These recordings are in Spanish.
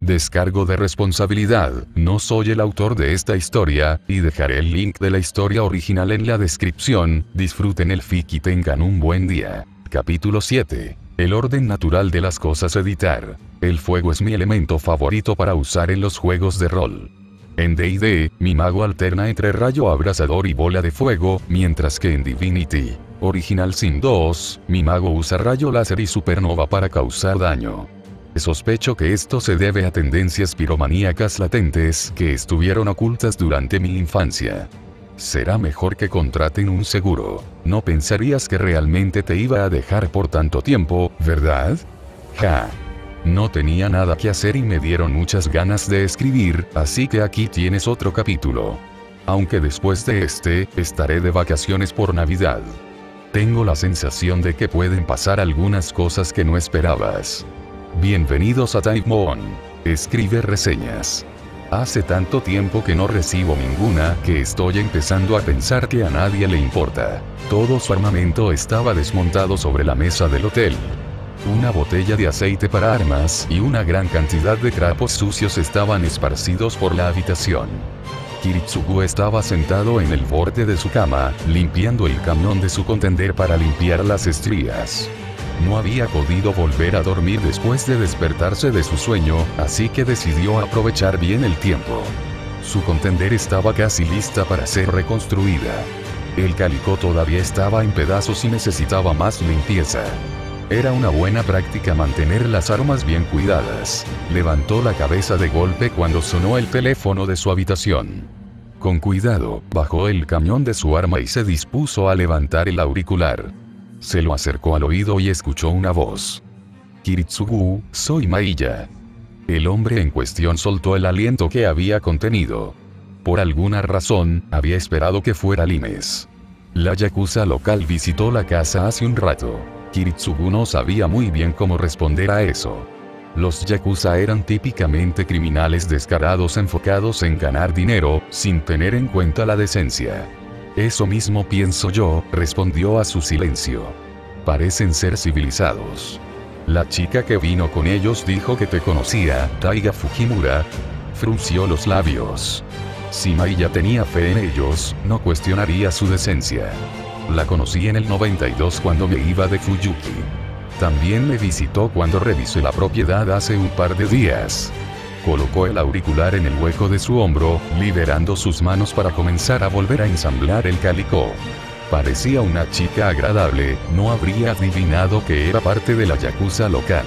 Descargo de responsabilidad, no soy el autor de esta historia, y dejaré el link de la historia original en la descripción. Disfruten el fic y tengan un buen día. Capítulo 7. El orden natural de las cosas. Editar. El fuego es mi elemento favorito para usar en los juegos de rol. En D&D, mi mago alterna entre rayo abrasador y bola de fuego, mientras que en Divinity Original Sin 2, mi mago usa rayo láser y supernova para causar daño. Sospecho que esto se debe a tendencias piromaníacas latentes que estuvieron ocultas durante mi infancia. Será mejor que contraten un seguro. No pensarías que realmente te iba a dejar por tanto tiempo, ¿verdad? Ja. No tenía nada que hacer y me dieron muchas ganas de escribir, así que aquí tienes otro capítulo. Aunque después de este, estaré de vacaciones por Navidad. Tengo la sensación de que pueden pasar algunas cosas que no esperabas. Bienvenidos a Time On. Escribe reseñas. Hace tanto tiempo que no recibo ninguna que estoy empezando a pensar que a nadie le importa. Todo su armamento estaba desmontado sobre la mesa del hotel. Una botella de aceite para armas y una gran cantidad de trapos sucios estaban esparcidos por la habitación. Kiritsugu estaba sentado en el borde de su cama, limpiando el camión de su contender para limpiar las estrías. No había podido volver a dormir después de despertarse de su sueño, así que decidió aprovechar bien el tiempo. Su contender estaba casi lista para ser reconstruida. El cálico todavía estaba en pedazos y necesitaba más limpieza. Era una buena práctica mantener las armas bien cuidadas. Levantó la cabeza de golpe cuando sonó el teléfono de su habitación. Con cuidado, bajó el camión de su arma y se dispuso a levantar el auricular. Se lo acercó al oído y escuchó una voz. Kiritsugu, soy Maiya. El hombre en cuestión soltó el aliento que había contenido. Por alguna razón, había esperado que fuera Limes. La yakuza local visitó la casa hace un rato. Kiritsugu no sabía muy bien cómo responder a eso. Los yakuza eran típicamente criminales descarados enfocados en ganar dinero, sin tener en cuenta la decencia. Eso mismo pienso yo, respondió a su silencio. Parecen ser civilizados. La chica que vino con ellos dijo que te conocía, Taiga Fujimura. Frunció los labios. Si Maiya tenía fe en ellos, no cuestionaría su decencia. La conocí en el 92 cuando me iba de Fuyuki. También me visitó cuando revisé la propiedad hace un par de días. Colocó el auricular en el hueco de su hombro, liberando sus manos para comenzar a volver a ensamblar el cálico. Parecía una chica agradable, no habría adivinado que era parte de la yakuza local.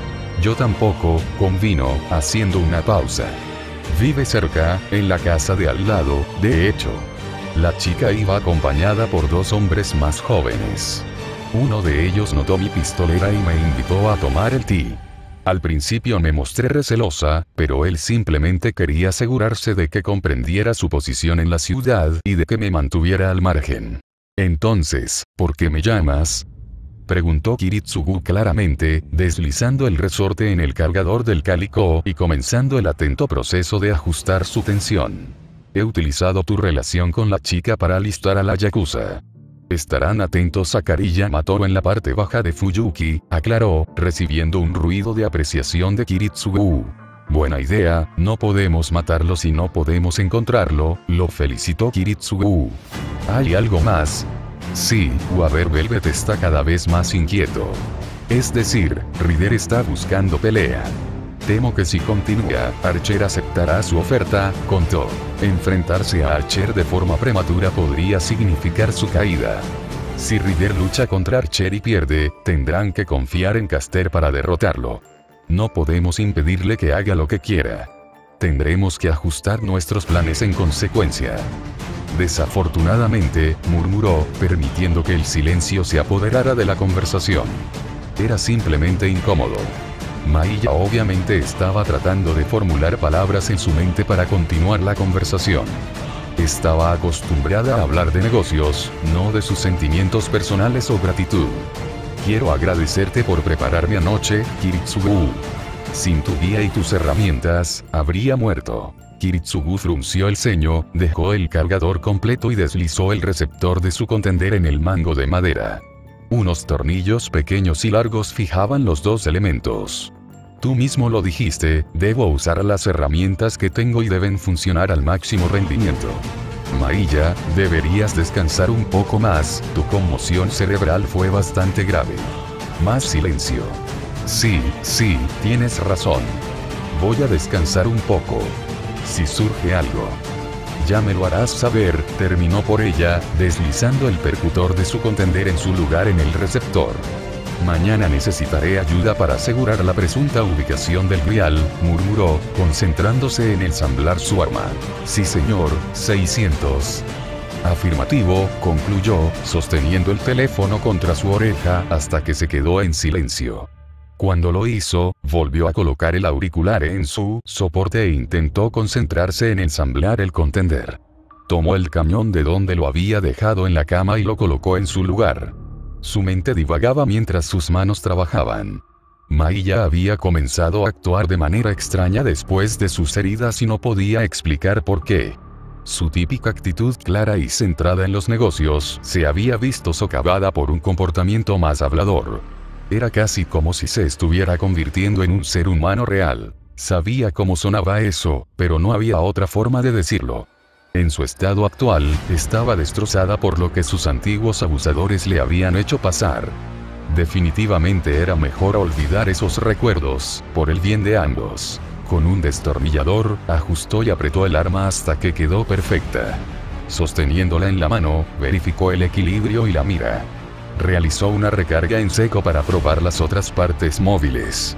Yo tampoco, convino, haciendo una pausa. Vive cerca, en la casa de al lado, de hecho. La chica iba acompañada por dos hombres más jóvenes. Uno de ellos notó mi pistolera y me invitó a tomar el té. Al principio me mostré recelosa, pero él simplemente quería asegurarse de que comprendiera su posición en la ciudad y de que me mantuviera al margen. Entonces, ¿por qué me llamas?, preguntó Kiritsugu claramente, deslizando el resorte en el cargador del cálico y comenzando el atento proceso de ajustar su tensión. He utilizado tu relación con la chica para alistar a la yakuza. Estarán atentos a Kari Yamato en la parte baja de Fuyuki, aclaró, recibiendo un ruido de apreciación de Kiritsugu. Buena idea, no podemos matarlo si no podemos encontrarlo, lo felicitó Kiritsugu. ¿Hay algo más? Sí, Waver Velvet está cada vez más inquieto. Es decir, Rider está buscando pelea. Temo que si continúa, Archer aceptará su oferta, contó. Enfrentarse a Archer de forma prematura podría significar su caída. Si Rider lucha contra Archer y pierde, tendrán que confiar en Caster para derrotarlo. No podemos impedirle que haga lo que quiera. Tendremos que ajustar nuestros planes en consecuencia. Desafortunadamente, murmuró, permitiendo que el silencio se apoderara de la conversación. Era simplemente incómodo. Maiya obviamente estaba tratando de formular palabras en su mente para continuar la conversación. Estaba acostumbrada a hablar de negocios, no de sus sentimientos personales o gratitud. Quiero agradecerte por prepararme anoche, Kiritsugu. Sin tu guía y tus herramientas, habría muerto. Kiritsugu frunció el ceño, dejó el cargador completo y deslizó el receptor de su contender en el mango de madera. Unos tornillos pequeños y largos fijaban los dos elementos. Tú mismo lo dijiste, debo usar las herramientas que tengo y deben funcionar al máximo rendimiento. Mailla, deberías descansar un poco más, tu conmoción cerebral fue bastante grave. Más silencio. Sí, tienes razón. Voy a descansar un poco. Si surge algo, ya me lo harás saber, terminó por ella, deslizando el percutor de su contender en su lugar en el receptor. Mañana necesitaré ayuda para asegurar la presunta ubicación del grial, murmuró, concentrándose en ensamblar su arma. Sí señor, 600. Afirmativo, concluyó, sosteniendo el teléfono contra su oreja hasta que se quedó en silencio. Cuando lo hizo, volvió a colocar el auricular en su soporte e intentó concentrarse en ensamblar el contender. Tomó el cañón de donde lo había dejado en la cama y lo colocó en su lugar. Su mente divagaba mientras sus manos trabajaban. Mailla había comenzado a actuar de manera extraña después de sus heridas y no podía explicar por qué. Su típica actitud clara y centrada en los negocios se había visto socavada por un comportamiento más hablador. Era casi como si se estuviera convirtiendo en un ser humano real. Sabía cómo sonaba eso, pero no había otra forma de decirlo. En su estado actual, estaba destrozada por lo que sus antiguos abusadores le habían hecho pasar. Definitivamente era mejor olvidar esos recuerdos, por el bien de ambos. Con un destornillador, ajustó y apretó el arma hasta que quedó perfecta. Sosteniéndola en la mano, verificó el equilibrio y la mira. Realizó una recarga en seco para probar las otras partes móviles.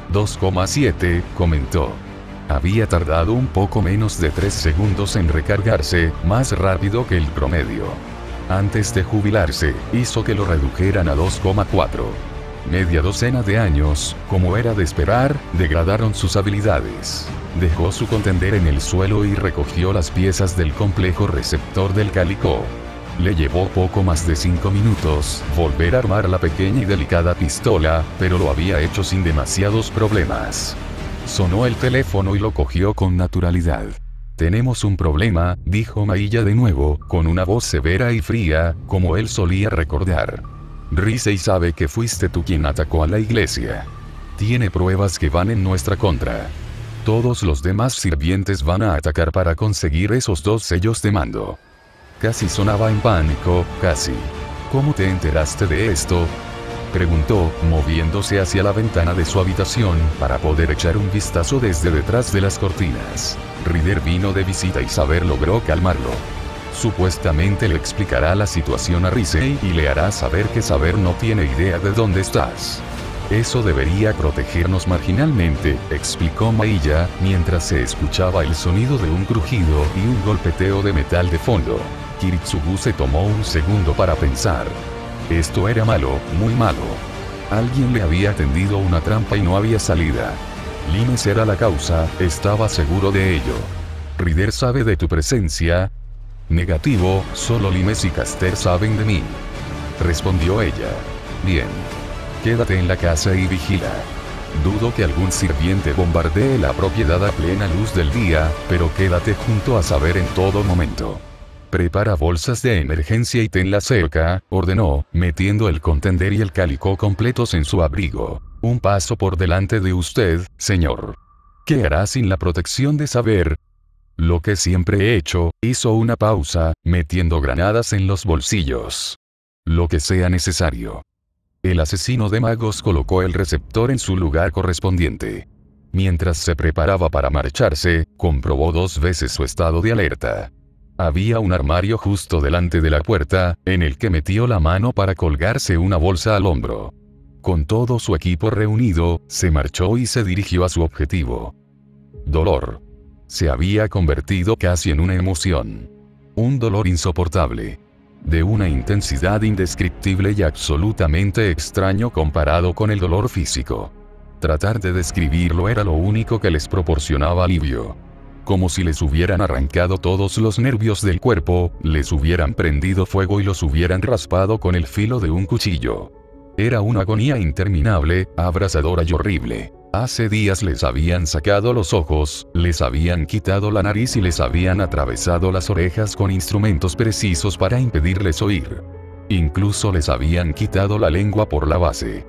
2,7, comentó. Había tardado un poco menos de 3 segundos en recargarse, más rápido que el promedio. Antes de jubilarse, hizo que lo redujeran a 2,4. Media docena de años, como era de esperar, degradaron sus habilidades. Dejó su contender en el suelo y recogió las piezas del complejo receptor del cálico. Le llevó poco más de 5 minutos volver a armar la pequeña y delicada pistola, pero lo había hecho sin demasiados problemas. Sonó el teléfono y lo cogió con naturalidad. Tenemos un problema, dijo Mailla de nuevo, con una voz severa y fría, como él solía recordar. Risey sabe que fuiste tú quien atacó a la iglesia. Tiene pruebas que van en nuestra contra. Todos los demás sirvientes van a atacar para conseguir esos 2 sellos de mando. Casi sonaba en pánico, casi. ¿Cómo te enteraste de esto?, preguntó, moviéndose hacia la ventana de su habitación para poder echar un vistazo desde detrás de las cortinas. Ryder vino de visita y Saber logró calmarlo. Supuestamente le explicará la situación a Risey y le hará saber que Saber no tiene idea de dónde estás. Eso debería protegernos marginalmente, explicó Mailla, mientras se escuchaba el sonido de un crujido y un golpeteo de metal de fondo. Kiritsugu se tomó un segundo para pensar. Esto era malo, muy malo. Alguien le había tendido una trampa y no había salida. Limes era la causa, estaba seguro de ello. ¿Ryder sabe de tu presencia? Negativo, solo Limes y Caster saben de mí. Respondió ella. Bien. Quédate en la casa y vigila. Dudo que algún sirviente bombardee la propiedad a plena luz del día, pero quédate junto a Saber en todo momento. Prepara bolsas de emergencia y tenla cerca, ordenó, metiendo el contender y el cálico completos en su abrigo. Un paso por delante de usted, señor. ¿Qué hará sin la protección de Saber? Lo que siempre he hecho, hizo una pausa, metiendo granadas en los bolsillos. Lo que sea necesario. El asesino de magos colocó el receptor en su lugar correspondiente. Mientras se preparaba para marcharse, comprobó 2 veces su estado de alerta. Había un armario justo delante de la puerta, en el que metió la mano para colgarse una bolsa al hombro. Con todo su equipo reunido, se marchó y se dirigió a su objetivo. Dolor. Se había convertido casi en una emoción. Un dolor insoportable. De una intensidad indescriptible y absolutamente extraño comparado con el dolor físico. Tratar de describirlo era lo único que les proporcionaba alivio. Como si les hubieran arrancado todos los nervios del cuerpo, les hubieran prendido fuego y los hubieran raspado con el filo de un cuchillo. Era una agonía interminable, abrasadora y horrible. Hace días les habían sacado los ojos, les habían quitado la nariz y les habían atravesado las orejas con instrumentos precisos para impedirles oír. Incluso les habían quitado la lengua por la base.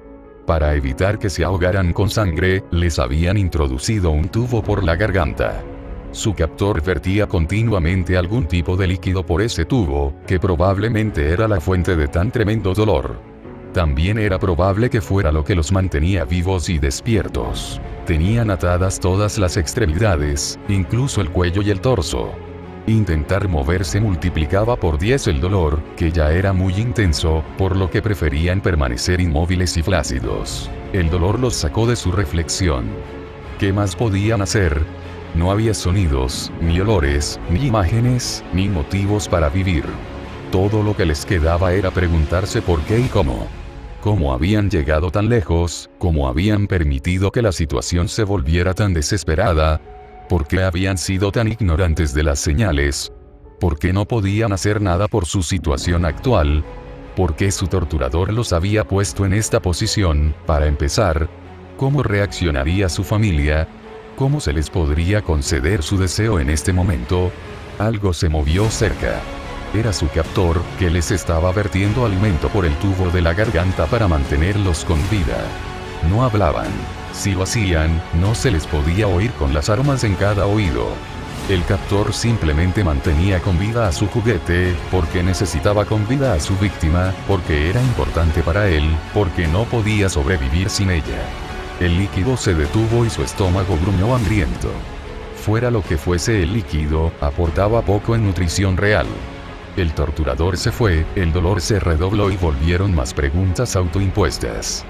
Para evitar que se ahogaran con sangre, les habían introducido un tubo por la garganta. Su captor vertía continuamente algún tipo de líquido por ese tubo, que probablemente era la fuente de tan tremendo dolor. También era probable que fuera lo que los mantenía vivos y despiertos. Tenían atadas todas las extremidades, incluso el cuello y el torso. Intentar moverse multiplicaba por 10 el dolor, que ya era muy intenso, por lo que preferían permanecer inmóviles y flácidos. El dolor los sacó de su reflexión. ¿Qué más podían hacer? No había sonidos, ni olores, ni imágenes, ni motivos para vivir. Todo lo que les quedaba era preguntarse por qué y cómo. ¿Cómo habían llegado tan lejos? ¿Cómo habían permitido que la situación se volviera tan desesperada? ¿Por qué habían sido tan ignorantes de las señales? ¿Por qué no podían hacer nada por su situación actual? ¿Por qué su torturador los había puesto en esta posición? Para empezar, ¿cómo reaccionaría su familia? ¿Cómo se les podría conceder su deseo en este momento? Algo se movió cerca. Era su captor, que les estaba vertiendo alimento por el tubo de la garganta para mantenerlos con vida. No hablaban. Si lo hacían, no se les podía oír con las armas en cada oído. El captor simplemente mantenía con vida a su juguete, porque necesitaba con vida a su víctima, porque era importante para él, porque no podía sobrevivir sin ella. El líquido se detuvo y su estómago gruñó hambriento. Fuera lo que fuese el líquido, aportaba poco en nutrición real. El torturador se fue, el dolor se redobló y volvieron más preguntas autoimpuestas.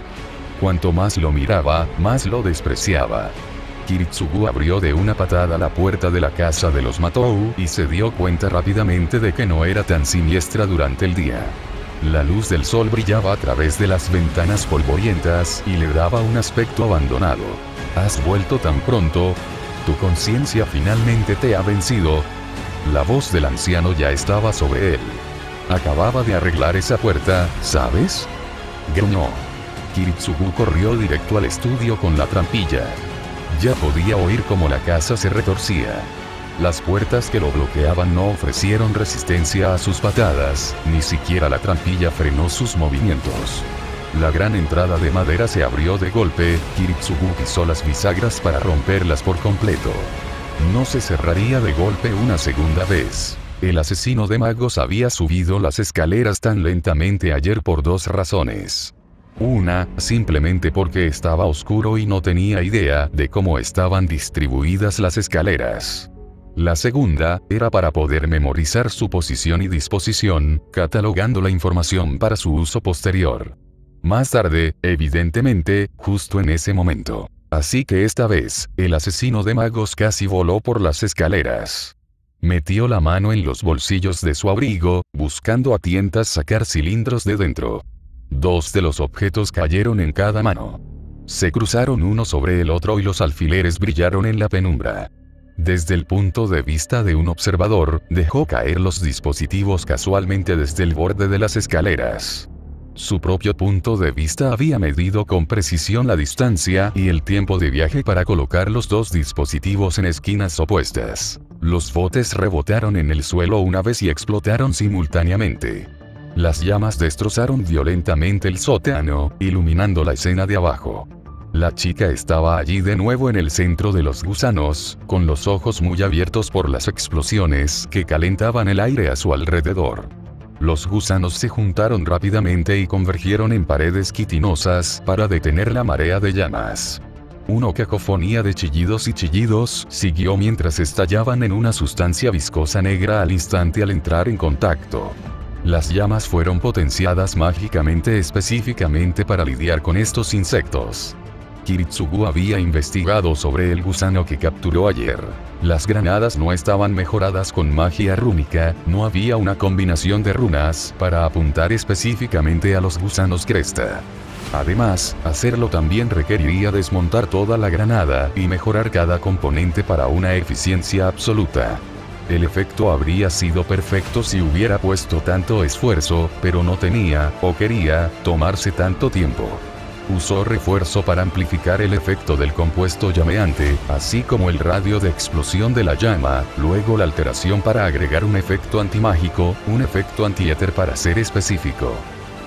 Cuanto más lo miraba, más lo despreciaba. Kiritsugu abrió de una patada la puerta de la casa de los Matou y se dio cuenta rápidamente de que no era tan siniestra durante el día. La luz del sol brillaba a través de las ventanas polvorientas y le daba un aspecto abandonado. ¿Has vuelto tan pronto? ¿Tu conciencia finalmente te ha vencido? La voz del anciano ya estaba sobre él. Acababa de arreglar esa puerta, ¿sabes? Gruñó. Kiritsugu corrió directo al estudio con la trampilla. Ya podía oír cómo la casa se retorcía. Las puertas que lo bloqueaban no ofrecieron resistencia a sus patadas, ni siquiera la trampilla frenó sus movimientos. La gran entrada de madera se abrió de golpe, Kiritsugu pisó las bisagras para romperlas por completo. No se cerraría de golpe una segunda vez. El asesino de magos había subido las escaleras tan lentamente ayer por dos razones. Una, simplemente porque estaba oscuro y no tenía idea de cómo estaban distribuidas las escaleras. La segunda, era para poder memorizar su posición y disposición, catalogando la información para su uso posterior. Más tarde, evidentemente, justo en ese momento. Así que esta vez, el asesino de magos casi voló por las escaleras. Metió la mano en los bolsillos de su abrigo, buscando a tientas sacar cilindros de dentro. Dos de los objetos cayeron en cada mano. Se cruzaron uno sobre el otro y los alfileres brillaron en la penumbra. Desde el punto de vista de un observador, dejó caer los dispositivos casualmente desde el borde de las escaleras. Su propio punto de vista había medido con precisión la distancia y el tiempo de viaje para colocar los dos dispositivos en esquinas opuestas. Los botes rebotaron en el suelo una vez y explotaron simultáneamente. Las llamas destrozaron violentamente el sótano, iluminando la escena de abajo. La chica estaba allí de nuevo en el centro de los gusanos, con los ojos muy abiertos por las explosiones que calentaban el aire a su alrededor. Los gusanos se juntaron rápidamente y convergieron en paredes quitinosas para detener la marea de llamas. Una cacofonía de chillidos y chillidos siguió mientras estallaban en una sustancia viscosa negra al instante al entrar en contacto. Las llamas fueron potenciadas mágicamente específicamente para lidiar con estos insectos. Kiritsugu había investigado sobre el gusano que capturó ayer. Las granadas no estaban mejoradas con magia rúnica, no había una combinación de runas para apuntar específicamente a los gusanos cresta. Además, hacerlo también requeriría desmontar toda la granada y mejorar cada componente para una eficiencia absoluta. El efecto habría sido perfecto si hubiera puesto tanto esfuerzo, pero no tenía, o quería, tomarse tanto tiempo. Usó refuerzo para amplificar el efecto del compuesto llameante, así como el radio de explosión de la llama, luego la alteración para agregar un efecto antimágico, un efecto antiéter para ser específico.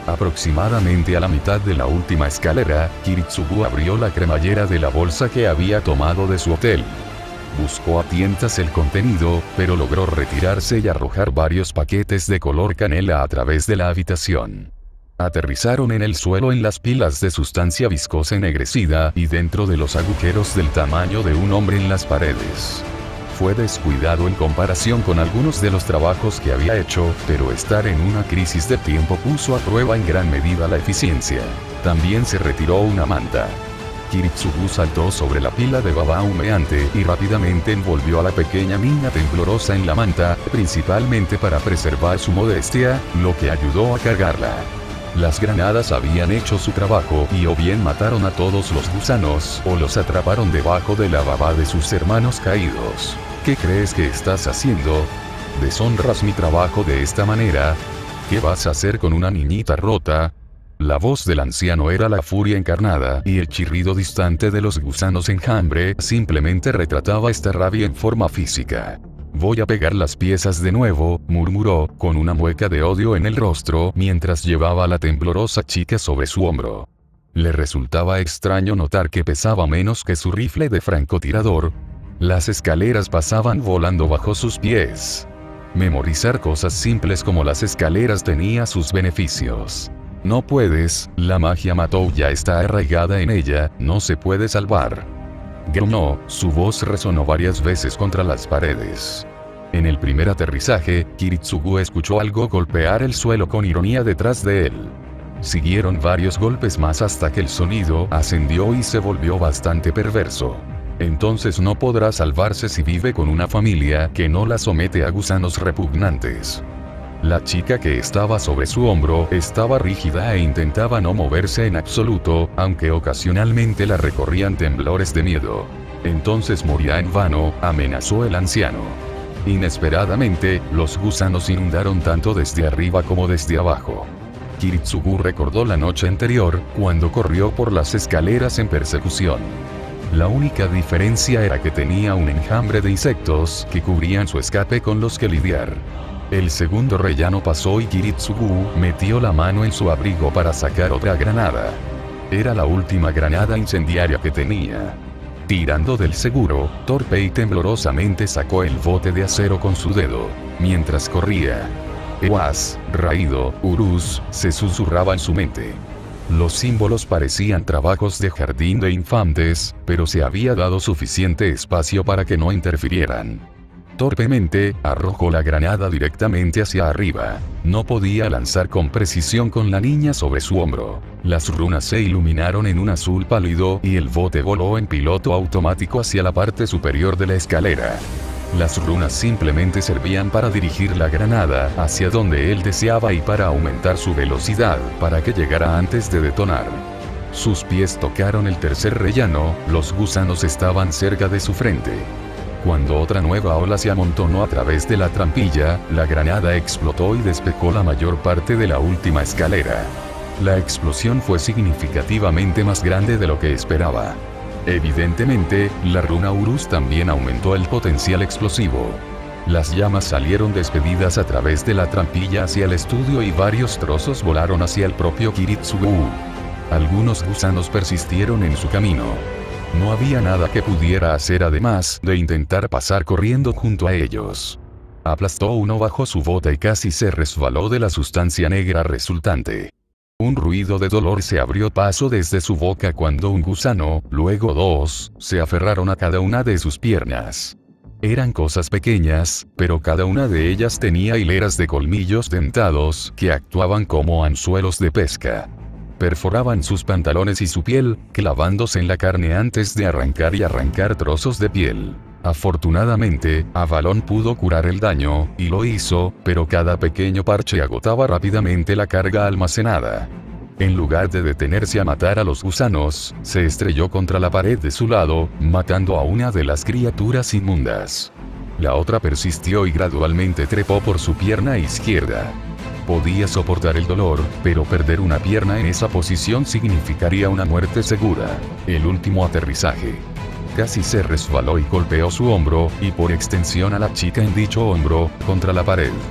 Aproximadamente a la mitad de la última escalera, Kiritsugu abrió la cremallera de la bolsa que había tomado de su hotel. Buscó a tientas el contenido, pero logró retirarse y arrojar varios paquetes de color canela a través de la habitación. Aterrizaron en el suelo en las pilas de sustancia viscosa ennegrecida y dentro de los agujeros del tamaño de un hombre en las paredes. Fue descuidado en comparación con algunos de los trabajos que había hecho, pero estar en una crisis de tiempo puso a prueba en gran medida la eficiencia. También se retiró una manta. Kiritsugu saltó sobre la pila de baba humeante y rápidamente envolvió a la pequeña niña temblorosa en la manta, principalmente para preservar su modestia, lo que ayudó a cargarla. Las granadas habían hecho su trabajo y o bien mataron a todos los gusanos o los atraparon debajo de la baba de sus hermanos caídos. ¿Qué crees que estás haciendo? ¿Deshonras mi trabajo de esta manera? ¿Qué vas a hacer con una niñita rota? La voz del anciano era la furia encarnada y el chirrido distante de los gusanos enjambre simplemente retrataba esta rabia en forma física. Voy a pegar las piezas de nuevo, murmuró, con una mueca de odio en el rostro mientras llevaba a la temblorosa chica sobre su hombro. Le resultaba extraño notar que pesaba menos que su rifle de francotirador. Las escaleras pasaban volando bajo sus pies. Memorizar cosas simples como las escaleras tenía sus beneficios. No puedes, la magia Matou ya está arraigada en ella, no se puede salvar. Gruñó, su voz resonó varias veces contra las paredes. En el primer aterrizaje, Kiritsugu escuchó algo golpear el suelo con ironía detrás de él. Siguieron varios golpes más hasta que el sonido ascendió y se volvió bastante perverso. Entonces no podrá salvarse si vive con una familia que no la somete a gusanos repugnantes. La chica que estaba sobre su hombro estaba rígida e intentaba no moverse en absoluto, aunque ocasionalmente la recorrían temblores de miedo. Entonces morirá en vano, amenazó el anciano. Inesperadamente, los gusanos inundaron tanto desde arriba como desde abajo. Kiritsugu recordó la noche anterior, cuando corrió por las escaleras en persecución. La única diferencia era que tenía un enjambre de insectos que cubrían su escape con los que lidiar. El segundo rellano pasó y Kiritsugu metió la mano en su abrigo para sacar otra granada. Era la última granada incendiaria que tenía. Tirando del seguro, torpe y temblorosamente sacó el bote de acero con su dedo. Mientras corría, Ewas, Raído, Urus, se susurraba en su mente. Los símbolos parecían trabajos de jardín de infantes, pero se había dado suficiente espacio para que no interfirieran. Torpemente, arrojó la granada directamente hacia arriba. No podía lanzar con precisión con la niña sobre su hombro. Las runas se iluminaron en un azul pálido y el bote voló en piloto automático hacia la parte superior de la escalera. Las runas simplemente servían para dirigir la granada hacia donde él deseaba y para aumentar su velocidad, para que llegara antes de detonar. Sus pies tocaron el tercer rellano, los gusanos estaban cerca de su frente. Cuando otra nueva ola se amontonó a través de la trampilla, la granada explotó y despejó la mayor parte de la última escalera. La explosión fue significativamente más grande de lo que esperaba. Evidentemente, la runa Urus también aumentó el potencial explosivo. Las llamas salieron despedidas a través de la trampilla hacia el estudio y varios trozos volaron hacia el propio Kiritsugu. Algunos gusanos persistieron en su camino. No había nada que pudiera hacer además de intentar pasar corriendo junto a ellos. Aplastó uno bajo su bota y casi se resbaló de la sustancia negra resultante. Un ruido de dolor se abrió paso desde su boca cuando un gusano, luego dos, se aferraron a cada una de sus piernas. Eran cosas pequeñas, pero cada una de ellas tenía hileras de colmillos dentados que actuaban como anzuelos de pesca. Perforaban sus pantalones y su piel, clavándose en la carne antes de arrancar y arrancar trozos de piel. Afortunadamente, Avalon pudo curar el daño, y lo hizo, pero cada pequeño parche agotaba rápidamente la carga almacenada. En lugar de detenerse a matar a los gusanos, se estrelló contra la pared de su lado, matando a una de las criaturas inmundas. La otra persistió y gradualmente trepó por su pierna izquierda. Podía soportar el dolor, pero perder una pierna en esa posición significaría una muerte segura. El último aterrizaje. Casi se resbaló y golpeó su hombro, y por extensión a la chica en dicho hombro, contra la pared.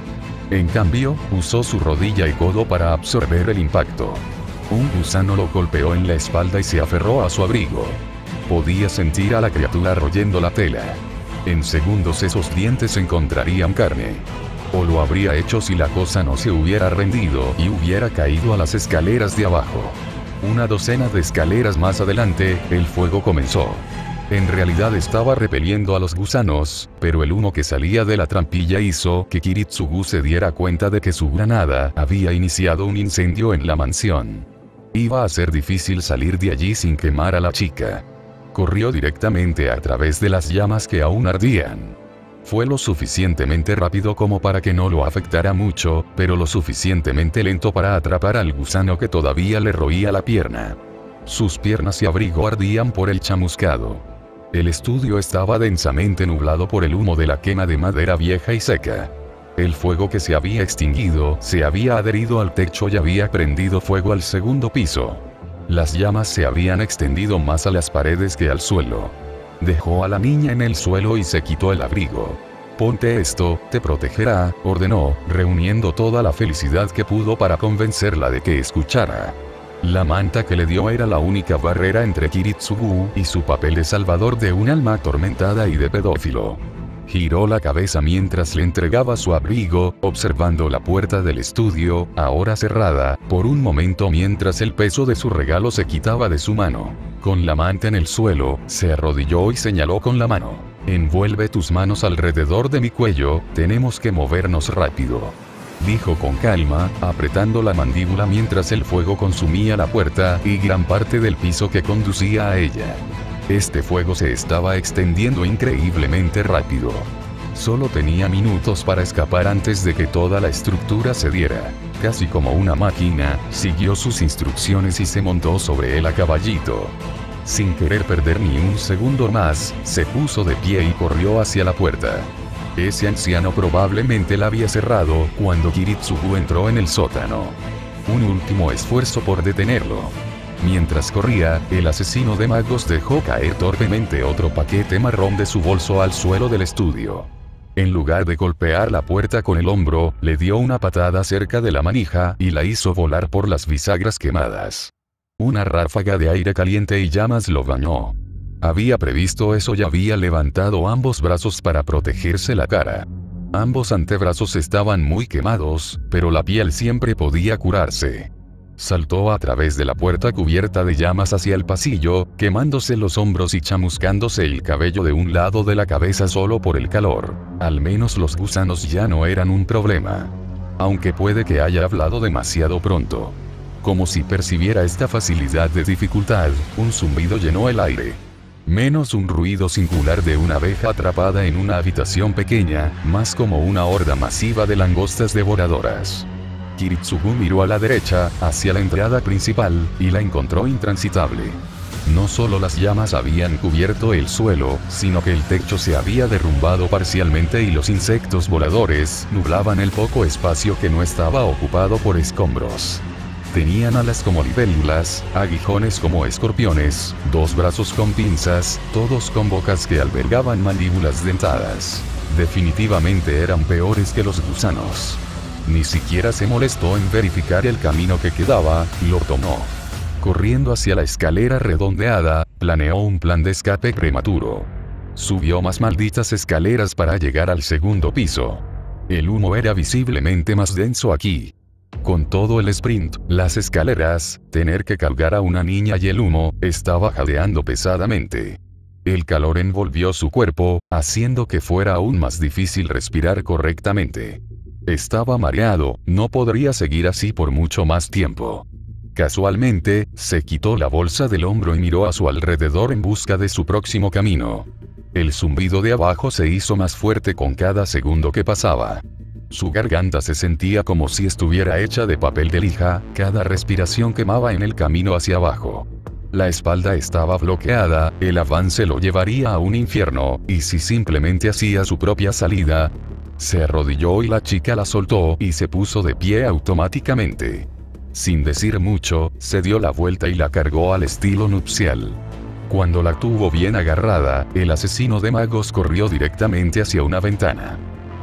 En cambio, usó su rodilla y codo para absorber el impacto. Un gusano lo golpeó en la espalda y se aferró a su abrigo. Podía sentir a la criatura royendo la tela. En segundos esos dientes encontrarían carne. O lo habría hecho si la cosa no se hubiera rendido y hubiera caído a las escaleras de abajo. Una docena de escaleras más adelante, el fuego comenzó. En realidad estaba repeliendo a los gusanos, pero el humo que salía de la trampilla hizo que Kiritsugu se diera cuenta de que su granada había iniciado un incendio en la mansión. Iba a ser difícil salir de allí sin quemar a la chica. Corrió directamente a través de las llamas que aún ardían. Fue lo suficientemente rápido como para que no lo afectara mucho, pero lo suficientemente lento para atrapar al gusano que todavía le roía la pierna. Sus piernas y abrigo ardían por el chamuscado. El estudio estaba densamente nublado por el humo de la quema de madera vieja y seca. El fuego que se había extinguido se había adherido al techo y había prendido fuego al segundo piso. Las llamas se habían extendido más a las paredes que al suelo. Dejó a la niña en el suelo y se quitó el abrigo. «Ponte esto, te protegerá», ordenó, reuniendo toda la felicidad que pudo para convencerla de que escuchara. La manta que le dio era la única barrera entre Kiritsugu y su papel de salvador de un alma atormentada y de pedófilo. Giró la cabeza mientras le entregaba su abrigo, observando la puerta del estudio, ahora cerrada, por un momento mientras el peso de su regalo se quitaba de su mano. Con la manta en el suelo, se arrodilló y señaló con la mano. «Envuelve tus manos alrededor de mi cuello, tenemos que movernos rápido», dijo con calma, apretando la mandíbula mientras el fuego consumía la puerta y gran parte del piso que conducía a ella. Este fuego se estaba extendiendo increíblemente rápido. Solo tenía minutos para escapar antes de que toda la estructura cediera. Casi como una máquina, siguió sus instrucciones y se montó sobre él a caballito. Sin querer perder ni un segundo más, se puso de pie y corrió hacia la puerta. Ese anciano probablemente la había cerrado cuando Kiritsugu entró en el sótano. Un último esfuerzo por detenerlo. Mientras corría, el asesino de magos dejó caer torpemente otro paquete marrón de su bolso al suelo del estudio. En lugar de golpear la puerta con el hombro, le dio una patada cerca de la manija y la hizo volar por las bisagras quemadas. Una ráfaga de aire caliente y llamas lo bañó. Había previsto eso y había levantado ambos brazos para protegerse la cara. Ambos antebrazos estaban muy quemados, pero la piel siempre podía curarse. Saltó a través de la puerta cubierta de llamas hacia el pasillo, quemándose los hombros y chamuscándose el cabello de un lado de la cabeza solo por el calor. Al menos los gusanos ya no eran un problema. Aunque puede que haya hablado demasiado pronto. Como si percibiera esta facilidad de dificultad, un zumbido llenó el aire. Menos un ruido singular de una abeja atrapada en una habitación pequeña, más como una horda masiva de langostas devoradoras. Kiritsugu miró a la derecha, hacia la entrada principal, y la encontró intransitable. No solo las llamas habían cubierto el suelo, sino que el techo se había derrumbado parcialmente y los insectos voladores nublaban el poco espacio que no estaba ocupado por escombros. Tenían alas como libélulas, aguijones como escorpiones, dos brazos con pinzas, todos con bocas que albergaban mandíbulas dentadas. Definitivamente eran peores que los gusanos. Ni siquiera se molestó en verificar el camino que quedaba, lo tomó. Corriendo hacia la escalera redondeada, planeó un plan de escape prematuro. Subió más malditas escaleras para llegar al segundo piso. El humo era visiblemente más denso aquí. Con todo el sprint, las escaleras, tener que cargar a una niña y el humo, estaba jadeando pesadamente. El calor envolvió su cuerpo, haciendo que fuera aún más difícil respirar correctamente. Estaba mareado, no podría seguir así por mucho más tiempo. Casualmente, se quitó la bolsa del hombro y miró a su alrededor en busca de su próximo camino. El zumbido de abajo se hizo más fuerte con cada segundo que pasaba. Su garganta se sentía como si estuviera hecha de papel de lija, cada respiración quemaba en el camino hacia abajo. La espalda estaba bloqueada, el avance lo llevaría a un infierno, y si simplemente hacía su propia salida. Se arrodilló y la chica la soltó y se puso de pie automáticamente. Sin decir mucho, se dio la vuelta y la cargó al estilo nupcial. Cuando la tuvo bien agarrada, el asesino de magos corrió directamente hacia una ventana.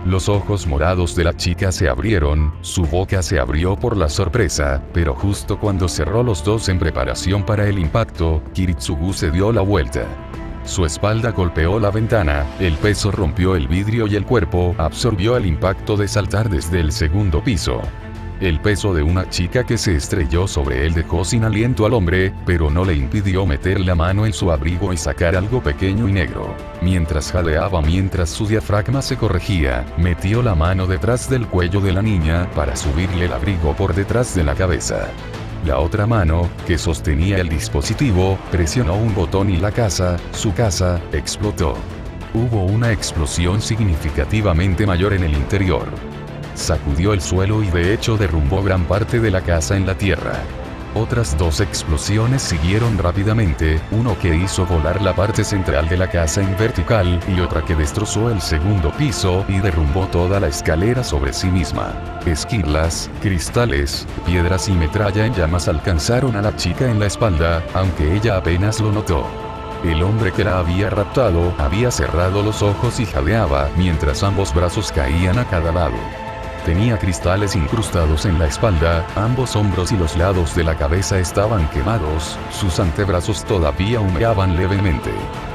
Los ojos morados de la chica se abrieron, su boca se abrió por la sorpresa, pero justo cuando cerró los dos en preparación para el impacto, Kiritsugu se dio la vuelta. Su espalda golpeó la ventana, el peso rompió el vidrio y el cuerpo absorbió el impacto de saltar desde el segundo piso. El peso de una chica que se estrelló sobre él dejó sin aliento al hombre, pero no le impidió meter la mano en su abrigo y sacar algo pequeño y negro. Mientras jadeaba mientras su diafragma se corregía, metió la mano detrás del cuello de la niña para subirle el abrigo por detrás de la cabeza. La otra mano, que sostenía el dispositivo, presionó un botón y su casa, explotó. Hubo una explosión significativamente mayor en el interior. Sacudió el suelo y de hecho derrumbó gran parte de la casa en la tierra. Otras dos explosiones siguieron rápidamente, uno que hizo volar la parte central de la casa en vertical y otra que destrozó el segundo piso y derrumbó toda la escalera sobre sí misma. Esquirlas, cristales, piedras y metralla en llamas alcanzaron a la chica en la espalda, aunque ella apenas lo notó. El hombre que la había raptado había cerrado los ojos y jadeaba mientras ambos brazos caían a cada lado. Tenía cristales incrustados en la espalda, ambos hombros y los lados de la cabeza estaban quemados, sus antebrazos todavía humeaban levemente.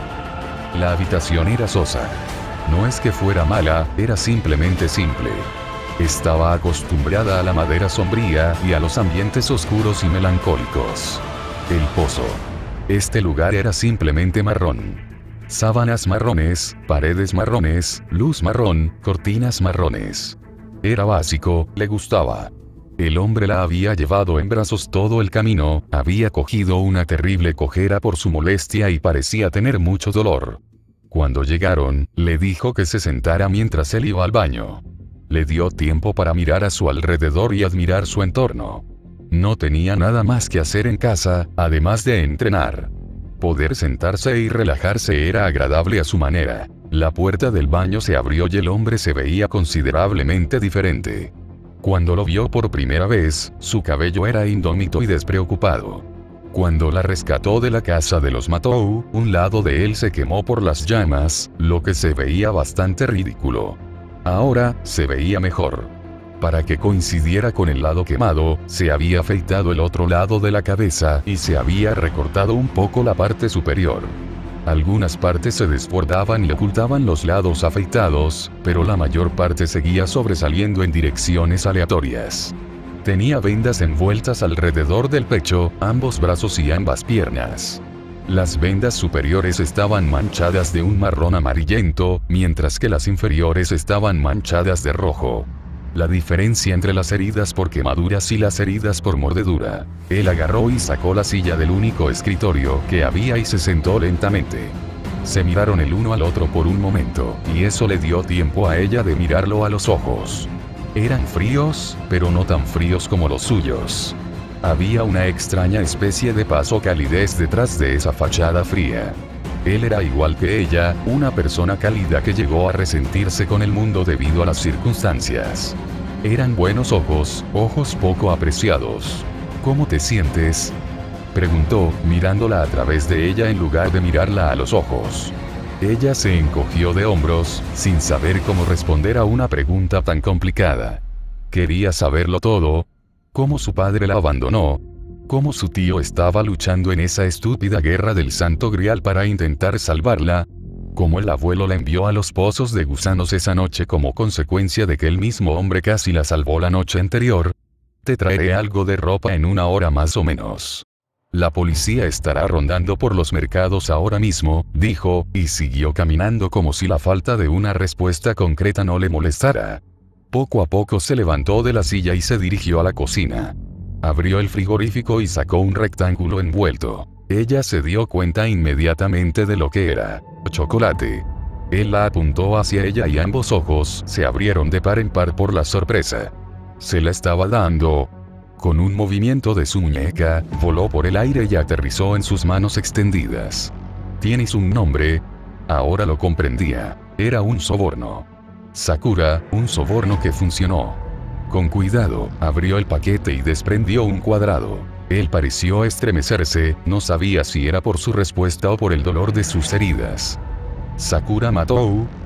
La habitación era sosa. No es que fuera mala, era simplemente simple. Estaba acostumbrada a la madera sombría y a los ambientes oscuros y melancólicos. El pozo. Este lugar era simplemente marrón. Sábanas marrones, paredes marrones, luz marrón, cortinas marrones. Era básico, le gustaba. El hombre la había llevado en brazos todo el camino, había cogido una terrible cojera por su molestia y parecía tener mucho dolor. Cuando llegaron, le dijo que se sentara mientras él iba al baño. Le dio tiempo para mirar a su alrededor y admirar su entorno. No tenía nada más que hacer en casa, además de entrenar. Poder sentarse y relajarse era agradable a su manera. La puerta del baño se abrió y el hombre se veía considerablemente diferente. Cuando lo vio por primera vez, su cabello era indómito y despreocupado. Cuando la rescató de la casa de los Matou, un lado de él se quemó por las llamas, lo que se veía bastante ridículo. Ahora, se veía mejor. Para que coincidiera con el lado quemado, se había afeitado el otro lado de la cabeza y se había recortado un poco la parte superior. Algunas partes se desbordaban y ocultaban los lados afeitados, pero la mayor parte seguía sobresaliendo en direcciones aleatorias. Tenía vendas envueltas alrededor del pecho, ambos brazos y ambas piernas. Las vendas superiores estaban manchadas de un marrón amarillento, mientras que las inferiores estaban manchadas de rojo. La diferencia entre las heridas por quemaduras y las heridas por mordedura. Él agarró y sacó la silla del único escritorio que había y se sentó lentamente. Se miraron el uno al otro por un momento, y eso le dio tiempo a ella de mirarlo a los ojos. Eran fríos, pero no tan fríos como los suyos. Había una extraña especie de paz o calidez detrás de esa fachada fría. Él era igual que ella, una persona cálida que llegó a resentirse con el mundo debido a las circunstancias. Eran buenos ojos, ojos poco apreciados. ¿Cómo te sientes?, preguntó, mirándola a través de ella en lugar de mirarla a los ojos. Ella se encogió de hombros, sin saber cómo responder a una pregunta tan complicada. Quería saberlo todo. ¿Cómo su padre la abandonó? ¿Cómo su tío estaba luchando en esa estúpida guerra del Santo Grial para intentar salvarla? ¿Cómo el abuelo la envió a los pozos de gusanos esa noche como consecuencia de que el mismo hombre casi la salvó la noche anterior? Te traeré algo de ropa en una hora más o menos. La policía estará rondando por los mercados ahora mismo, dijo, y siguió caminando como si la falta de una respuesta concreta no le molestara. Poco a poco se levantó de la silla y se dirigió a la cocina. Abrió el frigorífico y sacó un rectángulo envuelto. Ella se dio cuenta inmediatamente de lo que era. Chocolate. Él la apuntó hacia ella y ambos ojos se abrieron de par en par por la sorpresa. Se la estaba dando. Con un movimiento de su muñeca, voló por el aire y aterrizó en sus manos extendidas. ¿Tienes un nombre? Ahora lo comprendía. Era un soborno. Sakura, un soborno que funcionó. Con cuidado, abrió el paquete y desprendió un cuadrado. Él pareció estremecerse, no sabía si era por su respuesta o por el dolor de sus heridas. ¿Sakura Matou?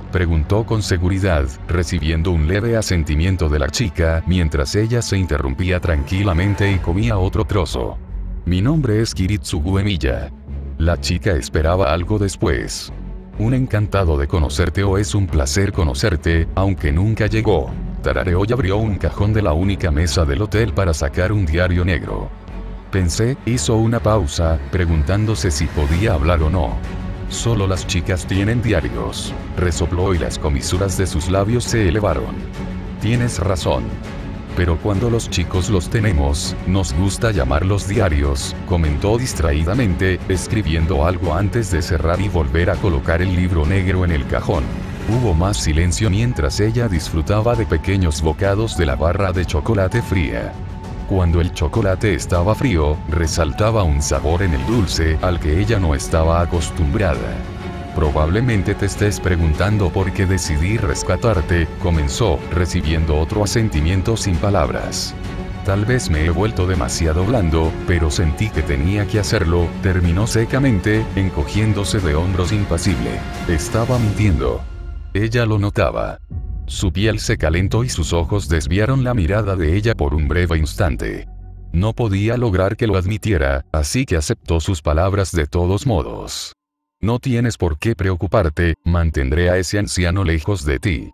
Preguntó con seguridad, recibiendo un leve asentimiento de la chica mientras ella se interrumpía tranquilamente y comía otro trozo. Mi nombre es Kiritsugu Emiya. La chica esperaba algo después. Un encantado de conocerte o es un placer conocerte, aunque nunca llegó. Tarareó y abrió un cajón de la única mesa del hotel para sacar un diario negro. Pensé, hizo una pausa, preguntándose si podía hablar o no. Solo las chicas tienen diarios. Resopló y las comisuras de sus labios se elevaron. Tienes razón. Pero cuando los chicos los tenemos, nos gusta llamarlos diarios, comentó distraídamente, escribiendo algo antes de cerrar y volver a colocar el libro negro en el cajón. Hubo más silencio mientras ella disfrutaba de pequeños bocados de la barra de chocolate fría. Cuando el chocolate estaba frío, resaltaba un sabor en el dulce al que ella no estaba acostumbrada. Probablemente te estés preguntando por qué decidí rescatarte, comenzó, recibiendo otro asentimiento sin palabras. Tal vez me he vuelto demasiado blando, pero sentí que tenía que hacerlo, terminó secamente, encogiéndose de hombros impasible. Estaba mintiendo. Ella lo notaba. Su piel se calentó y sus ojos desviaron la mirada de ella por un breve instante. No podía lograr que lo admitiera, así que aceptó sus palabras de todos modos. No tienes por qué preocuparte, mantendré a ese anciano lejos de ti.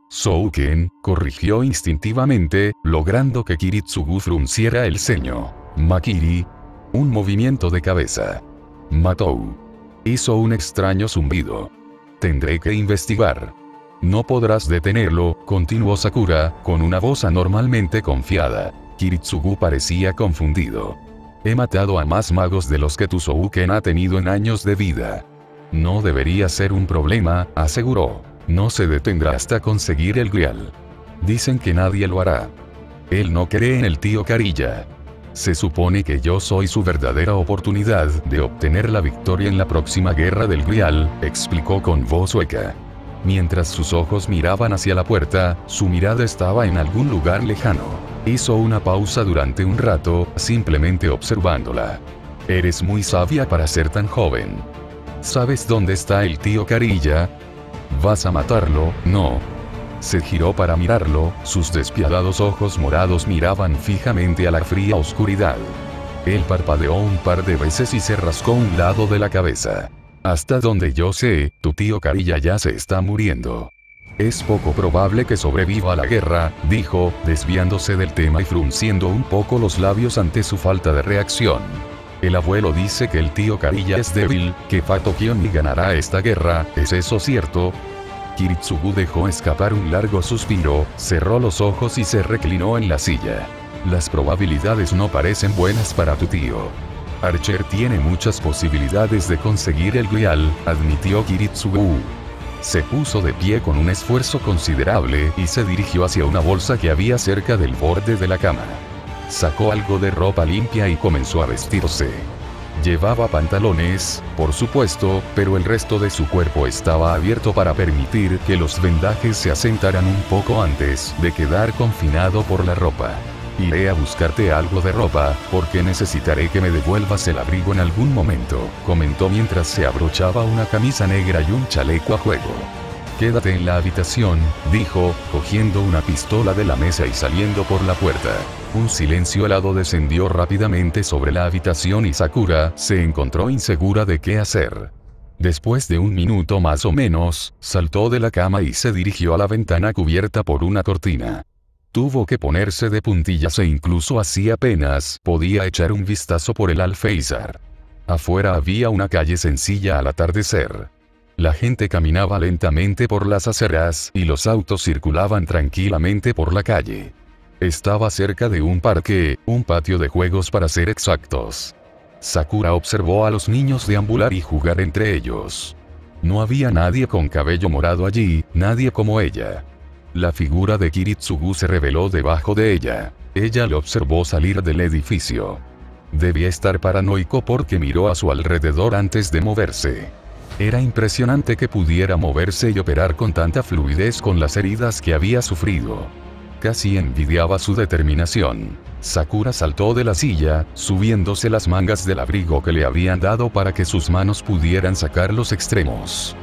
Souken, corrigió instintivamente, logrando que Kiritsugu frunciera el ceño. Makiri. Un movimiento de cabeza. Matou. Hizo un extraño zumbido. Tendré que investigar. No podrás detenerlo, continuó Sakura, con una voz anormalmente confiada. Kiritsugu parecía confundido. He matado a más magos de los que tu Souken ha tenido en años de vida. No debería ser un problema, aseguró. No se detendrá hasta conseguir el Grial. Dicen que nadie lo hará. Él no cree en el tío Kariya. Se supone que yo soy su verdadera oportunidad de obtener la victoria en la próxima guerra del Grial, explicó con voz hueca. Mientras sus ojos miraban hacia la puerta, su mirada estaba en algún lugar lejano. Hizo una pausa durante un rato, simplemente observándola. Eres muy sabia para ser tan joven. ¿Sabes dónde está el tío Kariya? ¿Vas a matarlo? No. Se giró para mirarlo, sus despiadados ojos morados miraban fijamente a la fría oscuridad. Él parpadeó un par de veces y se rascó un lado de la cabeza. Hasta donde yo sé, tu tío Kariya ya se está muriendo. Es poco probable que sobreviva a la guerra, dijo, desviándose del tema y frunciendo un poco los labios ante su falta de reacción. El abuelo dice que el tío Kariya es débil, que Fato Kiyomi ganará esta guerra, ¿es eso cierto? Kiritsugu dejó escapar un largo suspiro, cerró los ojos y se reclinó en la silla. Las probabilidades no parecen buenas para tu tío. Archer tiene muchas posibilidades de conseguir el Grial, admitió Kiritsugu. Se puso de pie con un esfuerzo considerable y se dirigió hacia una bolsa que había cerca del borde de la cama. Sacó algo de ropa limpia y comenzó a vestirse. Llevaba pantalones, por supuesto, pero el resto de su cuerpo estaba abierto para permitir que los vendajes se asentaran un poco antes de quedar confinado por la ropa. Iré a buscarte algo de ropa, porque necesitaré que me devuelvas el abrigo en algún momento, comentó mientras se abrochaba una camisa negra y un chaleco a juego. Quédate en la habitación, dijo, cogiendo una pistola de la mesa y saliendo por la puerta. Un silencio helado descendió rápidamente sobre la habitación y Sakura se encontró insegura de qué hacer. Después de un minuto más o menos, saltó de la cama y se dirigió a la ventana cubierta por una cortina. Tuvo que ponerse de puntillas e incluso así apenas podía echar un vistazo por el alféizar. Afuera había una calle sencilla al atardecer. La gente caminaba lentamente por las aceras y los autos circulaban tranquilamente por la calle. Estaba cerca de un parque, un patio de juegos para ser exactos. Sakura observó a los niños deambular y jugar entre ellos. No había nadie con cabello morado allí, nadie como ella. La figura de Kiritsugu se reveló debajo de ella. Ella lo observó salir del edificio. Debía estar paranoico porque miró a su alrededor antes de moverse. Era impresionante que pudiera moverse y operar con tanta fluidez con las heridas que había sufrido. Casi envidiaba su determinación. Sakura saltó de la silla, subiéndose las mangas del abrigo que le habían dado para que sus manos pudieran sacar los extremos.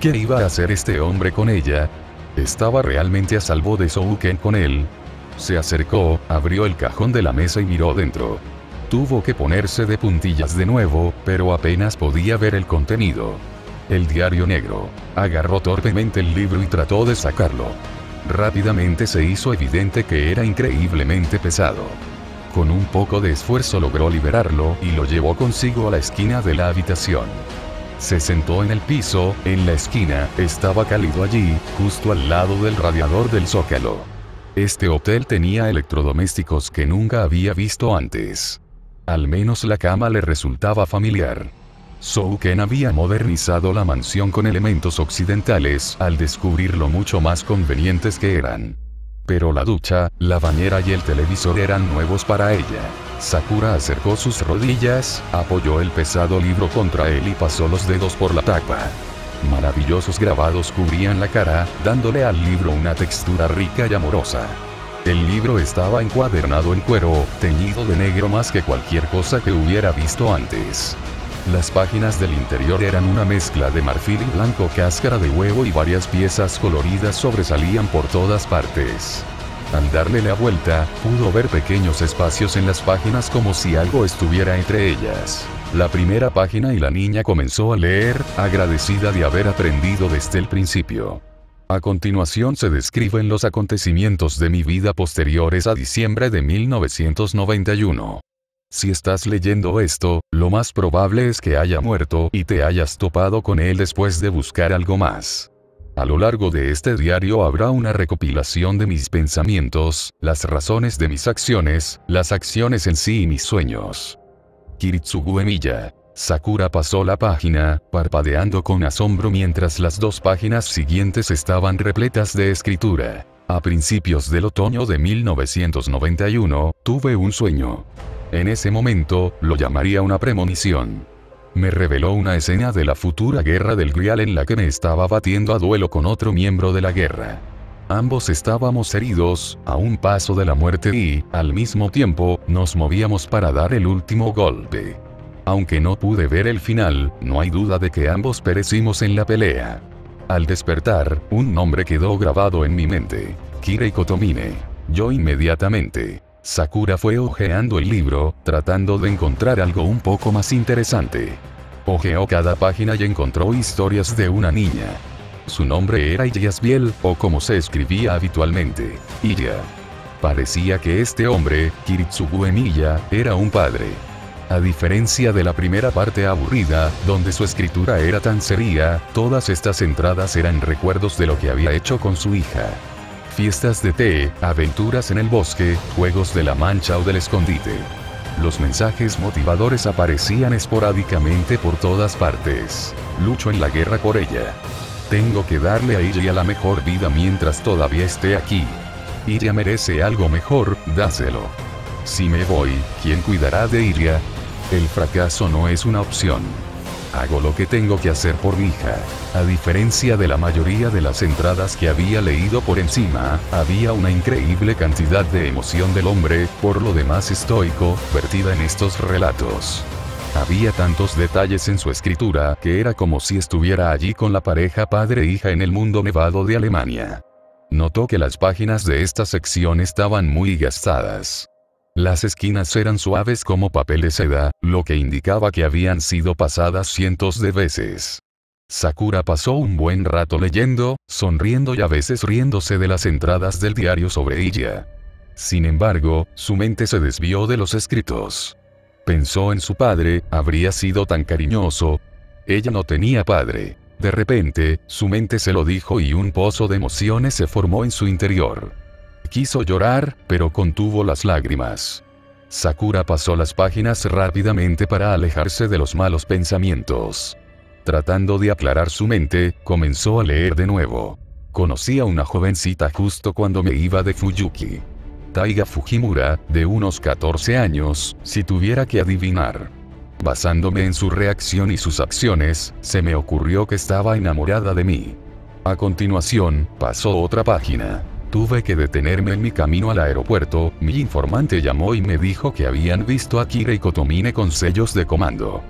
¿Qué iba a hacer este hombre con ella? ¿Estaba realmente a salvo de Souken con él? Se acercó, abrió el cajón de la mesa y miró dentro. Tuvo que ponerse de puntillas de nuevo, pero apenas podía ver el contenido. El diario negro. Agarró torpemente el libro y trató de sacarlo. Rápidamente se hizo evidente que era increíblemente pesado. Con un poco de esfuerzo logró liberarlo y lo llevó consigo a la esquina de la habitación. Se sentó en el piso, en la esquina, estaba cálido allí, justo al lado del radiador del zócalo. Este hotel tenía electrodomésticos que nunca había visto antes. Al menos la cama le resultaba familiar. Souken había modernizado la mansión con elementos occidentales al descubrir lo mucho más convenientes que eran. Pero la ducha, la bañera y el televisor eran nuevos para ella. Sakura acercó sus rodillas, apoyó el pesado libro contra él y pasó los dedos por la tapa. Maravillosos grabados cubrían la cara, dándole al libro una textura rica y amorosa. El libro estaba encuadernado en cuero, teñido de negro más que cualquier cosa que hubiera visto antes. Las páginas del interior eran una mezcla de marfil y blanco, cáscara de huevo, y varias piezas coloridas sobresalían por todas partes. Al darle la vuelta, pudo ver pequeños espacios en las páginas como si algo estuviera entre ellas. La primera página y la niña comenzó a leer, agradecida de haber aprendido desde el principio. A continuación se describen los acontecimientos de mi vida posteriores a diciembre de 1991. Si estás leyendo esto, lo más probable es que haya muerto y te hayas topado con él después de buscar algo más. A lo largo de este diario habrá una recopilación de mis pensamientos, las razones de mis acciones, las acciones en sí y mis sueños. Kiritsugu Emiya. Sakura pasó la página, parpadeando con asombro mientras las dos páginas siguientes estaban repletas de escritura. A principios del otoño de 1991, tuve un sueño. En ese momento, lo llamaría una premonición. Me reveló una escena de la futura guerra del Grial en la que me estaba batiendo a duelo con otro miembro de la guerra. Ambos estábamos heridos, a un paso de la muerte y, al mismo tiempo, nos movíamos para dar el último golpe. Aunque no pude ver el final, no hay duda de que ambos perecimos en la pelea. Al despertar, un nombre quedó grabado en mi mente. Kirei Kotomine. Yo inmediatamente. Sakura fue hojeando el libro, tratando de encontrar algo un poco más interesante. Hojeó cada página y encontró historias de una niña. Su nombre era Yasbiel, o como se escribía habitualmente, Iya. Parecía que este hombre, Kiritsugu Emiya, era un padre. A diferencia de la primera parte aburrida, donde su escritura era tan seria, todas estas entradas eran recuerdos de lo que había hecho con su hija. Fiestas de té, aventuras en el bosque, juegos de la mancha o del escondite. Los mensajes motivadores aparecían esporádicamente por todas partes. Lucho en la guerra por ella. Tengo que darle a Iya la mejor vida mientras todavía esté aquí. Iya merece algo mejor, dáselo. Si me voy, ¿quién cuidará de Iya? El fracaso no es una opción. Hago lo que tengo que hacer por mi hija. A diferencia de la mayoría de las entradas que había leído por encima, había una increíble cantidad de emoción del hombre, por lo demás estoico, vertida en estos relatos. Había tantos detalles en su escritura que era como si estuviera allí con la pareja padre-hija en el mundo nevado de Alemania. Notó que las páginas de esta sección estaban muy gastadas. Las esquinas eran suaves como papel de seda, lo que indicaba que habían sido pasadas cientos de veces. Sakura pasó un buen rato leyendo, sonriendo y a veces riéndose de las entradas del diario sobre Iya. Sin embargo, su mente se desvió de los escritos. Pensó en su padre, habría sido tan cariñoso. Ella no tenía padre. De repente, su mente se lo dijo y un pozo de emociones se formó en su interior. Quiso llorar, pero contuvo las lágrimas. Sakura pasó las páginas rápidamente para alejarse de los malos pensamientos. Tratando de aclarar su mente, comenzó a leer de nuevo. Conocí a una jovencita justo cuando me iba de Fuyuki. Taiga Fujimura, de unos 14 años, si tuviera que adivinar. Basándome en su reacción y sus acciones, se me ocurrió que estaba enamorada de mí. A continuación, pasó otra página. Tuve que detenerme en mi camino al aeropuerto, mi informante llamó y me dijo que habían visto a Kirei Kotomine con sellos de comando.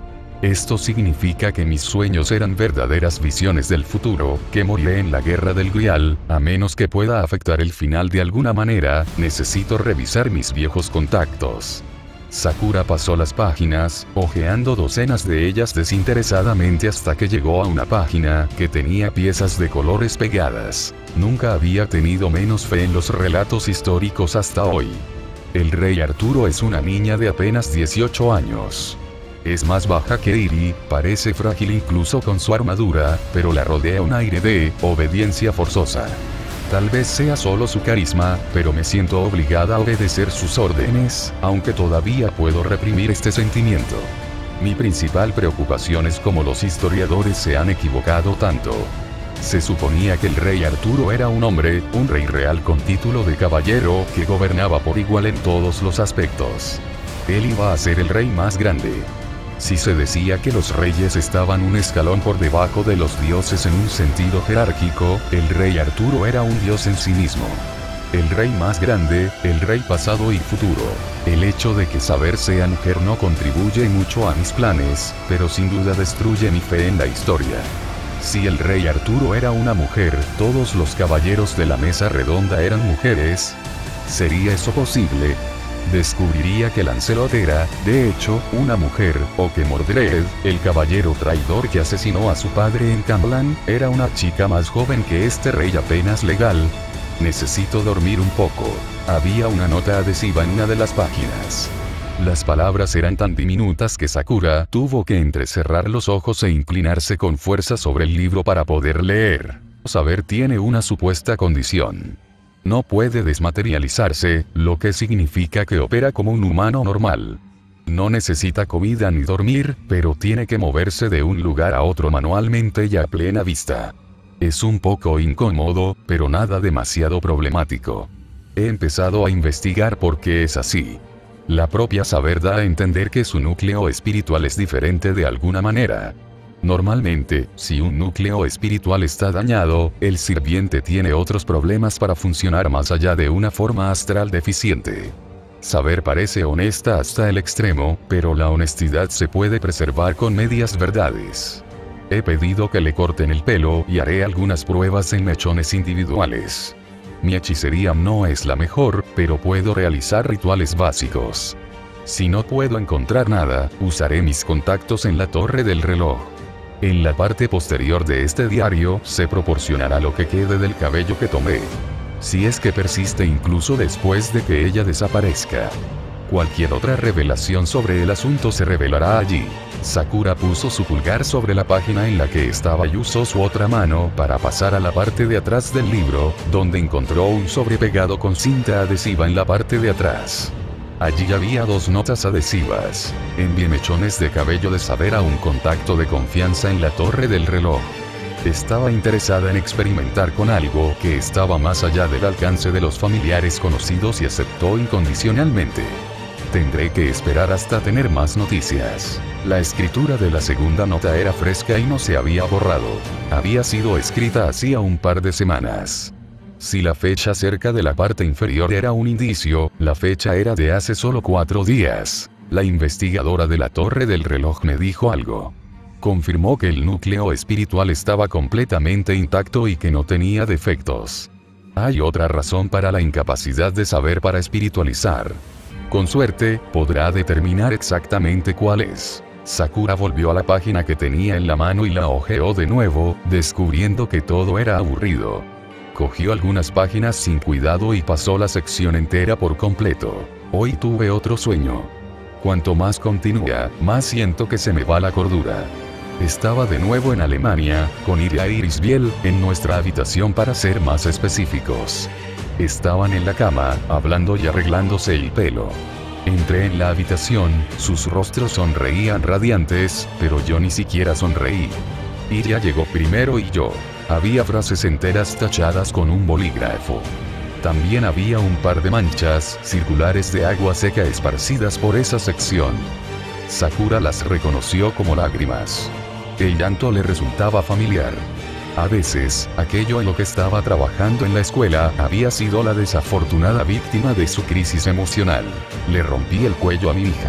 Esto significa que mis sueños eran verdaderas visiones del futuro, que moriré en la guerra del Grial, a menos que pueda afectar el final de alguna manera, necesito revisar mis viejos contactos. Sakura pasó las páginas, hojeando docenas de ellas desinteresadamente hasta que llegó a una página que tenía piezas de colores pegadas. Nunca había tenido menos fe en los relatos históricos hasta hoy. El rey Arturo es una niña de apenas 18 años. Es más baja que Iri, parece frágil incluso con su armadura, pero la rodea un aire de obediencia forzosa. Tal vez sea solo su carisma, pero me siento obligada a obedecer sus órdenes, aunque todavía puedo reprimir este sentimiento. Mi principal preocupación es cómo los historiadores se han equivocado tanto. Se suponía que el rey Arturo era un hombre, un rey real con título de caballero, que gobernaba por igual en todos los aspectos. Él iba a ser el rey más grande. Si se decía que los reyes estaban un escalón por debajo de los dioses en un sentido jerárquico, el rey Arturo era un dios en sí mismo. El rey más grande, el rey pasado y futuro. El hecho de que saber sea mujer no contribuye mucho a mis planes, pero sin duda destruye mi fe en la historia. Si el rey Arturo era una mujer, todos los caballeros de la mesa redonda eran mujeres. ¿Sería eso posible? Descubriría que Lancelot era, de hecho, una mujer, o que Mordred, el caballero traidor que asesinó a su padre en Camlan, era una chica más joven que este rey apenas legal. Necesito dormir un poco. Había una nota adhesiva en una de las páginas. Las palabras eran tan diminutas que Sakura tuvo que entrecerrar los ojos e inclinarse con fuerza sobre el libro para poder leer. Saber tiene una supuesta condición. No puede desmaterializarse, lo que significa que opera como un humano normal. No necesita comida ni dormir, pero tiene que moverse de un lugar a otro manualmente y a plena vista. Es un poco incómodo, pero nada demasiado problemático. He empezado a investigar por qué es así. La propia saber da a entender que su núcleo espiritual es diferente de alguna manera. Normalmente, si un núcleo espiritual está dañado, el sirviente tiene otros problemas para funcionar más allá de una forma astral deficiente. Saber parece honesta hasta el extremo, pero la honestidad se puede preservar con medias verdades. He pedido que le corten el pelo y haré algunas pruebas en mechones individuales. Mi hechicería no es la mejor, pero puedo realizar rituales básicos. Si no puedo encontrar nada, usaré mis contactos en la torre del reloj. En la parte posterior de este diario se proporcionará lo que quede del cabello que tomé. Si es que persiste incluso después de que ella desaparezca. Cualquier otra revelación sobre el asunto se revelará allí. Sakura puso su pulgar sobre la página en la que estaba y usó su otra mano para pasar a la parte de atrás del libro, donde encontró un sobre pegado con cinta adhesiva en la parte de atrás. Allí había dos notas adhesivas. Envié mechones de cabello de saber a un contacto de confianza en la torre del reloj. Estaba interesada en experimentar con algo que estaba más allá del alcance de los familiares conocidos y aceptó incondicionalmente. Tendré que esperar hasta tener más noticias. La escritura de la segunda nota era fresca y no se había borrado. Había sido escrita hacía un par de semanas. Si la fecha cerca de la parte inferior era un indicio, la fecha era de hace solo 4 días. La investigadora de la torre del reloj me dijo algo. Confirmó que el núcleo espiritual estaba completamente intacto y que no tenía defectos. Hay otra razón para la incapacidad de saber para espiritualizar. Con suerte, podrá determinar exactamente cuál es. Sakura volvió a la página que tenía en la mano y la hojeó de nuevo, descubriendo que todo era aburrido. Cogió algunas páginas sin cuidado y pasó la sección entera por completo. Hoy tuve otro sueño. Cuanto más continúa, más siento que se me va la cordura. Estaba de nuevo en Alemania, con Iria e Irisbiel, en nuestra habitación para ser más específicos. Estaban en la cama, hablando y arreglándose el pelo. Entré en la habitación, sus rostros sonreían radiantes, pero yo ni siquiera sonreí. Iria llegó primero y yo. Había frases enteras tachadas con un bolígrafo. También había un par de manchas circulares de agua seca esparcidas por esa sección. Sakura las reconoció como lágrimas. El llanto le resultaba familiar. A veces, aquello en lo que estaba trabajando en la escuela había sido la desafortunada víctima de su crisis emocional. Le rompí el cuello a mi hija.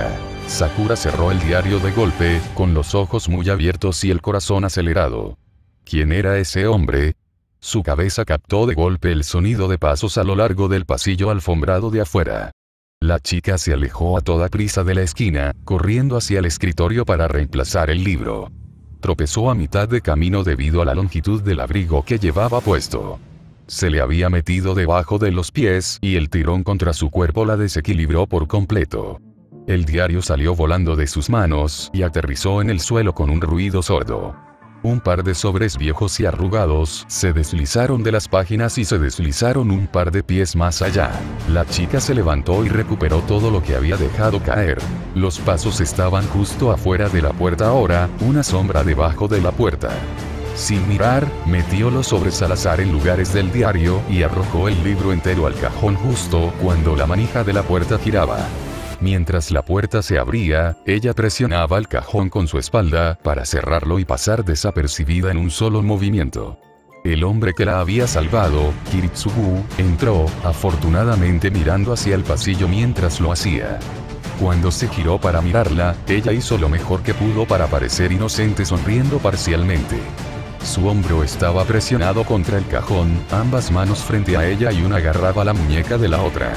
Sakura cerró el diario de golpe, con los ojos muy abiertos y el corazón acelerado. ¿Quién era ese hombre? Su cabeza captó de golpe el sonido de pasos a lo largo del pasillo alfombrado de afuera. La chica se alejó a toda prisa de la esquina, corriendo hacia el escritorio para reemplazar el libro. Tropezó a mitad de camino debido a la longitud del abrigo que llevaba puesto. Se le había metido debajo de los pies y el tirón contra su cuerpo la desequilibró por completo. El diario salió volando de sus manos y aterrizó en el suelo con un ruido sordo. Un par de sobres viejos y arrugados se deslizaron de las páginas y se deslizaron un par de pies más allá. La chica se levantó y recuperó todo lo que había dejado caer. Los pasos estaban justo afuera de la puerta ahora, una sombra debajo de la puerta. Sin mirar, metió los sobres al azar en lugares del diario y arrojó el libro entero al cajón justo cuando la manija de la puerta giraba. Mientras la puerta se abría, ella presionaba el cajón con su espalda para cerrarlo y pasar desapercibida en un solo movimiento. El hombre que la había salvado, Kiritsugu, entró, afortunadamente mirando hacia el pasillo mientras lo hacía. Cuando se giró para mirarla, ella hizo lo mejor que pudo para parecer inocente sonriendo parcialmente. Su hombro estaba presionado contra el cajón, ambas manos frente a ella y una agarraba la muñeca de la otra.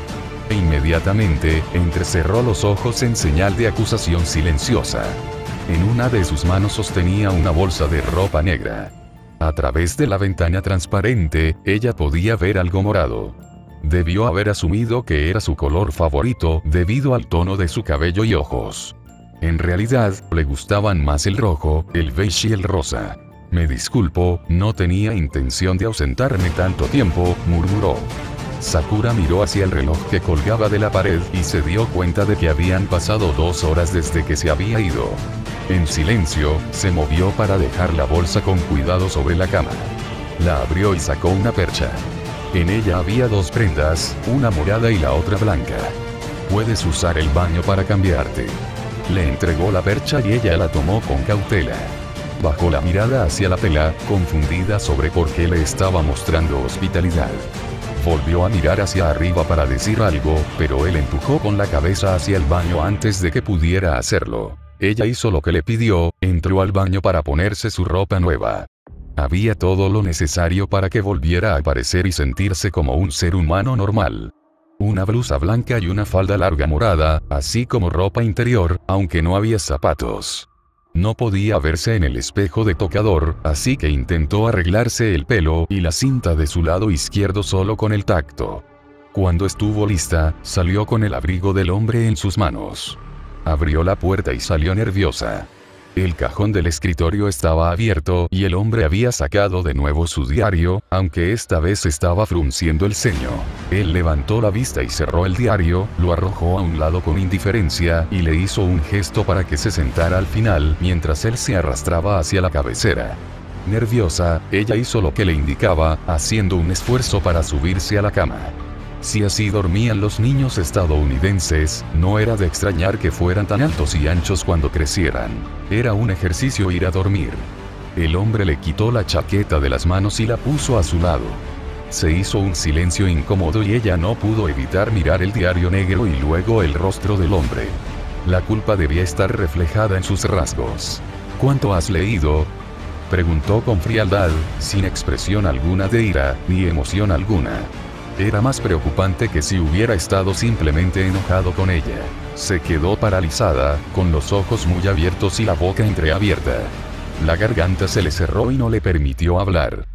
E inmediatamente, entrecerró los ojos en señal de acusación silenciosa. En una de sus manos sostenía una bolsa de ropa negra. A través de la ventana transparente, ella podía ver algo morado. Debió haber asumido que era su color favorito debido al tono de su cabello y ojos. En realidad, le gustaban más el rojo, el beige y el rosa. Me disculpo, no tenía intención de ausentarme tanto tiempo, murmuró. Sakura miró hacia el reloj que colgaba de la pared y se dio cuenta de que habían pasado 2 horas desde que se había ido. En silencio, se movió para dejar la bolsa con cuidado sobre la cama. La abrió y sacó una percha. En ella había 2 prendas, una morada y la otra blanca. Puedes usar el baño para cambiarte. Le entregó la percha y ella la tomó con cautela. Bajó la mirada hacia la tela, confundida sobre por qué le estaba mostrando hospitalidad. Volvió a mirar hacia arriba para decir algo, pero él empujó con la cabeza hacia el baño antes de que pudiera hacerlo. Ella hizo lo que le pidió, entró al baño para ponerse su ropa nueva. Había todo lo necesario para que volviera a aparecer y sentirse como un ser humano normal. Una blusa blanca y una falda larga morada, así como ropa interior, aunque no había zapatos. No podía verse en el espejo de tocador, así que intentó arreglarse el pelo y la cinta de su lado izquierdo solo con el tacto. Cuando estuvo lista, salió con el abrigo del hombre en sus manos. Abrió la puerta y salió nerviosa. El cajón del escritorio estaba abierto y el hombre había sacado de nuevo su diario, aunque esta vez estaba frunciendo el ceño. Él levantó la vista y cerró el diario, lo arrojó a un lado con indiferencia y le hizo un gesto para que se sentara al final mientras él se arrastraba hacia la cabecera. Nerviosa, ella hizo lo que le indicaba, haciendo un esfuerzo para subirse a la cama. Si así dormían los niños estadounidenses, no era de extrañar que fueran tan altos y anchos cuando crecieran. Era un ejercicio ir a dormir. El hombre le quitó la chaqueta de las manos y la puso a su lado. Se hizo un silencio incómodo y ella no pudo evitar mirar el diario negro y luego el rostro del hombre. La culpa debía estar reflejada en sus rasgos. ¿Cuánto has leído?, preguntó con frialdad, sin expresión alguna de ira, ni emoción alguna. Era más preocupante que si hubiera estado simplemente enojado con ella. Se quedó paralizada, con los ojos muy abiertos y la boca entreabierta. La garganta se le cerró y no le permitió hablar.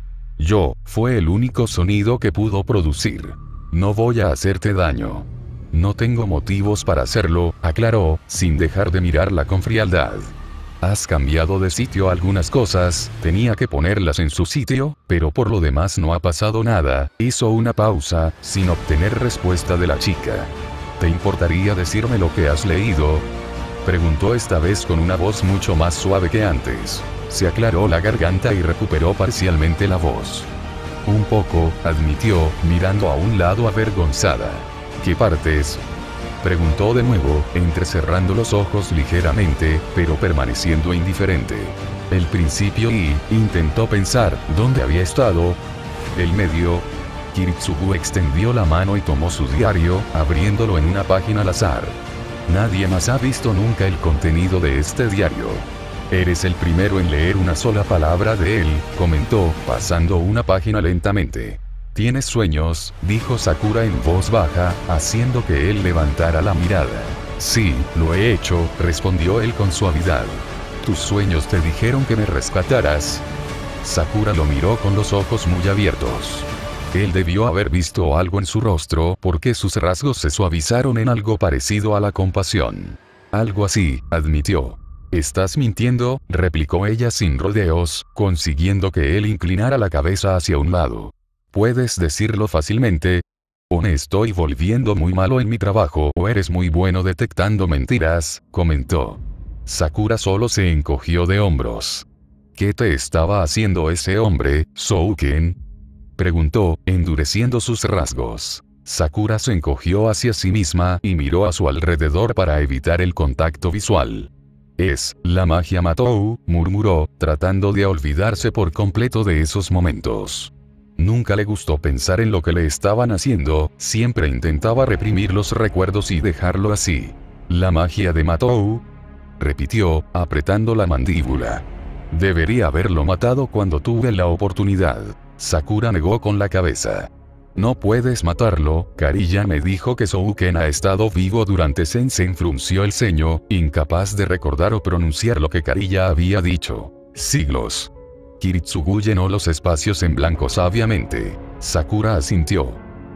Fue el único sonido que pudo producir. No voy a hacerte daño. No tengo motivos para hacerlo, aclaró, sin dejar de mirarla con frialdad. Has cambiado de sitio algunas cosas, tenía que ponerlas en su sitio, pero por lo demás no ha pasado nada. Hizo una pausa, sin obtener respuesta de la chica. ¿Te importaría decirme lo que has leído?, preguntó esta vez con una voz mucho más suave que antes. Se aclaró la garganta y recuperó parcialmente la voz. Un poco, admitió, mirando a un lado avergonzada. ¿Qué partes?, preguntó de nuevo, entrecerrando los ojos ligeramente, pero permaneciendo indiferente. El principio y, intentó pensar, ¿dónde había estado? El medio. Kiritsugu extendió la mano y tomó su diario, abriéndolo en una página al azar. Nadie más ha visto nunca el contenido de este diario. Eres el primero en leer una sola palabra de él, comentó, pasando una página lentamente. ¿Tienes sueños?, dijo Sakura en voz baja, haciendo que él levantara la mirada. Sí, lo he hecho, respondió él con suavidad. ¿Tus sueños te dijeron que me rescataras? Sakura lo miró con los ojos muy abiertos. Él debió haber visto algo en su rostro porque sus rasgos se suavizaron en algo parecido a la compasión. Algo así, admitió. «¿Estás mintiendo?», replicó ella sin rodeos, consiguiendo que él inclinara la cabeza hacia un lado. «¿Puedes decirlo fácilmente? ¿O me estoy volviendo muy malo en mi trabajo o eres muy bueno detectando mentiras?», comentó. Sakura solo se encogió de hombros. «¿Qué te estaba haciendo ese hombre, Souken?», preguntó, endureciendo sus rasgos. Sakura se encogió hacia sí misma y miró a su alrededor para evitar el contacto visual. «Es la magia Matou», murmuró, tratando de olvidarse por completo de esos momentos. Nunca le gustó pensar en lo que le estaban haciendo, siempre intentaba reprimir los recuerdos y dejarlo así. «¿La magia de Matou?», repitió, apretando la mandíbula. «Debería haberlo matado cuando tuve la oportunidad». Sakura negó con la cabeza. «No puedes matarlo, Kariya me dijo que Souken ha estado vivo durante». Sensen frunció el ceño, incapaz de recordar o pronunciar lo que Kariya había dicho. «Siglos». Kiritsugu llenó los espacios en blanco sabiamente. Sakura asintió.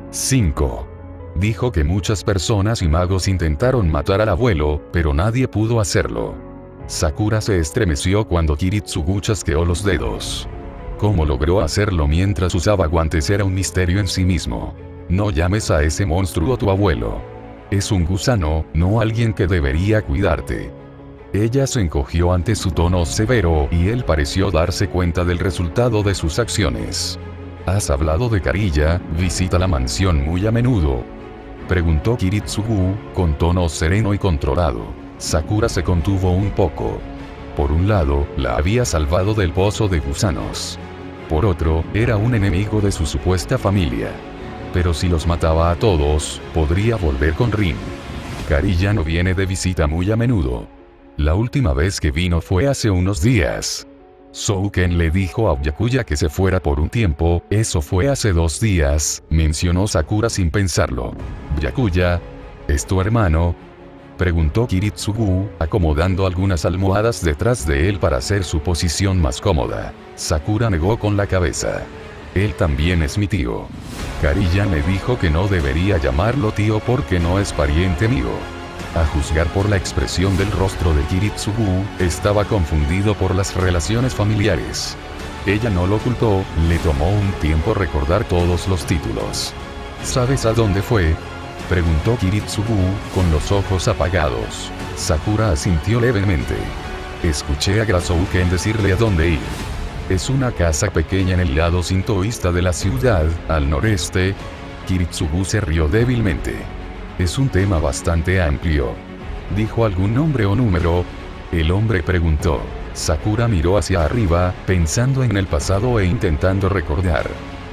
5. Dijo que muchas personas y magos intentaron matar al abuelo, pero nadie pudo hacerlo. Sakura se estremeció cuando Kiritsugu chasqueó los dedos. Cómo logró hacerlo mientras usaba guantes era un misterio en sí mismo. «No llames a ese monstruo tu abuelo. Es un gusano, no alguien que debería cuidarte». Ella se encogió ante su tono severo y él pareció darse cuenta del resultado de sus acciones. «¿Has hablado de Kariya? ¿Visita la mansión muy a menudo?», preguntó Kiritsugu, con tono sereno y controlado. Sakura se contuvo un poco. Por un lado, la había salvado del pozo de gusanos. Por otro, era un enemigo de su supuesta familia. Pero si los mataba a todos, podría volver con Rin. Kariya no viene de visita muy a menudo. La última vez que vino fue hace unos días. Souken le dijo a Byakuya que se fuera por un tiempo, eso fue hace 2 días, mencionó Sakura sin pensarlo. «¿Byakuya? ¿Es tu hermano?», preguntó Kiritsugu, acomodando algunas almohadas detrás de él para hacer su posición más cómoda. Sakura negó con la cabeza. «Él también es mi tío. Kariya me dijo que no debería llamarlo tío porque no es pariente mío». A juzgar por la expresión del rostro de Kiritsugu, estaba confundido por las relaciones familiares. Ella no lo ocultó, le tomó un tiempo recordar todos los títulos. «¿Sabes a dónde fue?», preguntó Kiritsugu, con los ojos apagados. Sakura asintió levemente. «Escuché a Grasouken decirle a dónde ir. Es una casa pequeña en el lado sintoísta de la ciudad, al noreste». Kiritsugu se rió débilmente. «Es un tema bastante amplio. ¿Dijo algún nombre o número?», el hombre preguntó. Sakura miró hacia arriba, pensando en el pasado e intentando recordar.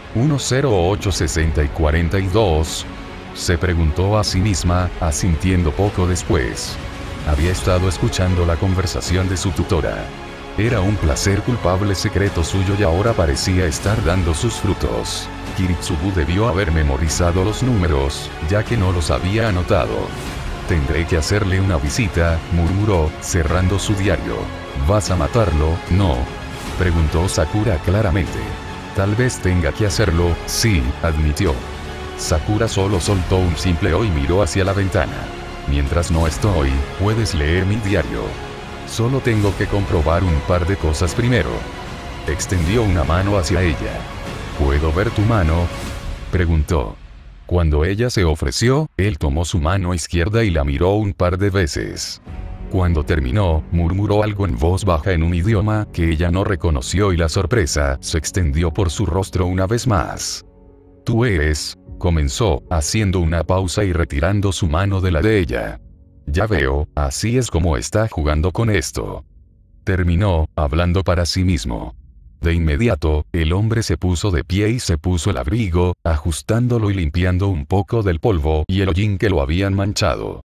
«10860 y 42. Se preguntó a sí misma, asintiendo poco después. Había estado escuchando la conversación de su tutora. Era un placer culpable secreto suyo y ahora parecía estar dando sus frutos. Kiritsugu debió haber memorizado los números, ya que no los había anotado. «Tendré que hacerle una visita», murmuró, cerrando su diario. «¿Vas a matarlo, no?», preguntó Sakura claramente. «Tal vez tenga que hacerlo», sí, admitió. Sakura solo soltó un simple «oh» y miró hacia la ventana. «Mientras no estoy, puedes leer mi diario. Solo tengo que comprobar un par de cosas primero». Extendió una mano hacia ella. «¿Puedo ver tu mano?», preguntó. Cuando ella se ofreció, él tomó su mano izquierda y la miró un par de veces. Cuando terminó, murmuró algo en voz baja en un idioma que ella no reconoció y la sorpresa se extendió por su rostro una vez más. «Tú eres», comenzó, haciendo una pausa y retirando su mano de la de ella. «Ya veo, así es como está jugando con esto». Terminó, hablando para sí mismo. De inmediato, el hombre se puso de pie y se puso el abrigo, ajustándolo y limpiando un poco del polvo y el hollín que lo habían manchado.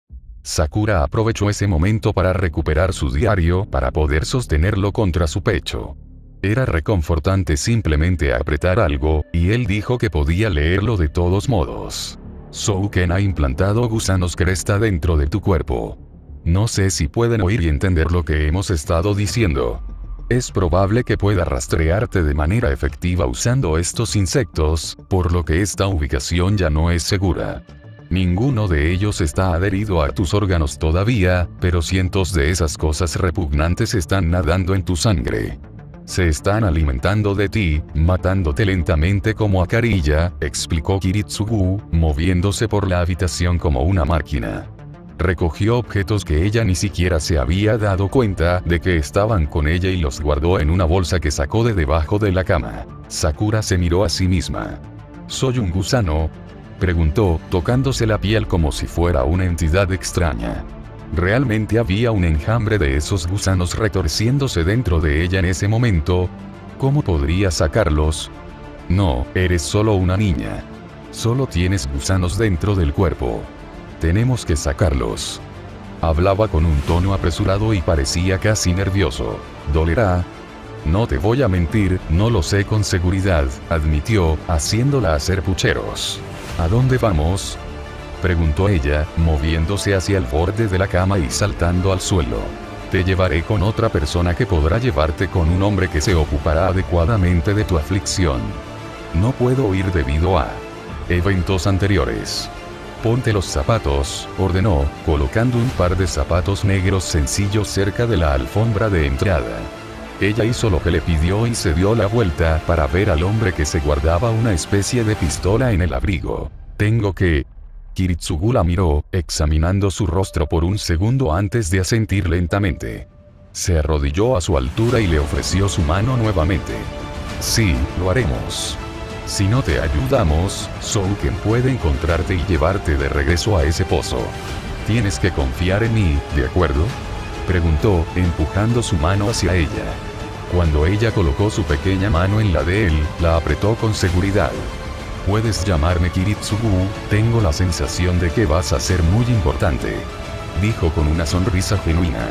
Sakura aprovechó ese momento para recuperar su diario para poder sostenerlo contra su pecho. Era reconfortante simplemente apretar algo, y él dijo que podía leerlo de todos modos. Souken ha implantado gusanos cresta dentro de tu cuerpo. No sé si pueden oír y entender lo que hemos estado diciendo. Es probable que pueda rastrearte de manera efectiva usando estos insectos, por lo que esta ubicación ya no es segura. Ninguno de ellos está adherido a tus órganos todavía, pero cientos de esas cosas repugnantes están nadando en tu sangre. Se están alimentando de ti, matándote lentamente como a carilla, explicó Kiritsugu, moviéndose por la habitación como una máquina. Recogió objetos que ella ni siquiera se había dado cuenta de que estaban con ella y los guardó en una bolsa que sacó de debajo de la cama. Sakura se miró a sí misma. ¿Soy un gusano?, preguntó, tocándose la piel como si fuera una entidad extraña. Realmente había un enjambre de esos gusanos retorciéndose dentro de ella en ese momento. ¿Cómo podría sacarlos? No, eres solo una niña. Solo tienes gusanos dentro del cuerpo. Tenemos que sacarlos. Hablaba con un tono apresurado y parecía casi nervioso. ¿Dolerá? No te voy a mentir, no lo sé con seguridad, admitió, haciéndola hacer pucheros. ¿A dónde vamos?, preguntó ella, moviéndose hacia el borde de la cama y saltando al suelo. Te llevaré con otra persona que podrá llevarte con un hombre que se ocupará adecuadamente de tu aflicción. No puedo ir debido a eventos anteriores. Ponte los zapatos, ordenó, colocando un par de zapatos negros sencillos cerca de la alfombra de entrada. Ella hizo lo que le pidió y se dio la vuelta para ver al hombre que se guardaba una especie de pistola en el abrigo. Tengo que... Kiritsugu la miró, examinando su rostro por un segundo antes de asentir lentamente. Se arrodilló a su altura y le ofreció su mano nuevamente. Sí, lo haremos. Si no te ayudamos, Souken puede encontrarte y llevarte de regreso a ese pozo. Tienes que confiar en mí, ¿de acuerdo?, preguntó, empujando su mano hacia ella. Cuando ella colocó su pequeña mano en la de él, la apretó con seguridad. Puedes llamarme Kiritsugu, tengo la sensación de que vas a ser muy importante, dijo con una sonrisa genuina.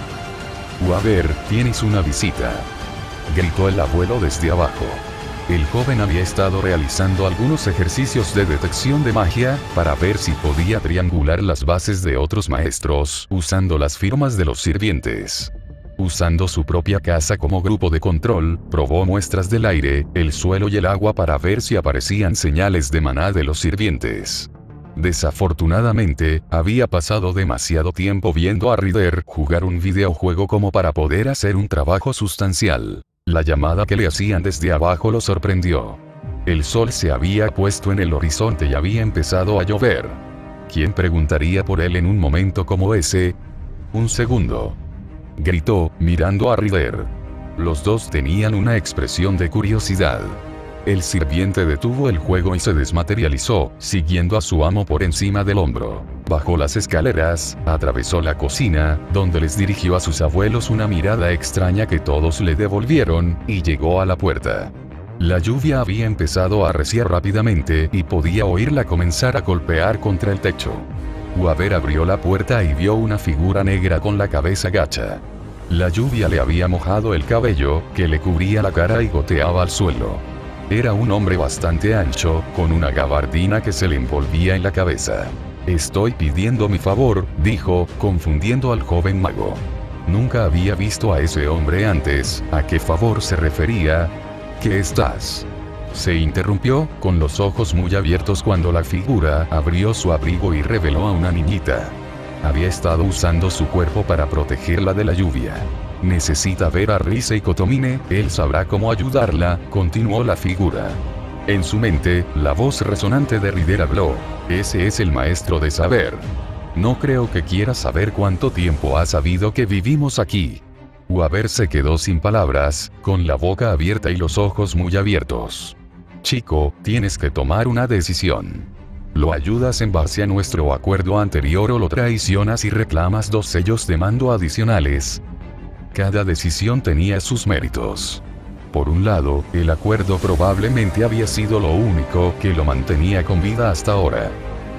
A ver, tienes una visita, gritó el abuelo desde abajo. El joven había estado realizando algunos ejercicios de detección de magia, para ver si podía triangular las bases de otros maestros, usando las firmas de los sirvientes. Usando su propia casa como grupo de control, probó muestras del aire, el suelo y el agua para ver si aparecían señales de maná de los sirvientes. Desafortunadamente, había pasado demasiado tiempo viendo a Rider jugar un videojuego como para poder hacer un trabajo sustancial. La llamada que le hacían desde abajo lo sorprendió. El sol se había puesto en el horizonte y había empezado a llover. ¿Quién preguntaría por él en un momento como ese? Un segundo, gritó, mirando a Rider. Los dos tenían una expresión de curiosidad. El sirviente detuvo el juego y se desmaterializó, siguiendo a su amo por encima del hombro. Bajó las escaleras, atravesó la cocina, donde les dirigió a sus abuelos una mirada extraña que todos le devolvieron, y llegó a la puerta. La lluvia había empezado a arreciar rápidamente y podía oírla comenzar a golpear contra el techo. Waver abrió la puerta y vio una figura negra con la cabeza gacha. La lluvia le había mojado el cabello, que le cubría la cara y goteaba al suelo. Era un hombre bastante ancho, con una gabardina que se le envolvía en la cabeza. Estoy pidiendo mi favor, dijo, confundiendo al joven mago. Nunca había visto a ese hombre antes. ¿A qué favor se refería? ¿Qué estás? Se interrumpió, con los ojos muy abiertos cuando la figura abrió su abrigo y reveló a una niñita. Había estado usando su cuerpo para protegerla de la lluvia. Necesita ver a Rise y Kotomine, él sabrá cómo ayudarla, continuó la figura. En su mente, la voz resonante de Rider habló. Ese es el maestro de saber. No creo que quiera saber cuánto tiempo ha sabido que vivimos aquí. Waver se quedó sin palabras, con la boca abierta y los ojos muy abiertos. Chico, tienes que tomar una decisión. ¿Lo ayudas en base a nuestro acuerdo anterior o lo traicionas y reclamas 2 sellos de mando adicionales? Cada decisión tenía sus méritos. Por un lado, el acuerdo probablemente había sido lo único que lo mantenía con vida hasta ahora.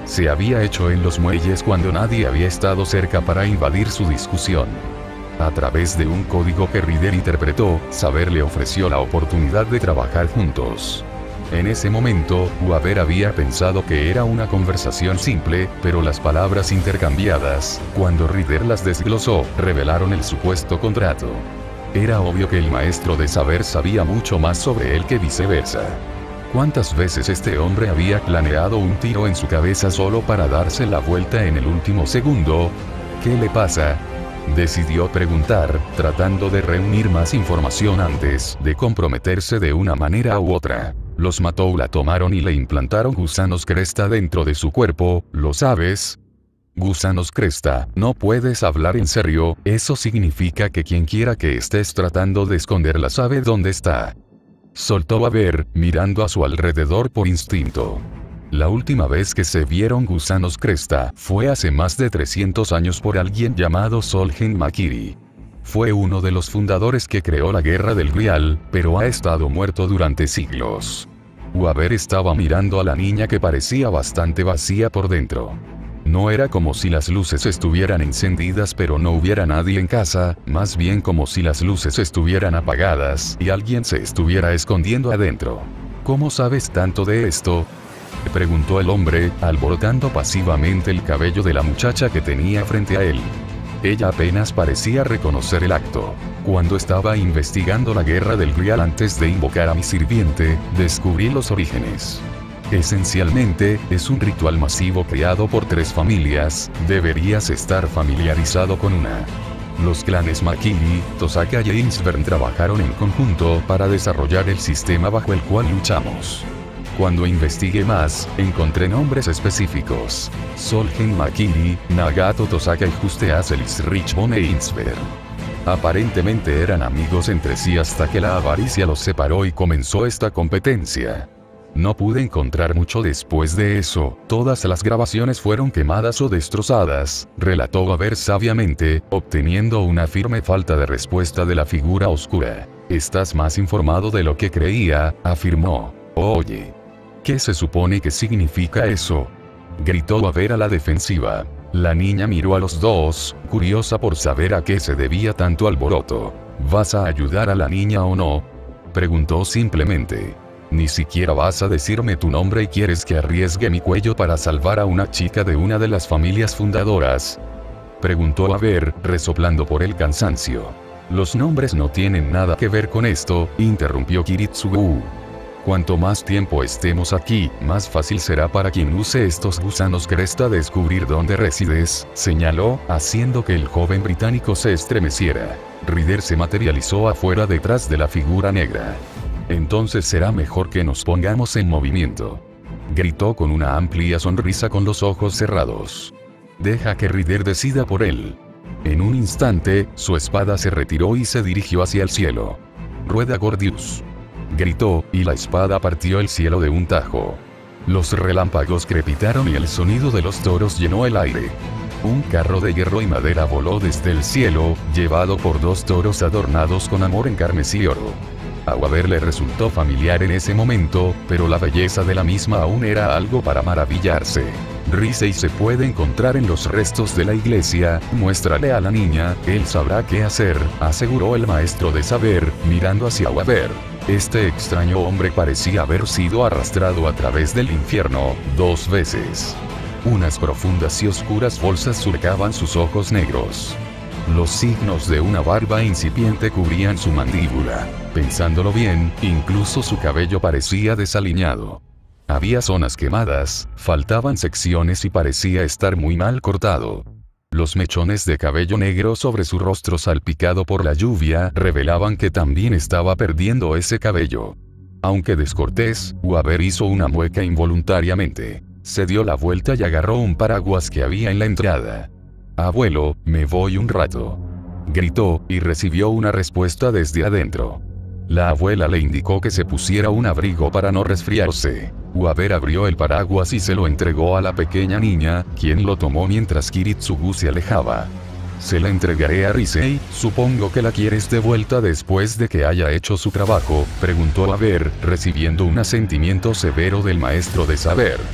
Se había hecho en los muelles cuando nadie había estado cerca para invadir su discusión. A través de un código que Ryder interpretó, Saber le ofreció la oportunidad de trabajar juntos. En ese momento, Weaver había pensado que era una conversación simple, pero las palabras intercambiadas, cuando Ryder las desglosó, revelaron el supuesto contrato. Era obvio que el maestro de Saber sabía mucho más sobre él que viceversa. ¿Cuántas veces este hombre había planeado un tiro en su cabeza solo para darse la vuelta en el último segundo? ¿Qué le pasa?, decidió preguntar, tratando de reunir más información antes de comprometerse de una manera u otra. Los Matou la tomaron y le implantaron gusanos cresta dentro de su cuerpo, ¿lo sabes? Gusanos cresta, ¿no puedes hablar en serio? Eso significa que quien quiera que estés tratando de esconderla sabe dónde está. Soltó a ver, mirando a su alrededor por instinto. La última vez que se vieron gusanos cresta fue hace más de 300 años por alguien llamado Solgen Makiri. Fue uno de los fundadores que creó la Guerra del Grial, pero ha estado muerto durante siglos. Weaver estaba mirando a la niña que parecía bastante vacía por dentro. No era como si las luces estuvieran encendidas pero no hubiera nadie en casa, más bien como si las luces estuvieran apagadas y alguien se estuviera escondiendo adentro. ¿Cómo sabes tanto de esto?, preguntó el hombre, alborotando pasivamente el cabello de la muchacha que tenía frente a él. Ella apenas parecía reconocer el acto. Cuando estaba investigando la Guerra del Grial antes de invocar a mi sirviente, descubrí los orígenes. Esencialmente, es un ritual masivo creado por 3 familias, deberías estar familiarizado con una. Los clanes Makiri, Tosaka y Ainsburn trabajaron en conjunto para desarrollar el sistema bajo el cual luchamos. Cuando investigué más, encontré nombres específicos: Solgen Makiri, Nagato Tosaka y Juste Azelis Richmond e Ainsburn. Aparentemente eran amigos entre sí hasta que la avaricia los separó y comenzó esta competencia. No pude encontrar mucho después de eso, todas las grabaciones fueron quemadas o destrozadas, relató Weaver sabiamente, obteniendo una firme falta de respuesta de la figura oscura. Estás más informado de lo que creía, afirmó. Oye. ¿Qué se supone que significa eso?, gritó Weaver a la defensiva. La niña miró a los dos, curiosa por saber a qué se debía tanto alboroto. ¿Vas a ayudar a la niña o no?, preguntó simplemente. ¿Ni siquiera vas a decirme tu nombre y quieres que arriesgue mi cuello para salvar a una chica de una de las familias fundadoras?, preguntó Weaver, resoplando por el cansancio. Los nombres no tienen nada que ver con esto, interrumpió Kiritsugu. Cuanto más tiempo estemos aquí, más fácil será para quien use estos gusanos cresta descubrir dónde resides, señaló, haciendo que el joven británico se estremeciera. Ryder se materializó afuera detrás de la figura negra. Entonces será mejor que nos pongamos en movimiento, gritó con una amplia sonrisa con los ojos cerrados. Deja que Ryder decida por él. En un instante, su espada se retiró y se dirigió hacia el cielo. Rueda Gordius, gritó, y la espada partió el cielo de un tajo. Los relámpagos crepitaron y el sonido de los toros llenó el aire. Un carro de hierro y madera voló desde el cielo, llevado por 2 toros adornados con amor en carmesí y oro. A Weaver le resultó familiar en ese momento, pero la belleza de la misma aún era algo para maravillarse. Risei se puede encontrar en los restos de la iglesia, muéstrale a la niña, él sabrá qué hacer, aseguró el maestro de Saber, mirando hacia Weaver. Este extraño hombre parecía haber sido arrastrado a través del infierno, 2 veces. Unas profundas y oscuras bolsas surcaban sus ojos negros. Los signos de una barba incipiente cubrían su mandíbula. Pensándolo bien, incluso su cabello parecía desaliñado. Había zonas quemadas, faltaban secciones y parecía estar muy mal cortado. Los mechones de cabello negro sobre su rostro salpicado por la lluvia revelaban que también estaba perdiendo ese cabello. Aunque descortés, Weaver hizo una mueca involuntariamente. Se dio la vuelta y agarró un paraguas que había en la entrada. «Abuelo, me voy un rato», gritó, y recibió una respuesta desde adentro. La abuela le indicó que se pusiera un abrigo para no resfriarse. Weaver abrió el paraguas y se lo entregó a la pequeña niña, quien lo tomó mientras Kiritsugu se alejaba. «Se la entregaré a Risei, supongo que la quieres de vuelta después de que haya hecho su trabajo», preguntó Weaver, recibiendo un asentimiento severo del maestro de Saber.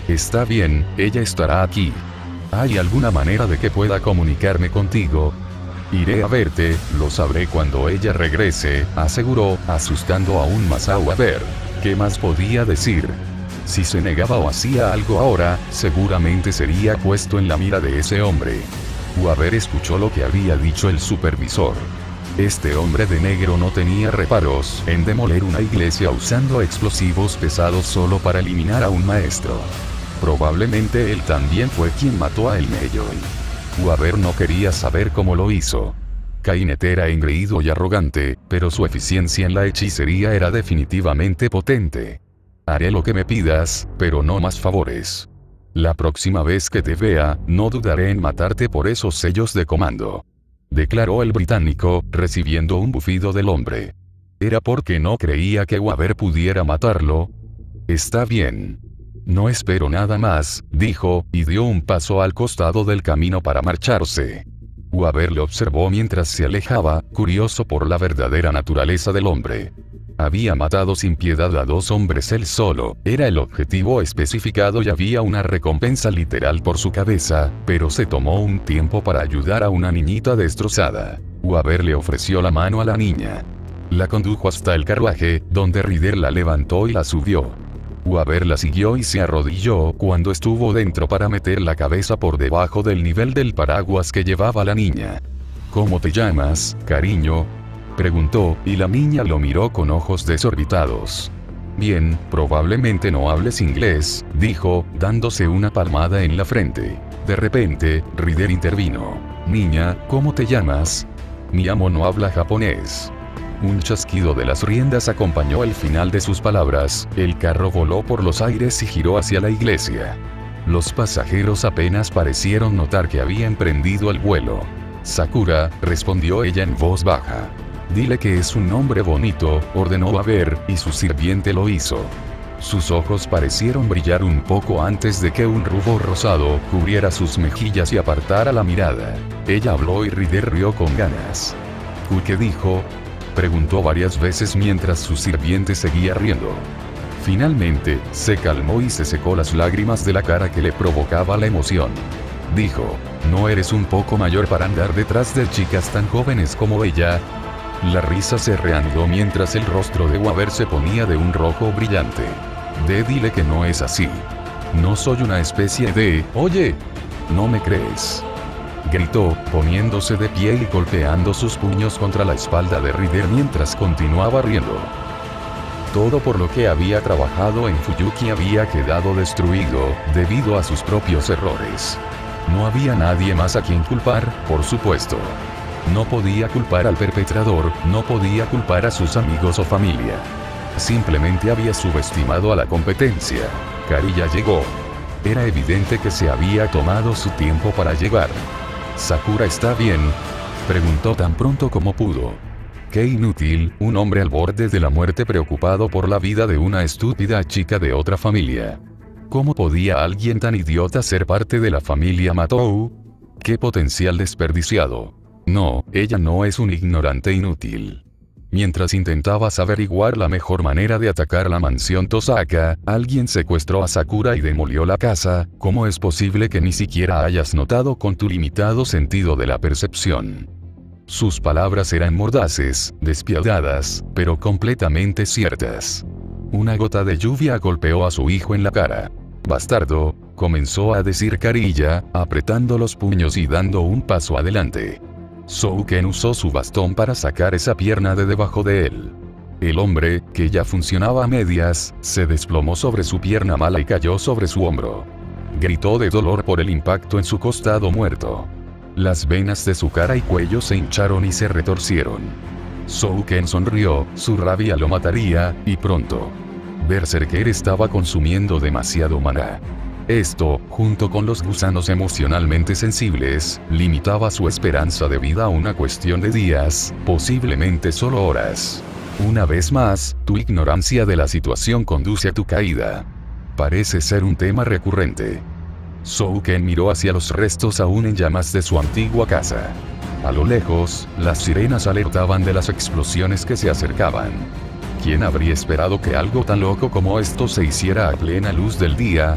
Está bien, ella estará aquí. ¿Hay alguna manera de que pueda comunicarme contigo? Iré a verte, lo sabré cuando ella regrese, aseguró, asustando aún más a Weaver. ¿Qué más podía decir? Si se negaba o hacía algo ahora, seguramente sería puesto en la mira de ese hombre. Weaver escuchó lo que había dicho el supervisor. Este hombre de negro no tenía reparos en demoler una iglesia usando explosivos pesados solo para eliminar a un maestro. Probablemente él también fue quien mató a El Mayoi. Weaver no quería saber cómo lo hizo. Kainet era engreído y arrogante, pero su eficiencia en la hechicería era definitivamente potente. Haré lo que me pidas, pero no más favores. La próxima vez que te vea, no dudaré en matarte por esos sellos de comando, declaró el británico, recibiendo un bufido del hombre. ¿Era porque no creía que Weaver pudiera matarlo? Está bien. No espero nada más, dijo, y dio un paso al costado del camino para marcharse. Weaver le observó mientras se alejaba, curioso por la verdadera naturaleza del hombre. Había matado sin piedad a 2 hombres él solo, era el objetivo especificado y había una recompensa literal por su cabeza, pero se tomó un tiempo para ayudar a una niñita destrozada. Weaver le ofreció la mano a la niña. La condujo hasta el carruaje, donde Ryder la levantó y la subió. Weaver la siguió y se arrodilló cuando estuvo dentro para meter la cabeza por debajo del nivel del paraguas que llevaba la niña. ¿Cómo te llamas, cariño?, preguntó, y la niña lo miró con ojos desorbitados. Bien, probablemente no hables inglés, dijo, dándose una palmada en la frente. De repente, Ryder intervino. Niña, ¿cómo te llamas? Mi amo no habla japonés. Un chasquido de las riendas acompañó el final de sus palabras, el carro voló por los aires y giró hacia la iglesia. Los pasajeros apenas parecieron notar que había emprendido el vuelo. Sakura, respondió ella en voz baja. Dile que es un nombre bonito, ordenó Weaver, y su sirviente lo hizo. Sus ojos parecieron brillar un poco antes de que un rubor rosado cubriera sus mejillas y apartara la mirada. Ella habló y Ryder rió con ganas. ¿Qué dijo?, preguntó varias veces mientras su sirviente seguía riendo. Finalmente, se calmó y se secó las lágrimas de la cara que le provocaba la emoción. Dijo, ¿no eres un poco mayor para andar detrás de chicas tan jóvenes como ella? La risa se reanudó mientras el rostro de Weaver se ponía de un rojo brillante. Dile que no es así. No soy una especie de... Oye, ¿no me crees?, gritó, poniéndose de pie y golpeando sus puños contra la espalda de Ryder mientras continuaba riendo. Todo por lo que había trabajado en Fuyuki había quedado destruido, debido a sus propios errores. No había nadie más a quien culpar, por supuesto. No podía culpar al perpetrador, no podía culpar a sus amigos o familia. Simplemente había subestimado a la competencia. Kari ya llegó. Era evidente que se había tomado su tiempo para llegar. ¿Sakura está bien?, preguntó tan pronto como pudo. Qué inútil, un hombre al borde de la muerte preocupado por la vida de una estúpida chica de otra familia. ¿Cómo podía alguien tan idiota ser parte de la familia Matou? ¡Qué potencial desperdiciado! No, ella no es un ignorante inútil. Mientras intentabas averiguar la mejor manera de atacar la mansión Tosaka, alguien secuestró a Sakura y demolió la casa. ¿Cómo es posible que ni siquiera hayas notado con tu limitado sentido de la percepción? Sus palabras eran mordaces, despiadadas, pero completamente ciertas. Una gota de lluvia golpeó a su hijo en la cara. «Bastardo», comenzó a decir Kariya, apretando los puños y dando un paso adelante. Souken usó su bastón para sacar esa pierna de debajo de él. El hombre, que ya funcionaba a medias, se desplomó sobre su pierna mala y cayó sobre su hombro. Gritó de dolor por el impacto en su costado muerto. Las venas de su cara y cuello se hincharon y se retorcieron. Souken sonrió, su rabia lo mataría, y pronto. Berserker estaba consumiendo demasiado maná. Esto, junto con los gusanos emocionalmente sensibles, limitaba su esperanza de vida a una cuestión de días, posiblemente solo horas. Una vez más, tu ignorancia de la situación conduce a tu caída. Parece ser un tema recurrente. Souken miró hacia los restos aún en llamas de su antigua casa. A lo lejos, las sirenas alertaban de las explosiones que se acercaban. ¿Quién habría esperado que algo tan loco como esto se hiciera a plena luz del día?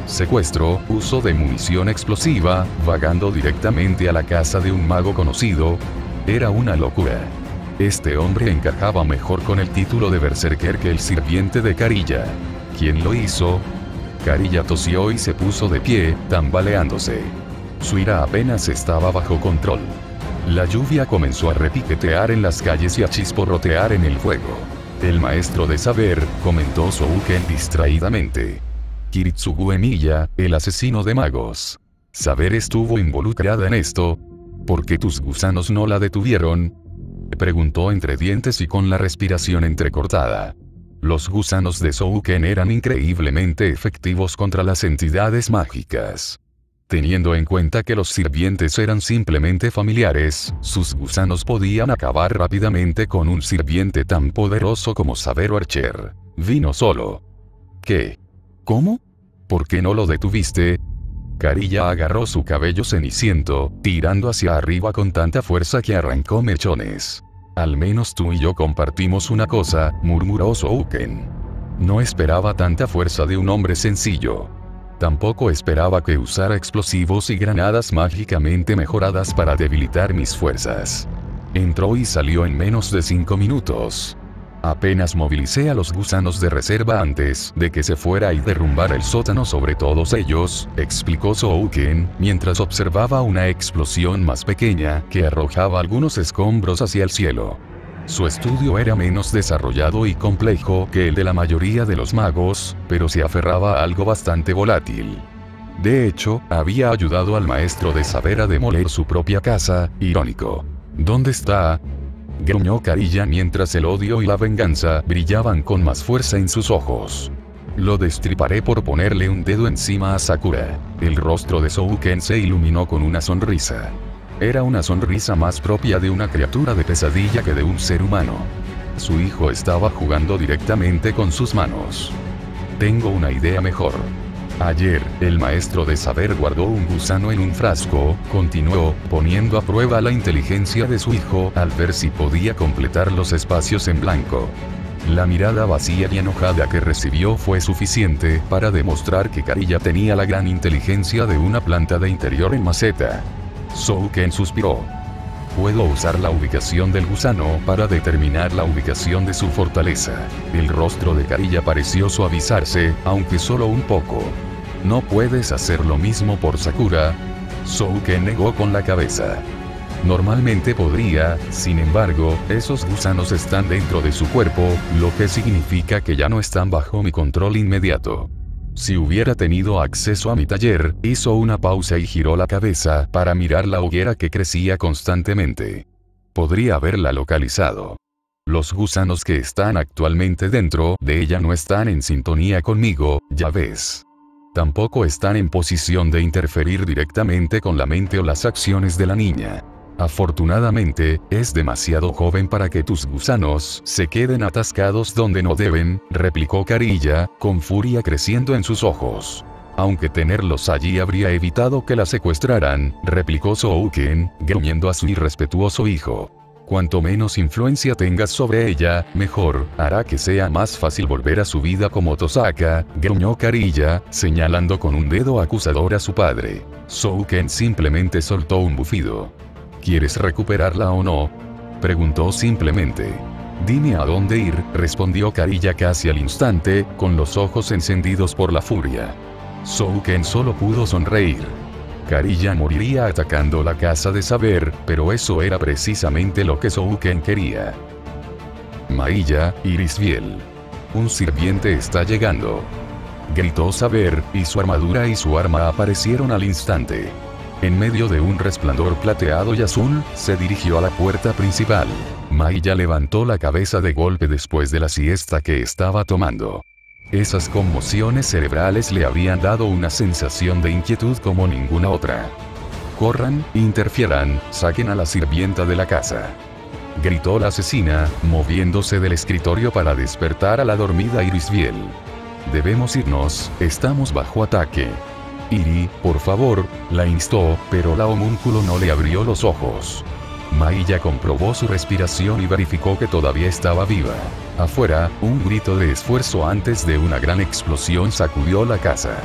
secuestro, uso de munición explosiva, vagando directamente a la casa de un mago conocido. Era una locura. Este hombre encajaba mejor con el título de berserker que el sirviente de Carilla. ¿Quién lo hizo? Carilla tosió y se puso de pie, tambaleándose. Su ira apenas estaba bajo control. La lluvia comenzó a repiquetear en las calles y a chisporrotear en el fuego. El maestro de saber, comentó Souken distraídamente. Kiritsugu Emiya, el asesino de magos. ¿Saber estuvo involucrada en esto? ¿Por qué tus gusanos no la detuvieron? Preguntó entre dientes y con la respiración entrecortada. Los gusanos de Souken eran increíblemente efectivos contra las entidades mágicas. Teniendo en cuenta que los sirvientes eran simplemente familiares, sus gusanos podían acabar rápidamente con un sirviente tan poderoso como Saber o Archer. Vino solo. ¿Qué? ¿Cómo? ¿Por qué no lo detuviste? Carilla agarró su cabello ceniciento, tirando hacia arriba con tanta fuerza que arrancó mechones. Al menos tú y yo compartimos una cosa, murmuró Souken. No esperaba tanta fuerza de un hombre sencillo. Tampoco esperaba que usara explosivos y granadas mágicamente mejoradas para debilitar mis fuerzas. Entró y salió en menos de 5 minutos. Apenas movilicé a los gusanos de reserva antes de que se fuera y derrumbara el sótano sobre todos ellos, explicó Souken, mientras observaba una explosión más pequeña que arrojaba algunos escombros hacia el cielo. Su estudio era menos desarrollado y complejo que el de la mayoría de los magos, pero se aferraba a algo bastante volátil. De hecho, había ayudado al maestro de saber a demoler su propia casa, irónico. ¿Dónde está? Gruñó Carilla mientras el odio y la venganza brillaban con más fuerza en sus ojos. Lo destriparé por ponerle un dedo encima a Sakura. El rostro de Souken se iluminó con una sonrisa. Era una sonrisa más propia de una criatura de pesadilla que de un ser humano. Su hijo estaba jugando directamente con sus manos. Tengo una idea mejor. Ayer, el maestro de saber guardó un gusano en un frasco, continuó, poniendo a prueba la inteligencia de su hijo al ver si podía completar los espacios en blanco. La mirada vacía y enojada que recibió fue suficiente para demostrar que Carilla tenía la gran inteligencia de una planta de interior en maceta. Souken suspiró. Puedo usar la ubicación del gusano para determinar la ubicación de su fortaleza. El rostro de Carilla pareció suavizarse, aunque solo un poco. ¿No puedes hacer lo mismo por Sakura? Souken negó con la cabeza. Normalmente podría, sin embargo, esos gusanos están dentro de su cuerpo, lo que significa que ya no están bajo mi control inmediato. Si hubiera tenido acceso a mi taller, hizo una pausa y giró la cabeza para mirar la hoguera que crecía constantemente. Podría haberla localizado. Los gusanos que están actualmente dentro de ella no están en sintonía conmigo, ya ves. Tampoco están en posición de interferir directamente con la mente o las acciones de la niña. Afortunadamente, es demasiado joven para que tus gusanos se queden atascados donde no deben, replicó Carilla, con furia creciendo en sus ojos. Aunque tenerlos allí habría evitado que la secuestraran, replicó Souken, gruñendo a su irrespetuoso hijo. Cuanto menos influencia tengas sobre ella, mejor, hará que sea más fácil volver a su vida como Tosaka, gruñó Carilla, señalando con un dedo acusador a su padre. Souken simplemente soltó un bufido. ¿Quieres recuperarla o no? Preguntó simplemente. Dime a dónde ir, respondió Carilla casi al instante, con los ojos encendidos por la furia. Souken solo pudo sonreír. Carilla moriría atacando la casa de saber, pero eso era precisamente lo que Souken quería. Mailla, Irisbiel. Un sirviente está llegando. Gritó saber, y su armadura y su arma aparecieron al instante. En medio de un resplandor plateado y azul, se dirigió a la puerta principal. Mailla levantó la cabeza de golpe después de la siesta que estaba tomando. Esas conmociones cerebrales le habían dado una sensación de inquietud como ninguna otra. Corran, interfieran, saquen a la sirvienta de la casa. Gritó la asesina, moviéndose del escritorio para despertar a la dormida Irisbiel. Debemos irnos, estamos bajo ataque. Iri, por favor, la instó, pero la homúnculo no le abrió los ojos. Mailla comprobó su respiración y verificó que todavía estaba viva. Afuera, un grito de esfuerzo antes de una gran explosión sacudió la casa.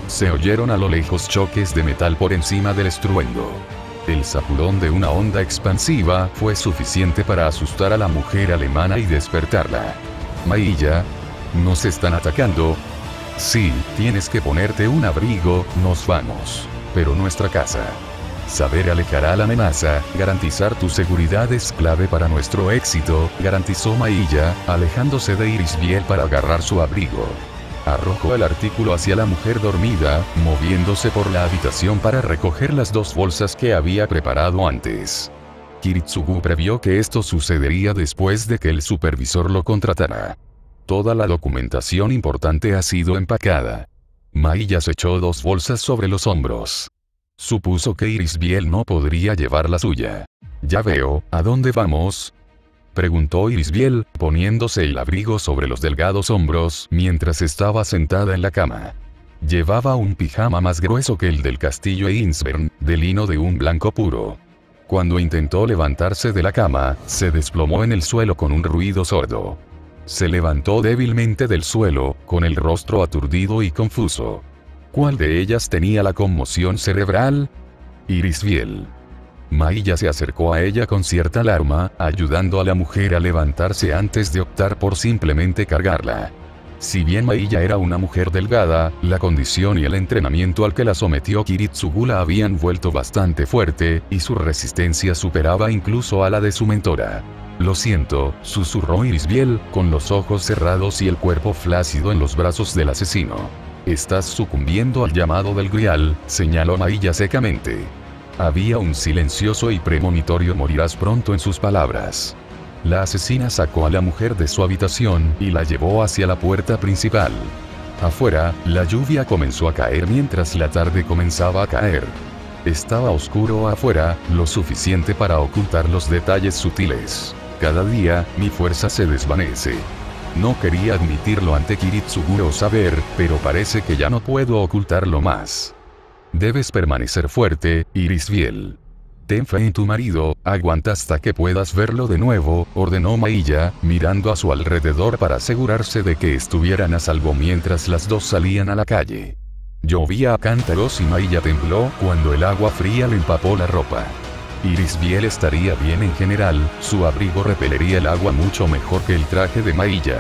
Se oyeron a lo lejos choques de metal por encima del estruendo. El sacudón de una onda expansiva fue suficiente para asustar a la mujer alemana y despertarla. Mailla, ¿nos están atacando? Sí, tienes que ponerte un abrigo, nos vamos. Pero nuestra casa. Saber alejará a la amenaza, garantizar tu seguridad es clave para nuestro éxito, garantizó Mailla, alejándose de Irisbiel para agarrar su abrigo. Arrojó el artículo hacia la mujer dormida, moviéndose por la habitación para recoger las 2 bolsas que había preparado antes. Kiritsugu previó que esto sucedería después de que el supervisor lo contratara. Toda la documentación importante ha sido empacada. Mailla se echó 2 bolsas sobre los hombros. Supuso que Irisbiel no podría llevar la suya. Ya veo, ¿a dónde vamos?, preguntó Irisbiel, poniéndose el abrigo sobre los delgados hombros mientras estaba sentada en la cama. Llevaba un pijama más grueso que el del castillo Einsbern, de lino de un blanco puro. Cuando intentó levantarse de la cama, se desplomó en el suelo con un ruido sordo. Se levantó débilmente del suelo, con el rostro aturdido y confuso. ¿Cuál de ellas tenía la conmoción cerebral? Irisbiel. Mailla se acercó a ella con cierta alarma, ayudando a la mujer a levantarse antes de optar por simplemente cargarla. Si bien Mailla era una mujer delgada, la condición y el entrenamiento al que la sometió Kiritsugu la habían vuelto bastante fuerte, y su resistencia superaba incluso a la de su mentora. Lo siento, susurró Irisbiel, con los ojos cerrados y el cuerpo flácido en los brazos del asesino. Estás sucumbiendo al llamado del grial, señaló Mailla secamente. Había un silencioso y premonitorio morirás pronto en sus palabras. La asesina sacó a la mujer de su habitación y la llevó hacia la puerta principal. Afuera, la lluvia comenzó a caer mientras la tarde comenzaba a caer. Estaba oscuro afuera, lo suficiente para ocultar los detalles sutiles. Cada día, mi fuerza se desvanece. No quería admitirlo ante Kiritsugu o saber, pero parece que ya no puedo ocultarlo más. Debes permanecer fuerte, Irisbiel. Ten fe en tu marido, aguanta hasta que puedas verlo de nuevo, ordenó Mailla, mirando a su alrededor para asegurarse de que estuvieran a salvo mientras las 2 salían a la calle. Llovía a cántaros y Mailla tembló cuando el agua fría le empapó la ropa. Irisbiel estaría bien en general, su abrigo repelería el agua mucho mejor que el traje de Mailla.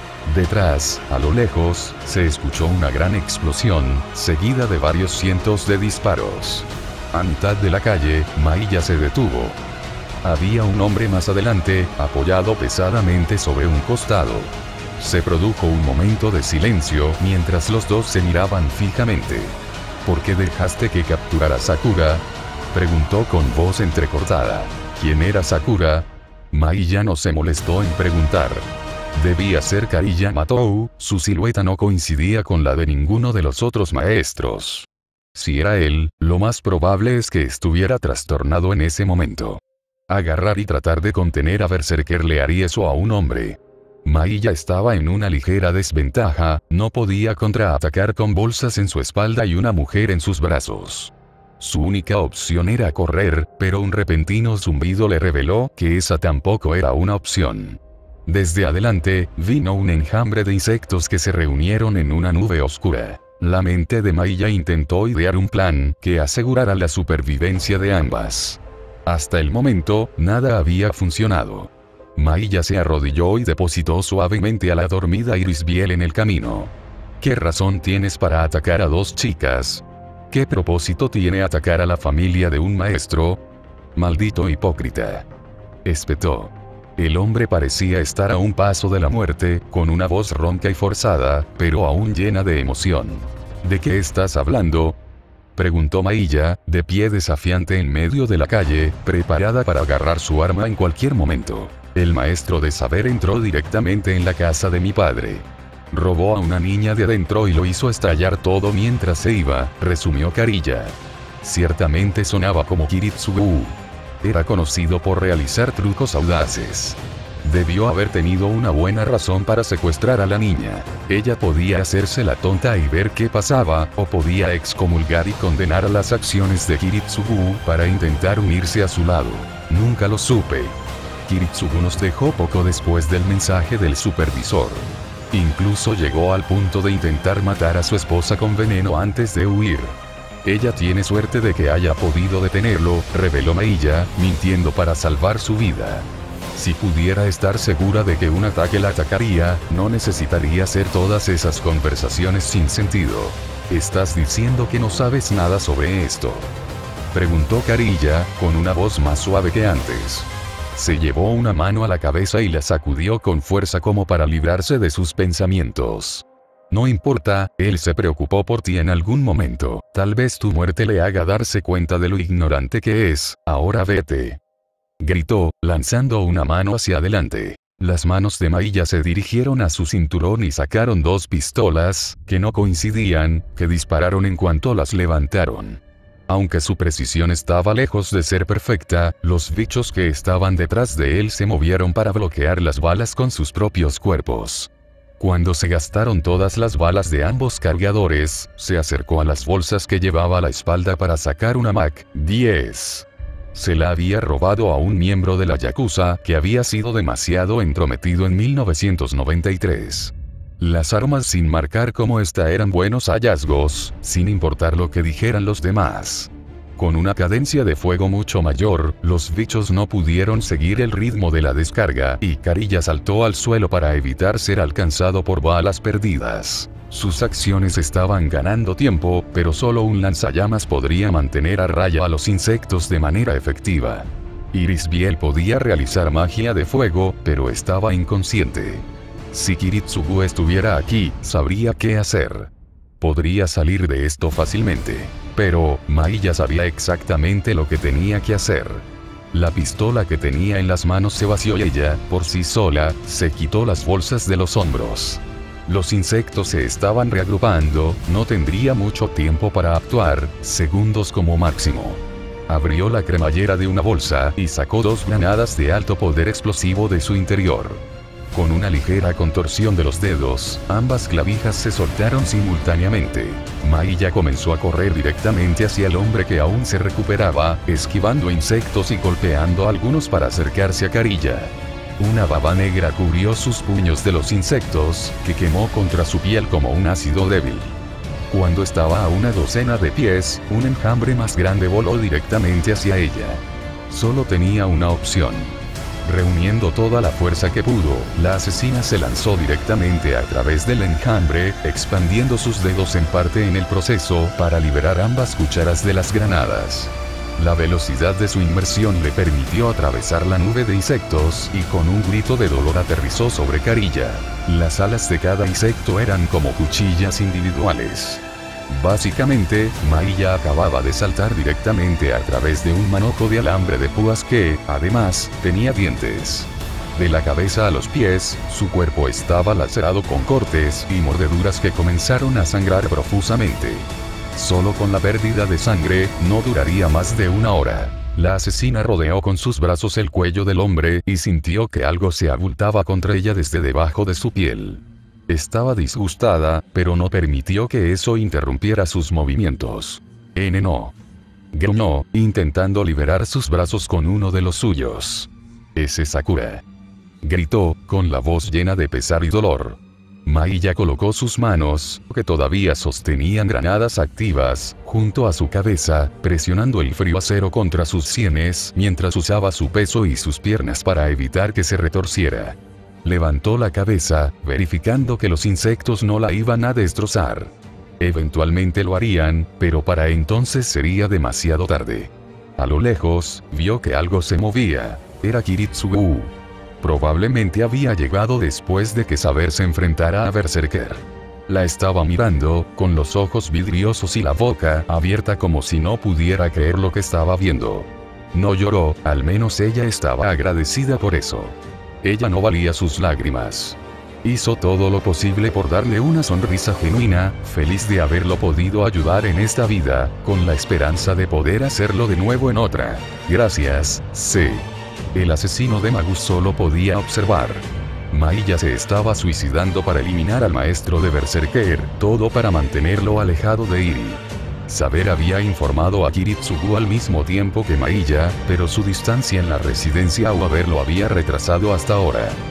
Detrás, a lo lejos, se escuchó una gran explosión, seguida de varios cientos de disparos. A mitad de la calle, Mailla se detuvo. Había un hombre más adelante, apoyado pesadamente sobre un costado. Se produjo un momento de silencio mientras los 2 se miraban fijamente. ¿Por qué dejaste que capturara a Sakura?, preguntó con voz entrecortada. ¿Quién era Sakura? Mailla no se molestó en preguntar. Debía ser Kari Yamatou, su silueta no coincidía con la de ninguno de los otros maestros. Si era él, lo más probable es que estuviera trastornado en ese momento. Agarrar y tratar de contener a Berserker le haría eso a un hombre. Mailla estaba en una ligera desventaja, no podía contraatacar con bolsas en su espalda y una mujer en sus brazos. Su única opción era correr, pero un repentino zumbido le reveló que esa tampoco era una opción. Desde adelante, vino un enjambre de insectos que se reunieron en una nube oscura. La mente de Mailla intentó idear un plan que asegurara la supervivencia de ambas. Hasta el momento, nada había funcionado. Mailla se arrodilló y depositó suavemente a la dormida Irisbiel en el camino. ¿Qué razón tienes para atacar a 2 chicas? ¿Qué propósito tiene atacar a la familia de un maestro? Maldito hipócrita. Espetó. El hombre parecía estar a un paso de la muerte, con una voz ronca y forzada, pero aún llena de emoción. ¿De qué estás hablando?, preguntó Mailla, de pie desafiante en medio de la calle, preparada para agarrar su arma en cualquier momento. El maestro de saber entró directamente en la casa de mi padre. Robó a una niña de adentro y lo hizo estallar todo mientras se iba, resumió Kariya. Ciertamente sonaba como Kiritsugu. Era conocido por realizar trucos audaces. Debió haber tenido una buena razón para secuestrar a la niña. Ella podía hacerse la tonta y ver qué pasaba, o podía excomulgar y condenar las acciones de Kiritsugu para intentar unirse a su lado. Nunca lo supe. Kiritsugu nos dejó poco después del mensaje del supervisor. Incluso llegó al punto de intentar matar a su esposa con veneno antes de huir. Ella tiene suerte de que haya podido detenerlo, reveló Maiya, mintiendo para salvar su vida. Si pudiera estar segura de que un ataque la atacaría, no necesitaría hacer todas esas conversaciones sin sentido. ¿Estás diciendo que no sabes nada sobre esto?, preguntó Kariya, con una voz más suave que antes. Se llevó una mano a la cabeza y la sacudió con fuerza como para librarse de sus pensamientos. No importa, él se preocupó por ti en algún momento, tal vez tu muerte le haga darse cuenta de lo ignorante que es, ahora vete. Gritó, lanzando una mano hacia adelante. Las manos de Maiya se dirigieron a su cinturón y sacaron 2 pistolas, que no coincidían, que dispararon en cuanto las levantaron. Aunque su precisión estaba lejos de ser perfecta, los bichos que estaban detrás de él se movieron para bloquear las balas con sus propios cuerpos. Cuando se gastaron todas las balas de ambos cargadores, se acercó a las bolsas que llevaba a la espalda para sacar una MAC-10. Se la había robado a un miembro de la Yakuza que había sido demasiado entrometido en 1993. Las armas sin marcar como esta eran buenos hallazgos, sin importar lo que dijeran los demás. Con una cadencia de fuego mucho mayor, los bichos no pudieron seguir el ritmo de la descarga y Kariya saltó al suelo para evitar ser alcanzado por balas perdidas. Sus acciones estaban ganando tiempo, pero solo un lanzallamas podría mantener a raya a los insectos de manera efectiva. Iris Biel podía realizar magia de fuego, pero estaba inconsciente. Si Kiritsugu estuviera aquí, sabría qué hacer. Podría salir de esto fácilmente. Pero, Maiya sabía exactamente lo que tenía que hacer. La pistola que tenía en las manos se vació y ella, por sí sola, se quitó las bolsas de los hombros. Los insectos se estaban reagrupando, no tendría mucho tiempo para actuar, segundos como máximo. Abrió la cremallera de una bolsa y sacó 2 granadas de alto poder explosivo de su interior. Con una ligera contorsión de los dedos, ambas clavijas se soltaron simultáneamente. Maiya comenzó a correr directamente hacia el hombre que aún se recuperaba, esquivando insectos y golpeando a algunos para acercarse a Kariya. Una baba negra cubrió sus puños de los insectos, que quemó contra su piel como un ácido débil. Cuando estaba a una docena de pies, un enjambre más grande voló directamente hacia ella. Solo tenía una opción. Reuniendo toda la fuerza que pudo, la asesina se lanzó directamente a través del enjambre, expandiendo sus dedos en parte en el proceso para liberar ambas cucharas de las granadas. La velocidad de su inmersión le permitió atravesar la nube de insectos y con un grito de dolor aterrizó sobre Kariya. Las alas de cada insecto eran como cuchillas individuales. Básicamente, Maiya acababa de saltar directamente a través de un manojo de alambre de púas que, además, tenía dientes. De la cabeza a los pies, su cuerpo estaba lacerado con cortes y mordeduras que comenzaron a sangrar profusamente. Solo con la pérdida de sangre, no duraría más de 1 hora. La asesina rodeó con sus brazos el cuello del hombre y sintió que algo se abultaba contra ella desde debajo de su piel. Estaba disgustada, pero no permitió que eso interrumpiera sus movimientos. No. Gruñó, intentando liberar sus brazos con uno de los suyos. «Ese Sakura», gritó, con la voz llena de pesar y dolor. Maiya colocó sus manos, que todavía sostenían granadas activas, junto a su cabeza, presionando el frío acero contra sus sienes mientras usaba su peso y sus piernas para evitar que se retorciera. Levantó la cabeza, verificando que los insectos no la iban a destrozar. Eventualmente lo harían, pero para entonces sería demasiado tarde. A lo lejos, vio que algo se movía. Era Kiritsugu. Probablemente había llegado después de que Saber se enfrentara a Berserker. La estaba mirando, con los ojos vidriosos y la boca abierta como si no pudiera creer lo que estaba viendo. No lloró, al menos ella estaba agradecida por eso. Ella no valía sus lágrimas. Hizo todo lo posible por darle una sonrisa genuina, feliz de haberlo podido ayudar en esta vida, con la esperanza de poder hacerlo de nuevo en otra. Gracias, sí. El asesino de Magus solo podía observar. Maiya se estaba suicidando para eliminar al maestro de Berserker, todo para mantenerlo alejado de Iri. Saber había informado a Kiritsugu al mismo tiempo que Maiya, pero su distancia en la residencia Auber lo había retrasado hasta ahora.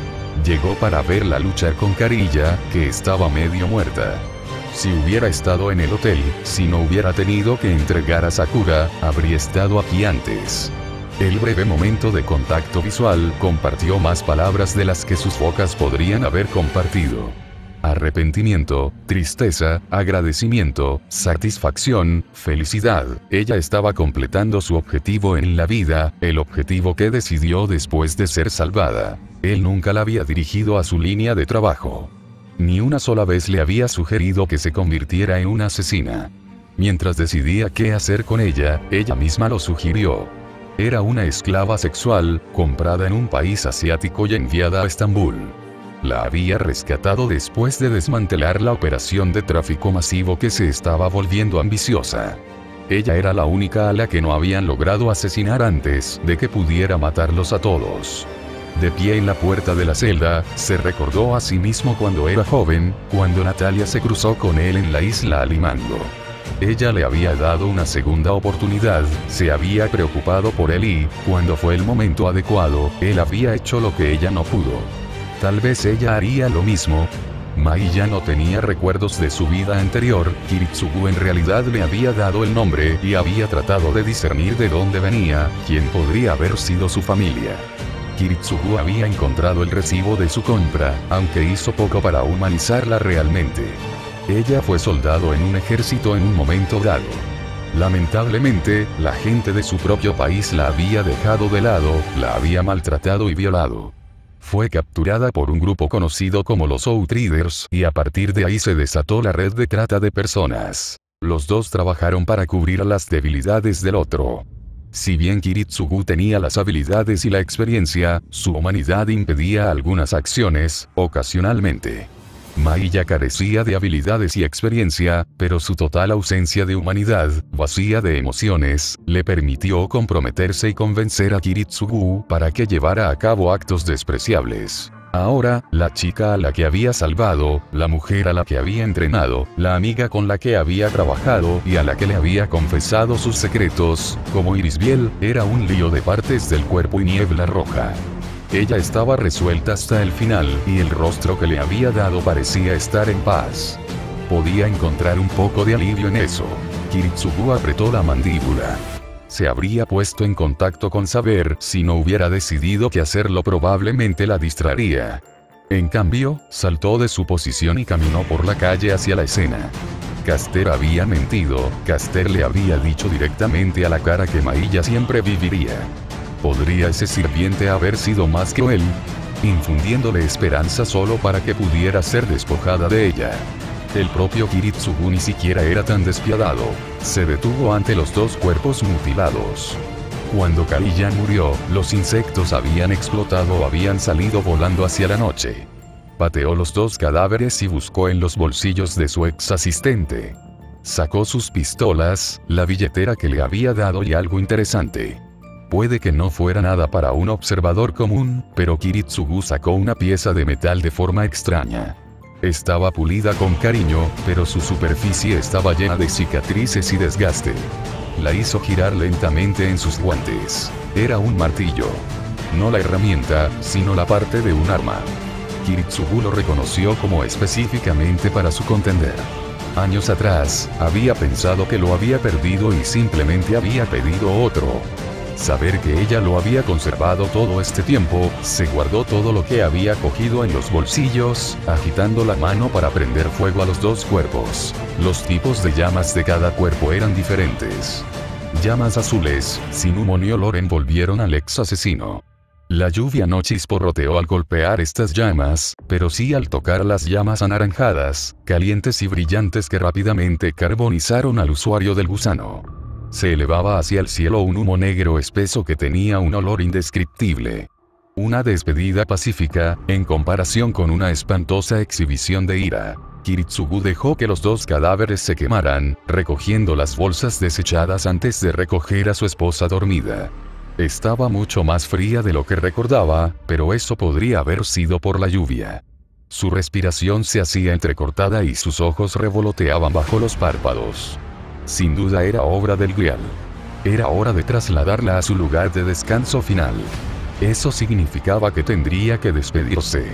Llegó para verla luchar con Kariya, que estaba medio muerta. Si hubiera estado en el hotel, si no hubiera tenido que entregar a Sakura, habría estado aquí antes. El breve momento de contacto visual compartió más palabras de las que sus bocas podrían haber compartido. Arrepentimiento, tristeza, agradecimiento, satisfacción, felicidad. Ella estaba completando su objetivo en la vida, el objetivo que decidió después de ser salvada. Él nunca la había dirigido a su línea de trabajo. Ni una sola vez le había sugerido que se convirtiera en una asesina. Mientras decidía qué hacer con ella, ella misma lo sugirió. Era una esclava sexual, comprada en un país asiático y enviada a Estambul. La había rescatado después de desmantelar la operación de tráfico masivo que se estaba volviendo ambiciosa. Ella era la única a la que no habían logrado asesinar antes de que pudiera matarlos a todos. De pie en la puerta de la celda, se recordó a sí mismo cuando era joven, cuando Natalia se cruzó con él en la isla Alimango. Ella le había dado una segunda oportunidad, se había preocupado por él y, cuando fue el momento adecuado, él había hecho lo que ella no pudo. Tal vez ella haría lo mismo. Mai ya no tenía recuerdos de su vida anterior, Kiritsugu en realidad le había dado el nombre y había tratado de discernir de dónde venía, quién podría haber sido su familia. Kiritsugu había encontrado el recibo de su compra, aunque hizo poco para humanizarla realmente. Ella fue soldado en un ejército en un momento dado. Lamentablemente, la gente de su propio país la había dejado de lado, la había maltratado y violado. Fue capturada por un grupo conocido como los Outriders, y a partir de ahí se desató la red de trata de personas. Los dos trabajaron para cubrir las debilidades del otro. Si bien Kiritsugu tenía las habilidades y la experiencia, su humanidad impedía algunas acciones, ocasionalmente. Mai ya carecía de habilidades y experiencia, pero su total ausencia de humanidad, vacía de emociones, le permitió comprometerse y convencer a Kiritsugu para que llevara a cabo actos despreciables. Ahora, la chica a la que había salvado, la mujer a la que había entrenado, la amiga con la que había trabajado y a la que le había confesado sus secretos, como Irisbiel, era un lío de partes del cuerpo y niebla roja. Ella estaba resuelta hasta el final, y el rostro que le había dado parecía estar en paz. Podía encontrar un poco de alivio en eso. Kiritsugu apretó la mandíbula. Se habría puesto en contacto con Saber si no hubiera decidido que hacerlo probablemente la distraería. En cambio, saltó de su posición y caminó por la calle hacia la escena. Caster había mentido, Caster le había dicho directamente a la cara que Mailla siempre viviría. ¿Podría ese sirviente haber sido más cruel? Infundiéndole esperanza solo para que pudiera ser despojada de ella. El propio Kiritsugu ni siquiera era tan despiadado. Se detuvo ante los dos cuerpos mutilados. Cuando Kariya murió, los insectos habían explotado o habían salido volando hacia la noche. Pateó los dos cadáveres y buscó en los bolsillos de su ex asistente. Sacó sus pistolas, la billetera que le había dado y algo interesante. Puede que no fuera nada para un observador común, pero Kiritsugu sacó una pieza de metal de forma extraña. Estaba pulida con cariño, pero su superficie estaba llena de cicatrices y desgaste. La hizo girar lentamente en sus guantes. Era un martillo. No la herramienta, sino la parte de un arma. Kiritsugu lo reconoció como específicamente para su contender. Años atrás, había pensado que lo había perdido y simplemente había pedido otro. Saber que ella lo había conservado todo este tiempo, se guardó todo lo que había cogido en los bolsillos, agitando la mano para prender fuego a los dos cuerpos. Los tipos de llamas de cada cuerpo eran diferentes. Llamas azules, sin humo ni olor envolvieron al ex asesino. La lluvia no chisporroteó al golpear estas llamas, pero sí al tocar las llamas anaranjadas, calientes y brillantes que rápidamente carbonizaron al usuario del gusano. Se elevaba hacia el cielo un humo negro espeso que tenía un olor indescriptible. Una despedida pacífica, en comparación con una espantosa exhibición de ira. Kiritsugu dejó que los dos cadáveres se quemaran, recogiendo las bolsas desechadas antes de recoger a su esposa dormida. Estaba mucho más fría de lo que recordaba, pero eso podría haber sido por la lluvia. Su respiración se hacía entrecortada y sus ojos revoloteaban bajo los párpados. Sin duda era obra del Grial. Era hora de trasladarla a su lugar de descanso final. Eso significaba que tendría que despedirse.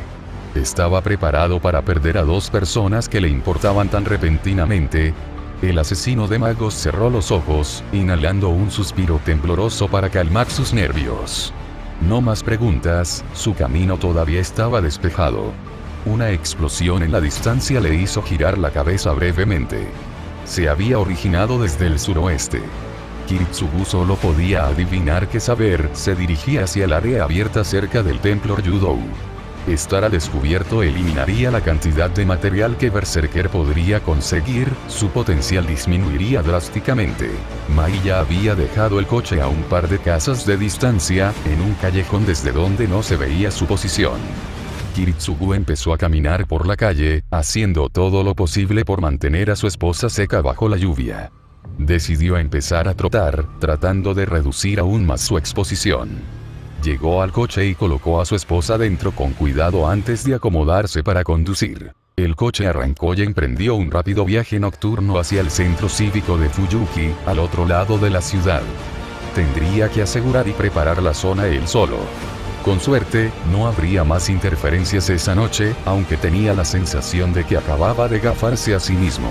Estaba preparado para perder a dos personas que le importaban tan repentinamente. El asesino de magos cerró los ojos, inhalando un suspiro tembloroso para calmar sus nervios. No más preguntas, su camino todavía estaba despejado. Una explosión en la distancia le hizo girar la cabeza brevemente. Se había originado desde el suroeste. Kiritsugu solo podía adivinar que Saber se dirigía hacia el área abierta cerca del templo Ryudou. Estar a descubierto eliminaría la cantidad de material que Berserker podría conseguir, su potencial disminuiría drásticamente. Mai ya había dejado el coche a un par de casas de distancia, en un callejón desde donde no se veía su posición. Kiritsugu empezó a caminar por la calle, haciendo todo lo posible por mantener a su esposa seca bajo la lluvia. Decidió empezar a trotar, tratando de reducir aún más su exposición. Llegó al coche y colocó a su esposa dentro con cuidado antes de acomodarse para conducir. El coche arrancó y emprendió un rápido viaje nocturno hacia el centro cívico de Fuyuki, al otro lado de la ciudad. Tendría que asegurar y preparar la zona él solo. Con suerte, no habría más interferencias esa noche, aunque tenía la sensación de que acababa de gafarse a sí mismo.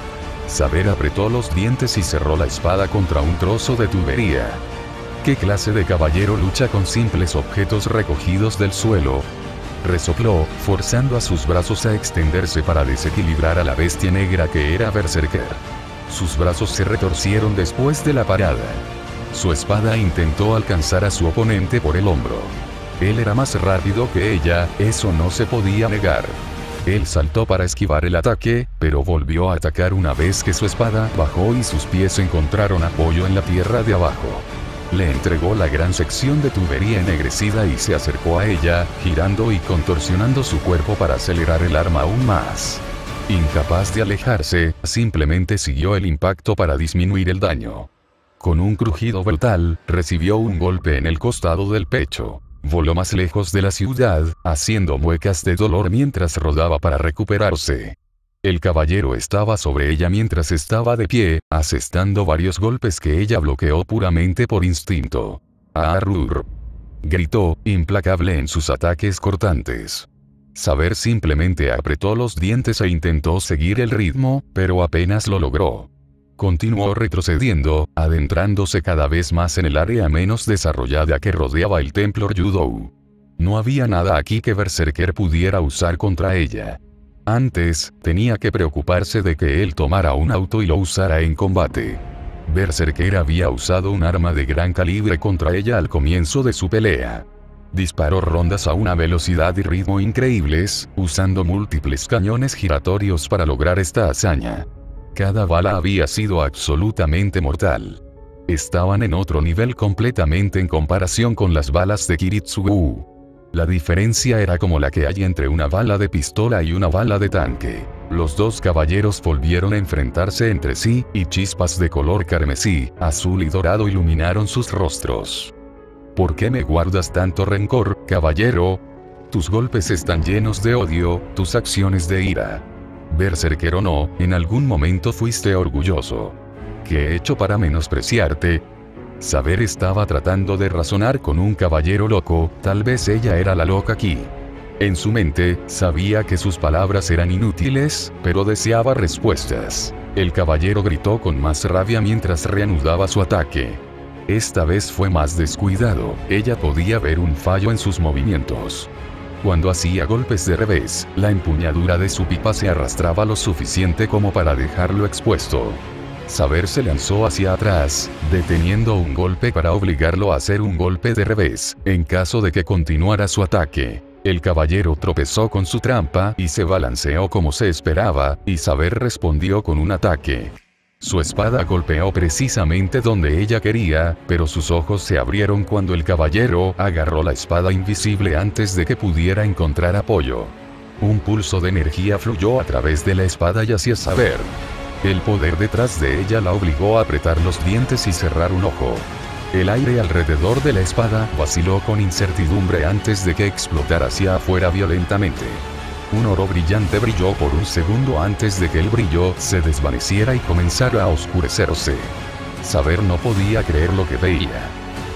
Saber apretó los dientes y cerró la espada contra un trozo de tubería. ¿Qué clase de caballero lucha con simples objetos recogidos del suelo? Resopló, forzando a sus brazos a extenderse para desequilibrar a la bestia negra que era Berserker. Sus brazos se retorcieron después de la parada. Su espada intentó alcanzar a su oponente por el hombro. Él era más rápido que ella, eso no se podía negar. Él saltó para esquivar el ataque, pero volvió a atacar una vez que su espada bajó y sus pies encontraron apoyo en la tierra de abajo. Le entregó la gran sección de tubería ennegrecida y se acercó a ella, girando y contorsionando su cuerpo para acelerar el arma aún más. Incapaz de alejarse, simplemente siguió el impacto para disminuir el daño. Con un crujido brutal, recibió un golpe en el costado del pecho. Voló más lejos de la ciudad, haciendo muecas de dolor mientras rodaba para recuperarse. El caballero estaba sobre ella mientras estaba de pie, asestando varios golpes que ella bloqueó puramente por instinto. ¡Arrur! Gritó, implacable en sus ataques cortantes. Saber simplemente apretó los dientes e intentó seguir el ritmo, pero apenas lo logró. Continuó retrocediendo, adentrándose cada vez más en el área menos desarrollada que rodeaba el templo Ryudou. No había nada aquí que Berserker pudiera usar contra ella. Antes, tenía que preocuparse de que él tomara un auto y lo usara en combate. Berserker había usado un arma de gran calibre contra ella al comienzo de su pelea. Disparó rondas a una velocidad y ritmo increíbles, usando múltiples cañones giratorios para lograr esta hazaña. Cada bala había sido absolutamente mortal. Estaban en otro nivel completamente en comparación con las balas de Kiritsugu. La diferencia era como la que hay entre una bala de pistola y una bala de tanque. Los dos caballeros volvieron a enfrentarse entre sí, y chispas de color carmesí, azul y dorado iluminaron sus rostros. ¿Por qué me guardas tanto rencor, caballero? Tus golpes están llenos de odio, tus acciones de ira. Berserker o no, en algún momento fuiste orgulloso. ¿Qué he hecho para menospreciarte? Saber estaba tratando de razonar con un caballero loco, tal vez ella era la loca aquí. En su mente, sabía que sus palabras eran inútiles, pero deseaba respuestas. El caballero gritó con más rabia mientras reanudaba su ataque. Esta vez fue más descuidado, ella podía ver un fallo en sus movimientos. Cuando hacía golpes de revés, la empuñadura de su pipa se arrastraba lo suficiente como para dejarlo expuesto. Saber se lanzó hacia atrás, deteniendo un golpe para obligarlo a hacer un golpe de revés, en caso de que continuara su ataque. El caballero tropezó con su trampa y se balanceó como se esperaba, y Saber respondió con un ataque. Su espada golpeó precisamente donde ella quería, pero sus ojos se abrieron cuando el caballero agarró la espada invisible antes de que pudiera encontrar apoyo. Un pulso de energía fluyó a través de la espada y hacia Saber. El poder detrás de ella la obligó a apretar los dientes y cerrar un ojo. El aire alrededor de la espada vaciló con incertidumbre antes de que explotara hacia afuera violentamente. Un oro brillante brilló por un segundo antes de que el brillo se desvaneciera y comenzara a oscurecerse. Saber no podía creer lo que veía.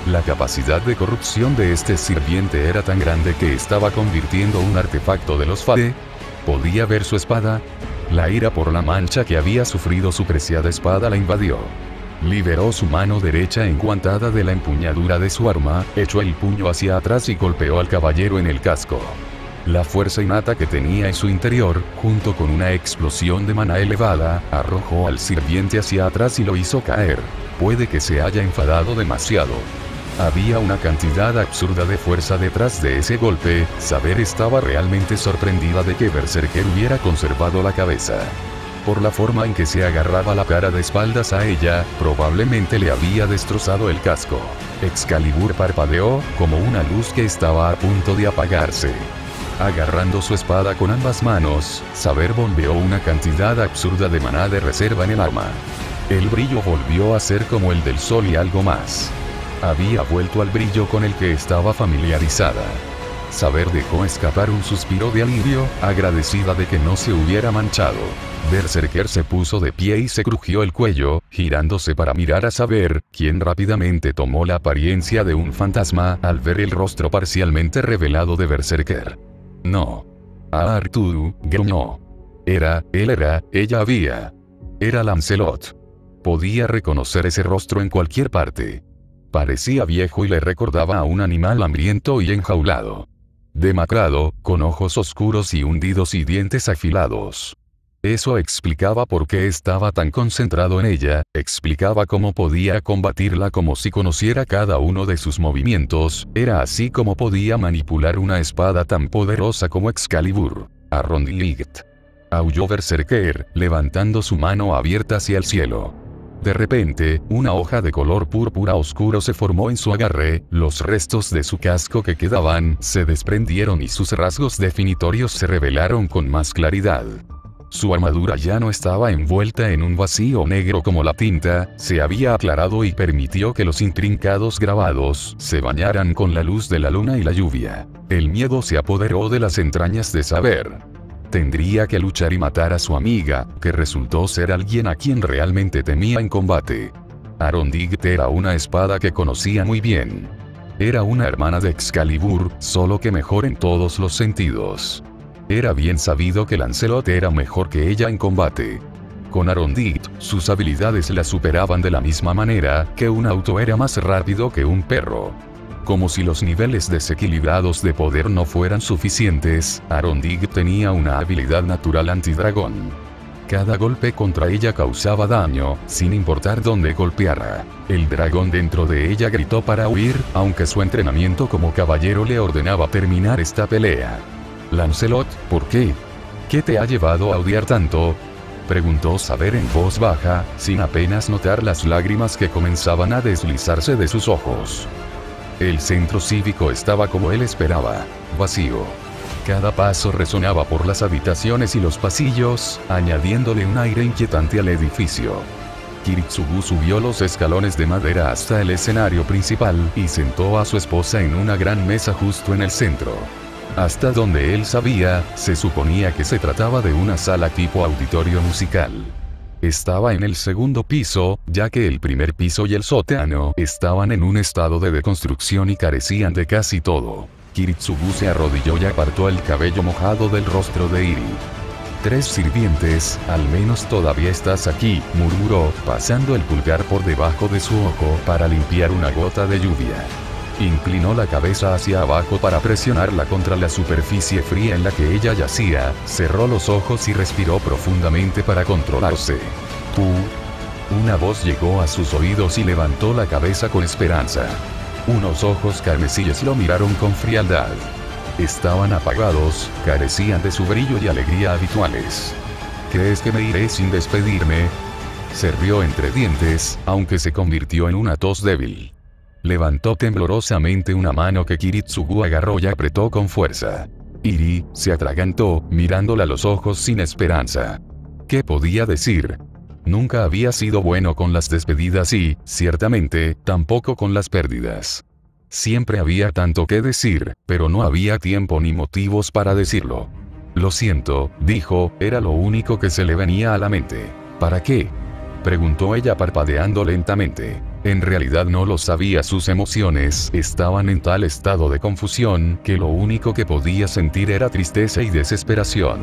La capacidad de corrupción de este sirviente era tan grande que estaba convirtiendo un artefacto de los Fade. ¿Podía ver su espada? La ira por la mancha que había sufrido su preciada espada la invadió. Liberó su mano derecha enguantada de la empuñadura de su arma, echó el puño hacia atrás y golpeó al caballero en el casco. La fuerza innata que tenía en su interior, junto con una explosión de maná elevada, arrojó al sirviente hacia atrás y lo hizo caer. Puede que se haya enfadado demasiado. Había una cantidad absurda de fuerza detrás de ese golpe. Saber estaba realmente sorprendida de que Berserker hubiera conservado la cabeza. Por la forma en que se agarraba la cara de espaldas a ella, probablemente le había destrozado el casco. Excalibur parpadeó, como una luz que estaba a punto de apagarse. Agarrando su espada con ambas manos, Saber bombeó una cantidad absurda de maná de reserva en el arma. El brillo volvió a ser como el del sol y algo más. Había vuelto al brillo con el que estaba familiarizada. Saber dejó escapar un suspiro de alivio, agradecida de que no se hubiera manchado. Berserker se puso de pie y se crujió el cuello, girándose para mirar a Saber, quien rápidamente tomó la apariencia de un fantasma al ver el rostro parcialmente revelado de Berserker. No. Arturu, gruñó. Ella había. Era Lancelot. Podía reconocer ese rostro en cualquier parte. Parecía viejo y le recordaba a un animal hambriento y enjaulado. Demacrado, con ojos oscuros y hundidos y dientes afilados. Eso explicaba por qué estaba tan concentrado en ella, explicaba cómo podía combatirla como si conociera cada uno de sus movimientos, era así como podía manipular una espada tan poderosa como Excalibur. Arondiligt. Aulló Berserker, levantando su mano abierta hacia el cielo. De repente, una hoja de color púrpura oscuro se formó en su agarre, los restos de su casco que quedaban se desprendieron y sus rasgos definitorios se revelaron con más claridad. Su armadura ya no estaba envuelta en un vacío negro como la tinta, se había aclarado y permitió que los intrincados grabados se bañaran con la luz de la luna y la lluvia. El miedo se apoderó de las entrañas de Saber. Tendría que luchar y matar a su amiga, que resultó ser alguien a quien realmente temía en combate. Arondiligt era una espada que conocía muy bien. Era una hermana de Excalibur, solo que mejor en todos los sentidos. Era bien sabido que Lancelot era mejor que ella en combate. Con Arondiligt, sus habilidades la superaban de la misma manera que un auto era más rápido que un perro. Como si los niveles desequilibrados de poder no fueran suficientes, Arondiligt tenía una habilidad natural antidragón. Cada golpe contra ella causaba daño, sin importar dónde golpeara. El dragón dentro de ella gritó para huir, aunque su entrenamiento como caballero le ordenaba terminar esta pelea. Lancelot, ¿por qué? ¿Qué te ha llevado a odiar tanto? Preguntó Saber en voz baja, sin apenas notar las lágrimas que comenzaban a deslizarse de sus ojos. El centro cívico estaba como él esperaba, vacío. Cada paso resonaba por las habitaciones y los pasillos, añadiéndole un aire inquietante al edificio. Kiritsugu subió los escalones de madera hasta el escenario principal y sentó a su esposa en una gran mesa justo en el centro. Hasta donde él sabía, se suponía que se trataba de una sala tipo auditorio musical. Estaba en el segundo piso, ya que el primer piso y el sótano estaban en un estado de deconstrucción y carecían de casi todo. Kiritsugu se arrodilló y apartó el cabello mojado del rostro de Iri. 3 sirvientes, al menos todavía estás aquí, murmuró, pasando el pulgar por debajo de su ojo para limpiar una gota de lluvia. Inclinó la cabeza hacia abajo para presionarla contra la superficie fría en la que ella yacía, cerró los ojos y respiró profundamente para controlarse. Una voz llegó a sus oídos y levantó la cabeza con esperanza. Unos ojos carmesíes lo miraron con frialdad. Estaban apagados, carecían de su brillo y alegría habituales. ¿Crees que me iré sin despedirme? Se rió entre dientes, aunque se convirtió en una tos débil. Levantó temblorosamente una mano que Kiritsugu agarró y apretó con fuerza. Iri se atragantó, mirándola a los ojos sin esperanza. ¿Qué podía decir? Nunca había sido bueno con las despedidas y, ciertamente, tampoco con las pérdidas. Siempre había tanto que decir, pero no había tiempo ni motivos para decirlo. Lo siento, dijo, era lo único que se le venía a la mente. ¿Para qué? Preguntó ella parpadeando lentamente. En realidad no lo sabía, sus emociones estaban en tal estado de confusión que lo único que podía sentir era tristeza y desesperación.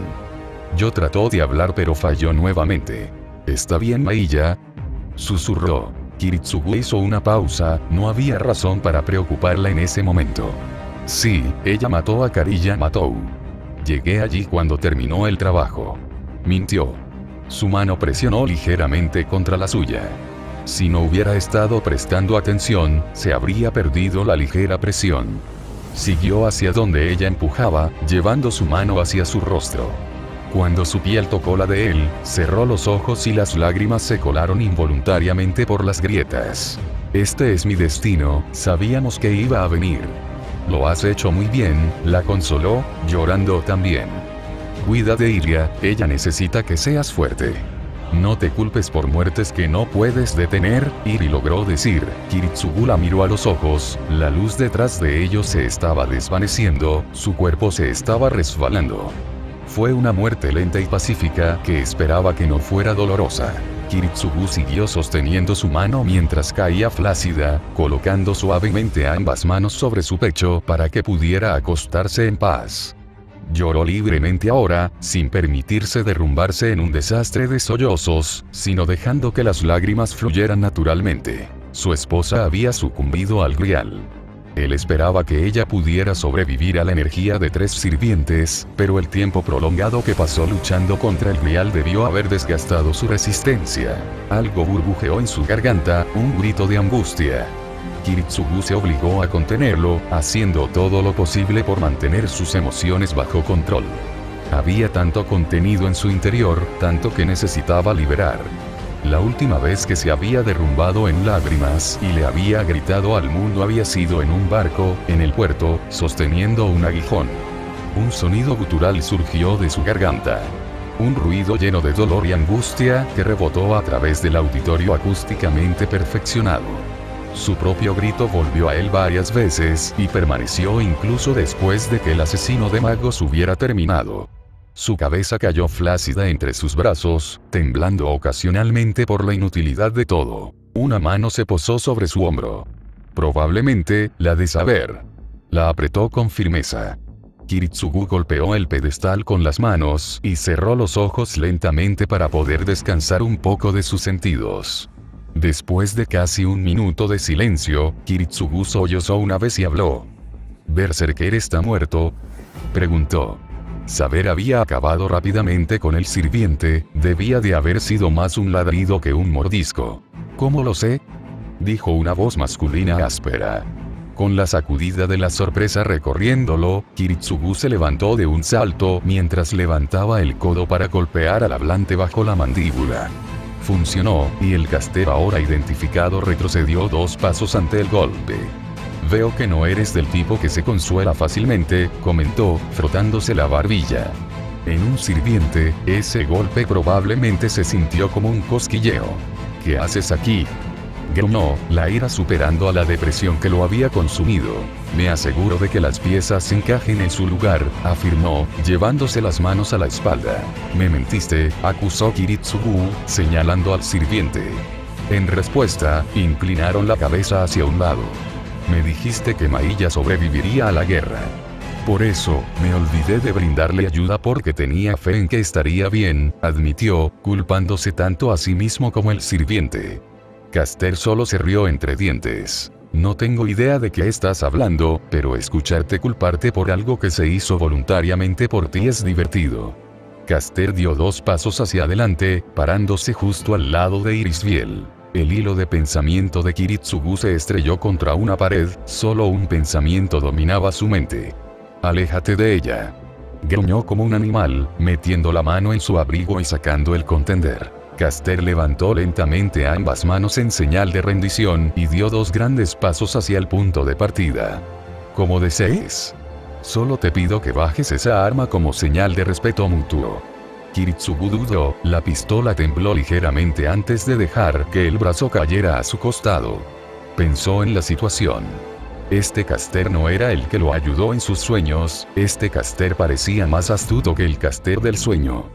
Yo trató de hablar pero falló nuevamente. ¿Está bien, Maiya?, susurró. Kiritsugu hizo una pausa, no había razón para preocuparla en ese momento. Sí, ella mató a Kari Yamatou. Llegué allí cuando terminó el trabajo. Mintió. Su mano presionó ligeramente contra la suya. Si no hubiera estado prestando atención, se habría perdido la ligera presión. Siguió hacia donde ella empujaba, llevando su mano hacia su rostro. Cuando su piel tocó la de él, cerró los ojos y las lágrimas se colaron involuntariamente por las grietas. Este es mi destino, sabíamos que iba a venir. Lo has hecho muy bien, la consoló, llorando también. Cuida de Iria, ella necesita que seas fuerte. No te culpes por muertes que no puedes detener, Iri logró decir. Kiritsugu la miró a los ojos, la luz detrás de ellos se estaba desvaneciendo, su cuerpo se estaba resbalando. Fue una muerte lenta y pacífica que esperaba que no fuera dolorosa. Kiritsugu siguió sosteniendo su mano mientras caía flácida, colocando suavemente ambas manos sobre su pecho para que pudiera acostarse en paz. Lloró libremente ahora, sin permitirse derrumbarse en un desastre de sollozos, sino dejando que las lágrimas fluyeran naturalmente. Su esposa había sucumbido al grial. Él esperaba que ella pudiera sobrevivir a la energía de 3 sirvientes, pero el tiempo prolongado que pasó luchando contra el grial debió haber desgastado su resistencia. Algo burbujeó en su garganta, un grito de angustia. Kiritsugu se obligó a contenerlo, haciendo todo lo posible por mantener sus emociones bajo control. Había tanto contenido en su interior, tanto que necesitaba liberar. La última vez que se había derrumbado en lágrimas y le había gritado al mundo había sido en un barco, en el puerto, sosteniendo un aguijón. Un sonido gutural surgió de su garganta. Un ruido lleno de dolor y angustia que rebotó a través del auditorio acústicamente perfeccionado. Su propio grito volvió a él varias veces y permaneció incluso después de que el asesino de magos hubiera terminado. Su cabeza cayó flácida entre sus brazos, temblando ocasionalmente por la inutilidad de todo. Una mano se posó sobre su hombro. Probablemente, la de saber. La apretó con firmeza. Kiritsugu golpeó el pedestal con las manos y cerró los ojos lentamente para poder descansar un poco de sus sentidos. Después de casi un minuto de silencio, Kiritsugu sollozó una vez y habló. ¿Berserker está muerto?, preguntó. Saber había acabado rápidamente con el sirviente, debía de haber sido más un ladrido que un mordisco. ¿Cómo lo sé?, dijo una voz masculina áspera. Con la sacudida de la sorpresa recorriéndolo, Kiritsugu se levantó de un salto mientras levantaba el codo para golpear al hablante bajo la mandíbula. Funcionó, y el caster ahora identificado retrocedió 2 pasos ante el golpe. Veo que no eres del tipo que se consuela fácilmente, comentó, frotándose la barbilla. En un sirviente, ese golpe probablemente se sintió como un cosquilleo. ¿Qué haces aquí?, gruñó, la ira superando a la depresión que lo había consumido. Me aseguro de que las piezas encajen en su lugar, afirmó, llevándose las manos a la espalda. Me mentiste, acusó Kiritsugu, señalando al sirviente. En respuesta, inclinaron la cabeza hacia un lado. Me dijiste que Maiya sobreviviría a la guerra. Por eso, me olvidé de brindarle ayuda porque tenía fe en que estaría bien, admitió, culpándose tanto a sí mismo como el sirviente. Caster solo se rió entre dientes. No tengo idea de qué estás hablando, pero escucharte culparte por algo que se hizo voluntariamente por ti es divertido. Caster dio 2 pasos hacia adelante, parándose justo al lado de Irisviel. El hilo de pensamiento de Kiritsugu se estrelló contra una pared, solo un pensamiento dominaba su mente. Aléjate de ella. Gruñó como un animal, metiendo la mano en su abrigo y sacando el contender. Caster levantó lentamente ambas manos en señal de rendición y dio 2 grandes pasos hacia el punto de partida. Como desees. Solo te pido que bajes esa arma como señal de respeto mutuo. Kiritsugu dudó, la pistola tembló ligeramente antes de dejar que el brazo cayera a su costado. Pensó en la situación. Este caster no era el que lo ayudó en sus sueños, este caster parecía más astuto que el caster del sueño.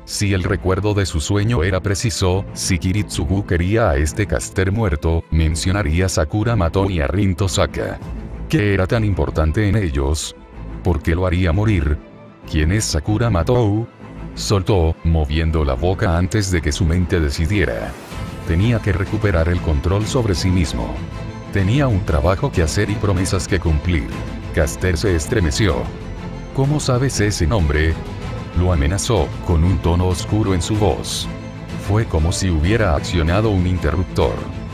Si el recuerdo de su sueño era preciso, si Kiritsugu quería a este caster muerto, mencionaría a Sakura Matou y a Rin Tosaka. ¿Qué era tan importante en ellos? ¿Por qué lo haría morir? ¿Quién es Sakura Matou? Soltó, moviendo la boca antes de que su mente decidiera. Tenía que recuperar el control sobre sí mismo. Tenía un trabajo que hacer y promesas que cumplir. Caster se estremeció. ¿Cómo sabes ese nombre? Lo amenazó, con un tono oscuro en su voz. Fue como si hubiera accionado un interruptor.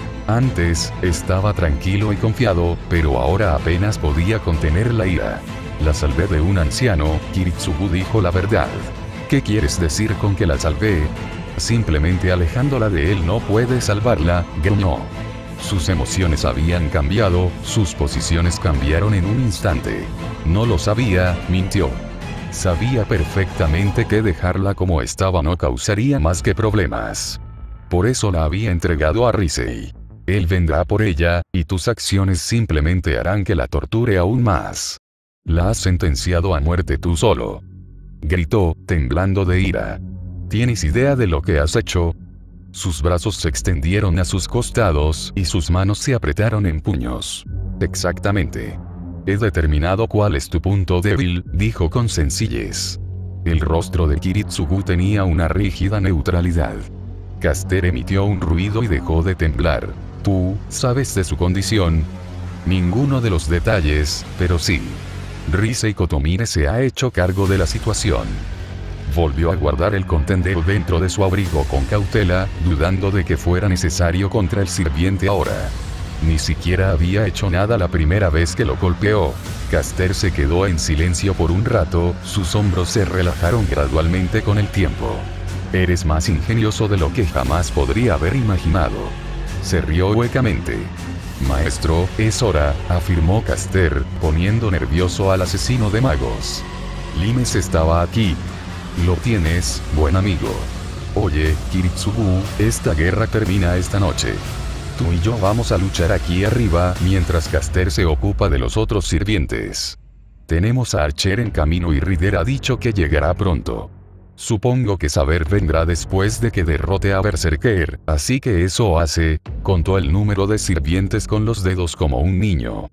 Antes, estaba tranquilo y confiado, pero ahora apenas podía contener la ira. La salvé de un anciano, Kiritsugu dijo la verdad. ¿Qué quieres decir con que la salvé? Simplemente alejándola de él no puede salvarla, gruñó. Sus emociones habían cambiado, sus posiciones cambiaron en un instante. No lo sabía, mintió. Sabía perfectamente que dejarla como estaba no causaría más que problemas. Por eso la había entregado a Risei. Él vendrá por ella, y tus acciones simplemente harán que la torture aún más. La has sentenciado a muerte tú solo. Gritó, temblando de ira. ¿Tienes idea de lo que has hecho? Sus brazos se extendieron a sus costados y sus manos se apretaron en puños. Exactamente. He determinado cuál es tu punto débil, dijo con sencillez. El rostro de Kiritsugu tenía una rígida neutralidad. Caster emitió un ruido y dejó de temblar. ¿Tú sabes de su condición? Ninguno de los detalles, pero sí. Risei Kotomine se ha hecho cargo de la situación. Volvió a guardar el contendero dentro de su abrigo con cautela, dudando de que fuera necesario contra el sirviente ahora. Ni siquiera había hecho nada la primera vez que lo golpeó. Caster se quedó en silencio por un rato, sus hombros se relajaron gradualmente con el tiempo. Eres más ingenioso de lo que jamás podría haber imaginado. Se rió huecamente. Maestro, es hora, afirmó Caster, poniendo nervioso al asesino de magos. Limes estaba aquí. Lo tienes, buen amigo. Oye, Kiritsugu, esta guerra termina esta noche. Tú y yo vamos a luchar aquí arriba mientras Caster se ocupa de los otros sirvientes. Tenemos a Archer en camino y Rider ha dicho que llegará pronto. Supongo que Saber vendrá después de que derrote a Berserker, así que eso hace, contó el número de sirvientes con los dedos como un niño.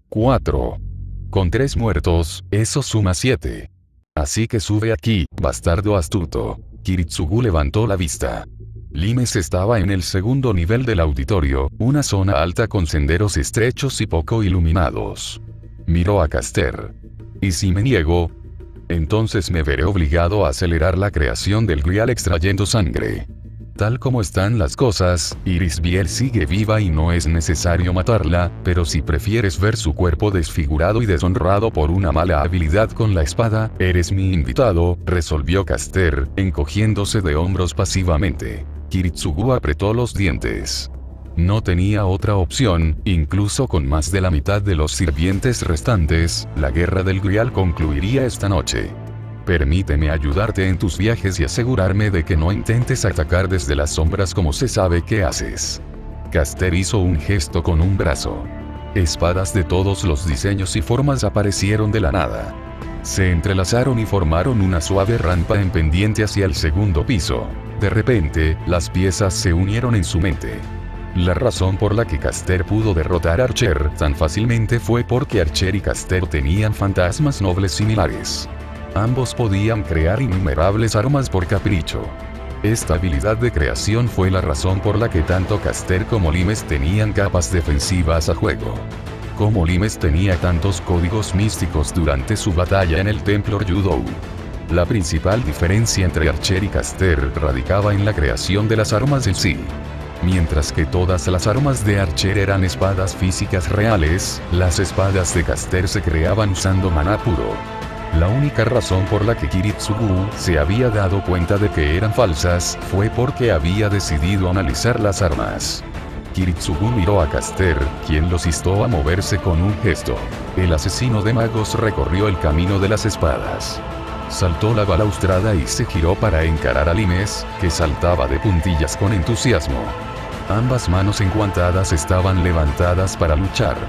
4. Con 3 muertos, eso suma 7. Así que sube aquí, bastardo astuto. Kiritsugu levantó la vista. Limes estaba en el segundo nivel del auditorio, una zona alta con senderos estrechos y poco iluminados. Miró a Caster. ¿Y si me niego? Entonces me veré obligado a acelerar la creación del Grial extrayendo sangre. Tal como están las cosas, Irisbiel sigue viva y no es necesario matarla, pero si prefieres ver su cuerpo desfigurado y deshonrado por una mala habilidad con la espada, eres mi invitado, resolvió Caster, encogiéndose de hombros pasivamente. Kiritsugu apretó los dientes. No tenía otra opción, incluso con más de la mitad de los sirvientes restantes, la guerra del Grial concluiría esta noche. Permíteme ayudarte en tus viajes y asegurarme de que no intentes atacar desde las sombras como se sabe que haces. Caster hizo un gesto con un brazo. Espadas de todos los diseños y formas aparecieron de la nada. Se entrelazaron y formaron una suave rampa en pendiente hacia el segundo piso. De repente, las piezas se unieron en su mente. La razón por la que Caster pudo derrotar a Archer tan fácilmente fue porque Archer y Caster tenían fantasmas nobles similares. Ambos podían crear innumerables armas por capricho. Esta habilidad de creación fue la razón por la que tanto Caster como Limes tenían capas defensivas a juego. Como Limes tenía tantos códigos místicos durante su batalla en el templo Ryudou. La principal diferencia entre Archer y Caster radicaba en la creación de las armas en sí. Mientras que todas las armas de Archer eran espadas físicas reales, las espadas de Caster se creaban usando maná puro. La única razón por la que Kiritsugu se había dado cuenta de que eran falsas fue porque había decidido analizar las armas. Kiritsugu miró a Caster, quien los instó a moverse con un gesto. El asesino de magos recorrió el camino de las espadas. Saltó la balaustrada y se giró para encarar a Limes, que saltaba de puntillas con entusiasmo. Ambas manos enguantadas estaban levantadas para luchar.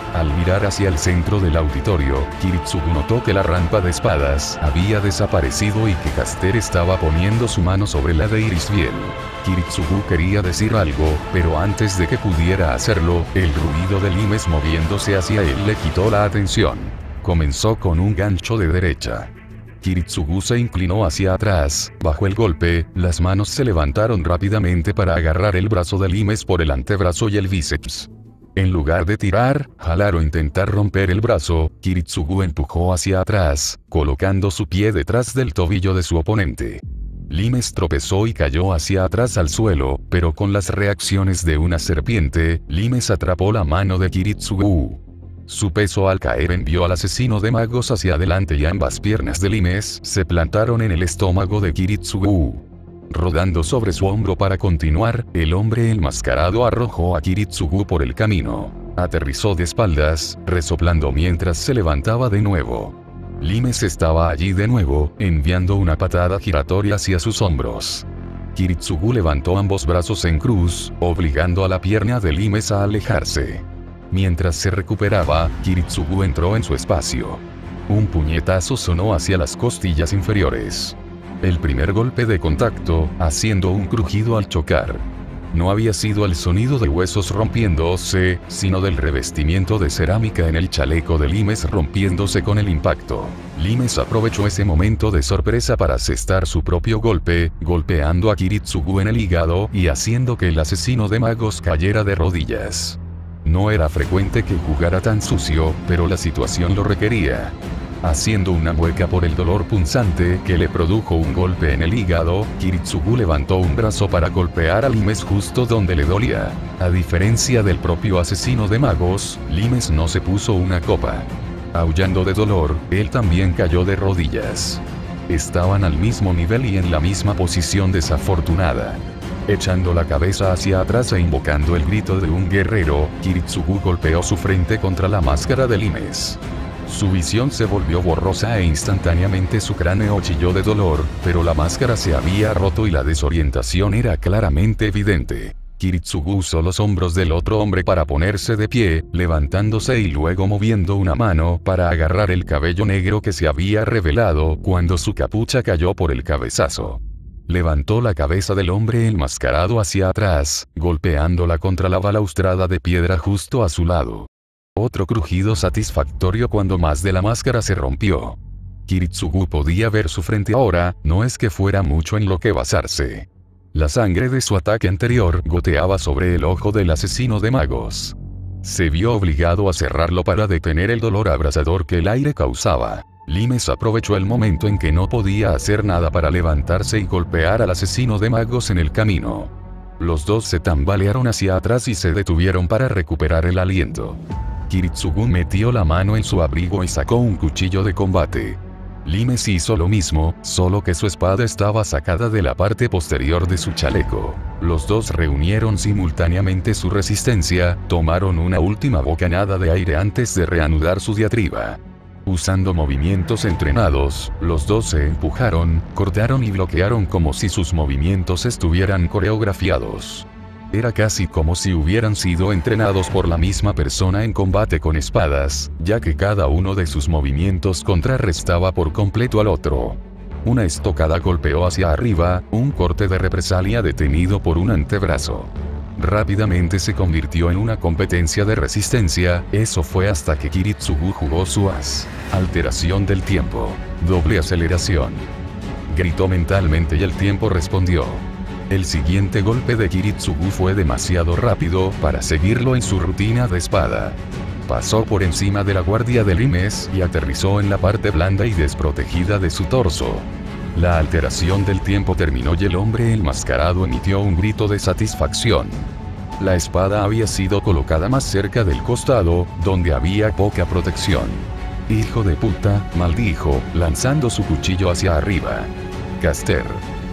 Al mirar hacia el centro del auditorio, Kiritsugu notó que la rampa de espadas había desaparecido y que Caster estaba poniendo su mano sobre la de Irisbiel. Kiritsugu quería decir algo, pero antes de que pudiera hacerlo, el ruido de Limes moviéndose hacia él le quitó la atención. Comenzó con un gancho de derecha. Kiritsugu se inclinó hacia atrás, bajo el golpe, las manos se levantaron rápidamente para agarrar el brazo de Limes por el antebrazo y el bíceps. En lugar de tirar, jalar o intentar romper el brazo, Kiritsugu empujó hacia atrás, colocando su pie detrás del tobillo de su oponente. Limes tropezó y cayó hacia atrás al suelo, pero con las reacciones de una serpiente, Limes atrapó la mano de Kiritsugu. Su peso al caer envió al asesino de magos hacia adelante y ambas piernas de Limes se plantaron en el estómago de Kiritsugu. Rodando sobre su hombro para continuar, el hombre enmascarado arrojó a Kiritsugu por el camino. Aterrizó de espaldas, resoplando mientras se levantaba de nuevo. Limes estaba allí de nuevo, enviando una patada giratoria hacia sus hombros. Kiritsugu levantó ambos brazos en cruz, obligando a la pierna de Limes a alejarse. Mientras se recuperaba, Kiritsugu entró en su espacio. Un puñetazo sonó hacia las costillas inferiores. El primer golpe de contacto, haciendo un crujido al chocar. No había sido el sonido de huesos rompiéndose, sino del revestimiento de cerámica en el chaleco de Limes rompiéndose con el impacto. Limes aprovechó ese momento de sorpresa para asestar su propio golpe, golpeando a Kiritsugu en el hígado y haciendo que el asesino de magos cayera de rodillas. No era frecuente que jugara tan sucio, pero la situación lo requería. Haciendo una mueca por el dolor punzante que le produjo un golpe en el hígado, Kiritsugu levantó un brazo para golpear a Limes justo donde le dolía. A diferencia del propio asesino de magos, Limes no se puso una copa. Aullando de dolor, él también cayó de rodillas. Estaban al mismo nivel y en la misma posición desafortunada. Echando la cabeza hacia atrás e invocando el grito de un guerrero, Kiritsugu golpeó su frente contra la máscara de Limes. Su visión se volvió borrosa e instantáneamente su cráneo chilló de dolor, pero la máscara se había roto y la desorientación era claramente evidente. Kiritsugu usó los hombros del otro hombre para ponerse de pie, levantándose y luego moviendo una mano para agarrar el cabello negro que se había revelado cuando su capucha cayó por el cabezazo. Levantó la cabeza del hombre enmascarado hacia atrás, golpeándola contra la balaustrada de piedra justo a su lado. Otro crujido satisfactorio cuando más de la máscara se rompió. Kiritsugu podía ver su frente ahora, no es que fuera mucho en lo que basarse. La sangre de su ataque anterior goteaba sobre el ojo del asesino de magos. Se vio obligado a cerrarlo para detener el dolor abrasador que el aire causaba. Limes aprovechó el momento en que no podía hacer nada para levantarse y golpear al asesino de magos en el camino. Los dos se tambalearon hacia atrás y se detuvieron para recuperar el aliento. Kiritsugu metió la mano en su abrigo y sacó un cuchillo de combate. Limes hizo lo mismo, solo que su espada estaba sacada de la parte posterior de su chaleco. Los dos reunieron simultáneamente su resistencia, tomaron una última bocanada de aire antes de reanudar su diatriba. Usando movimientos entrenados, los dos se empujaron, cortaron y bloquearon como si sus movimientos estuvieran coreografiados. Era casi como si hubieran sido entrenados por la misma persona en combate con espadas, ya que cada uno de sus movimientos contrarrestaba por completo al otro. Una estocada golpeó hacia arriba, un corte de represalia detenido por un antebrazo. Rápidamente se convirtió en una competencia de resistencia, eso fue hasta que Kiritsugu jugó su as. Alteración del tiempo. Doble aceleración. Gritó mentalmente y el tiempo respondió. El siguiente golpe de Kiritsugu fue demasiado rápido para seguirlo en su rutina de espada. Pasó por encima de la guardia de Limes y aterrizó en la parte blanda y desprotegida de su torso. La alteración del tiempo terminó y el hombre enmascarado emitió un grito de satisfacción. La espada había sido colocada más cerca del costado, donde había poca protección. «Hijo de puta», maldijo, lanzando su cuchillo hacia arriba. «Caster»,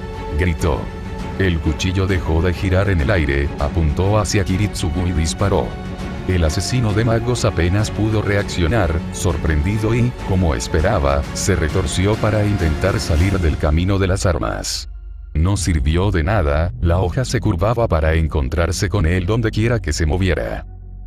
gritó. El cuchillo dejó de girar en el aire, apuntó hacia Kiritsugu y disparó. El asesino de magos apenas pudo reaccionar, sorprendido y, como esperaba, se retorció para intentar salir del camino de las armas. No sirvió de nada, la hoja se curvaba para encontrarse con él donde quiera que se moviera.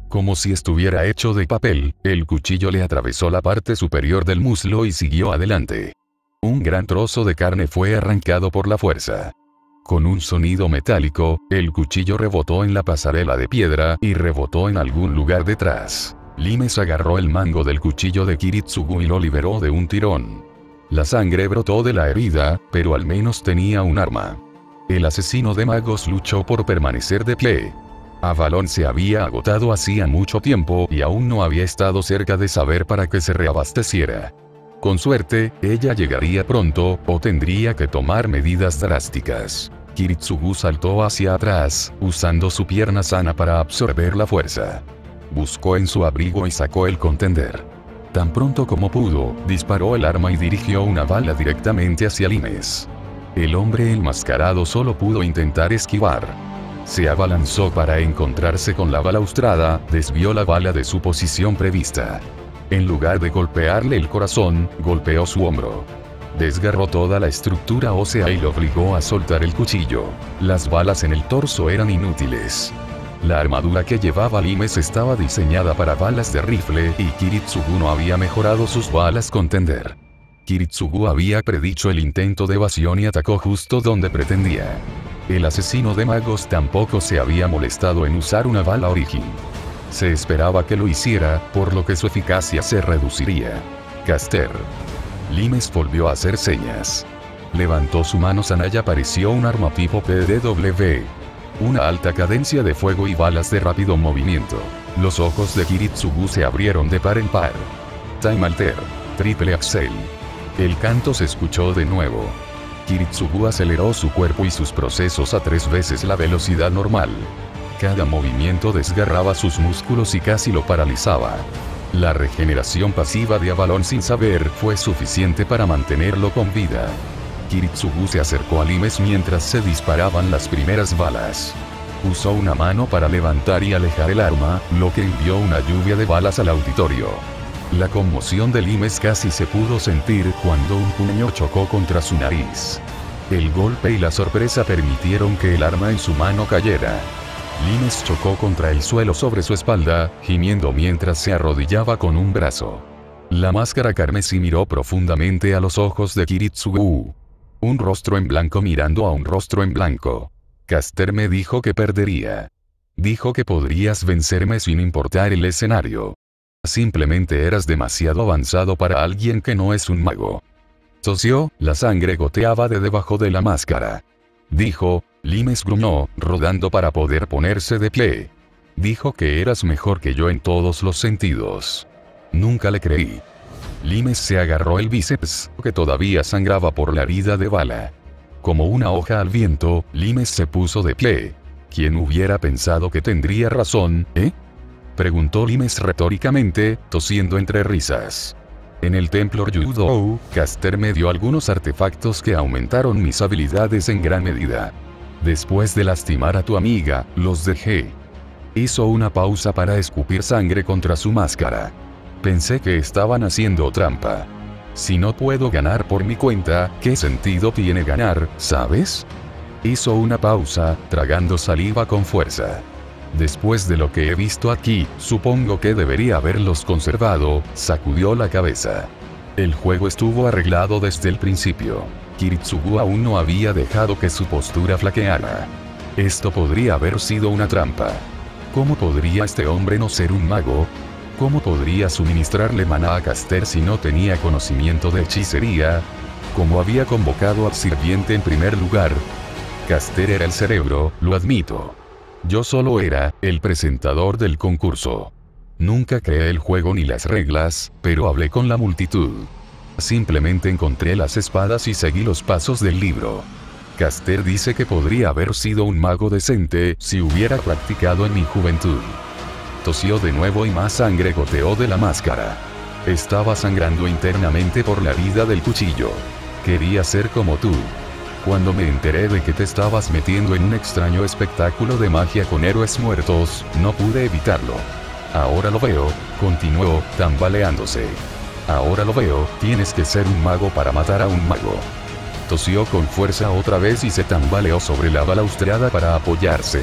Como si estuviera hecho de papel, el cuchillo le atravesó la parte superior del muslo y siguió adelante. Un gran trozo de carne fue arrancado por la fuerza. Con un sonido metálico, el cuchillo rebotó en la pasarela de piedra y rebotó en algún lugar detrás. Limes agarró el mango del cuchillo de Kiritsugu y lo liberó de un tirón. La sangre brotó de la herida, pero al menos tenía un arma. El asesino de magos luchó por permanecer de pie. Avalon se había agotado hacía mucho tiempo y aún no había estado cerca de saber para qué se reabasteciera. Con suerte, ella llegaría pronto, o tendría que tomar medidas drásticas. Kiritsugu saltó hacia atrás, usando su pierna sana para absorber la fuerza. Buscó en su abrigo y sacó el contender. Tan pronto como pudo, disparó el arma y dirigió una bala directamente hacia Limes. El hombre enmascarado solo pudo intentar esquivar. Se abalanzó para encontrarse con la balaustrada, desvió la bala de su posición prevista. En lugar de golpearle el corazón, golpeó su hombro. Desgarró toda la estructura ósea y lo obligó a soltar el cuchillo. Las balas en el torso eran inútiles. La armadura que llevaba Limes estaba diseñada para balas de rifle y Kiritsugu no había mejorado sus balas contender. Kiritsugu había predicho el intento de evasión y atacó justo donde pretendía. El asesino de magos tampoco se había molestado en usar una bala origin. Se esperaba que lo hiciera, por lo que su eficacia se reduciría. Caster. Limes volvió a hacer señas. Levantó su mano sana y apareció un arma tipo PDW. Una alta cadencia de fuego y balas de rápido movimiento. Los ojos de Kiritsugu se abrieron de par en par. Time Alter. Triple Axel. El canto se escuchó de nuevo. Kiritsugu aceleró su cuerpo y sus procesos a 3 veces la velocidad normal. Cada movimiento desgarraba sus músculos y casi lo paralizaba. La regeneración pasiva de Avalon sin saber fue suficiente para mantenerlo con vida. Kiritsugu se acercó a Limes mientras se disparaban las primeras balas. Usó una mano para levantar y alejar el arma, lo que envió una lluvia de balas al auditorio. La conmoción de Limes casi se pudo sentir cuando un puño chocó contra su nariz. El golpe y la sorpresa permitieron que el arma en su mano cayera. Limes chocó contra el suelo sobre su espalda, gimiendo mientras se arrodillaba con un brazo. La máscara carmesí miró profundamente a los ojos de Kiritsugu. Un rostro en blanco mirando a un rostro en blanco. Caster me dijo que perdería. Dijo que podrías vencerme sin importar el escenario. Simplemente eras demasiado avanzado para alguien que no es un mago. Tosió, la sangre goteaba de debajo de la máscara. Dijo, Limes gruñó, rodando para poder ponerse de pie. Dijo que eras mejor que yo en todos los sentidos. Nunca le creí. Limes se agarró el bíceps, que todavía sangraba por la herida de bala. Como una hoja al viento, Limes se puso de pie. ¿Quién hubiera pensado que tendría razón, preguntó Limes retóricamente, tosiendo entre risas. En el templo Ryudou, Caster me dio algunos artefactos que aumentaron mis habilidades en gran medida. Después de lastimar a tu amiga, los dejé. Hizo una pausa para escupir sangre contra su máscara. Pensé que estaban haciendo trampa. Si no puedo ganar por mi cuenta, ¿qué sentido tiene ganar, sabes? Hizo una pausa, tragando saliva con fuerza. Después de lo que he visto aquí, supongo que debería haberlos conservado, sacudió la cabeza. El juego estuvo arreglado desde el principio. Kiritsugu aún no había dejado que su postura flaqueara. Esto podría haber sido una trampa. ¿Cómo podría este hombre no ser un mago? ¿Cómo podría suministrarle maná a Caster si no tenía conocimiento de hechicería? ¿Cómo había convocado al sirviente en primer lugar? Caster era el cerebro, lo admito. Yo solo era el presentador del concurso. Nunca creé el juego ni las reglas, pero hablé con la multitud. Simplemente encontré las espadas y seguí los pasos del libro. Caster dice que podría haber sido un mago decente si hubiera practicado en mi juventud. Tosió de nuevo y más sangre goteó de la máscara. Estaba sangrando internamente por la herida del cuchillo. Quería ser como tú. Cuando me enteré de que te estabas metiendo en un extraño espectáculo de magia con héroes muertos, no pude evitarlo. Ahora lo veo, continuó, tambaleándose. Ahora lo veo, tienes que ser un mago para matar a un mago. Tosió con fuerza otra vez y se tambaleó sobre la balaustrada para apoyarse.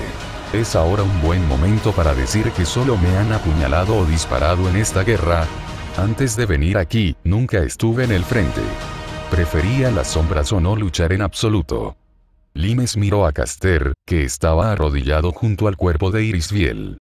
Es ahora un buen momento para decir que solo me han apuñalado o disparado en esta guerra. Antes de venir aquí, nunca estuve en el frente. Prefería las sombras o no luchar en absoluto. Limes miró a Caster, que estaba arrodillado junto al cuerpo de Irisbiel.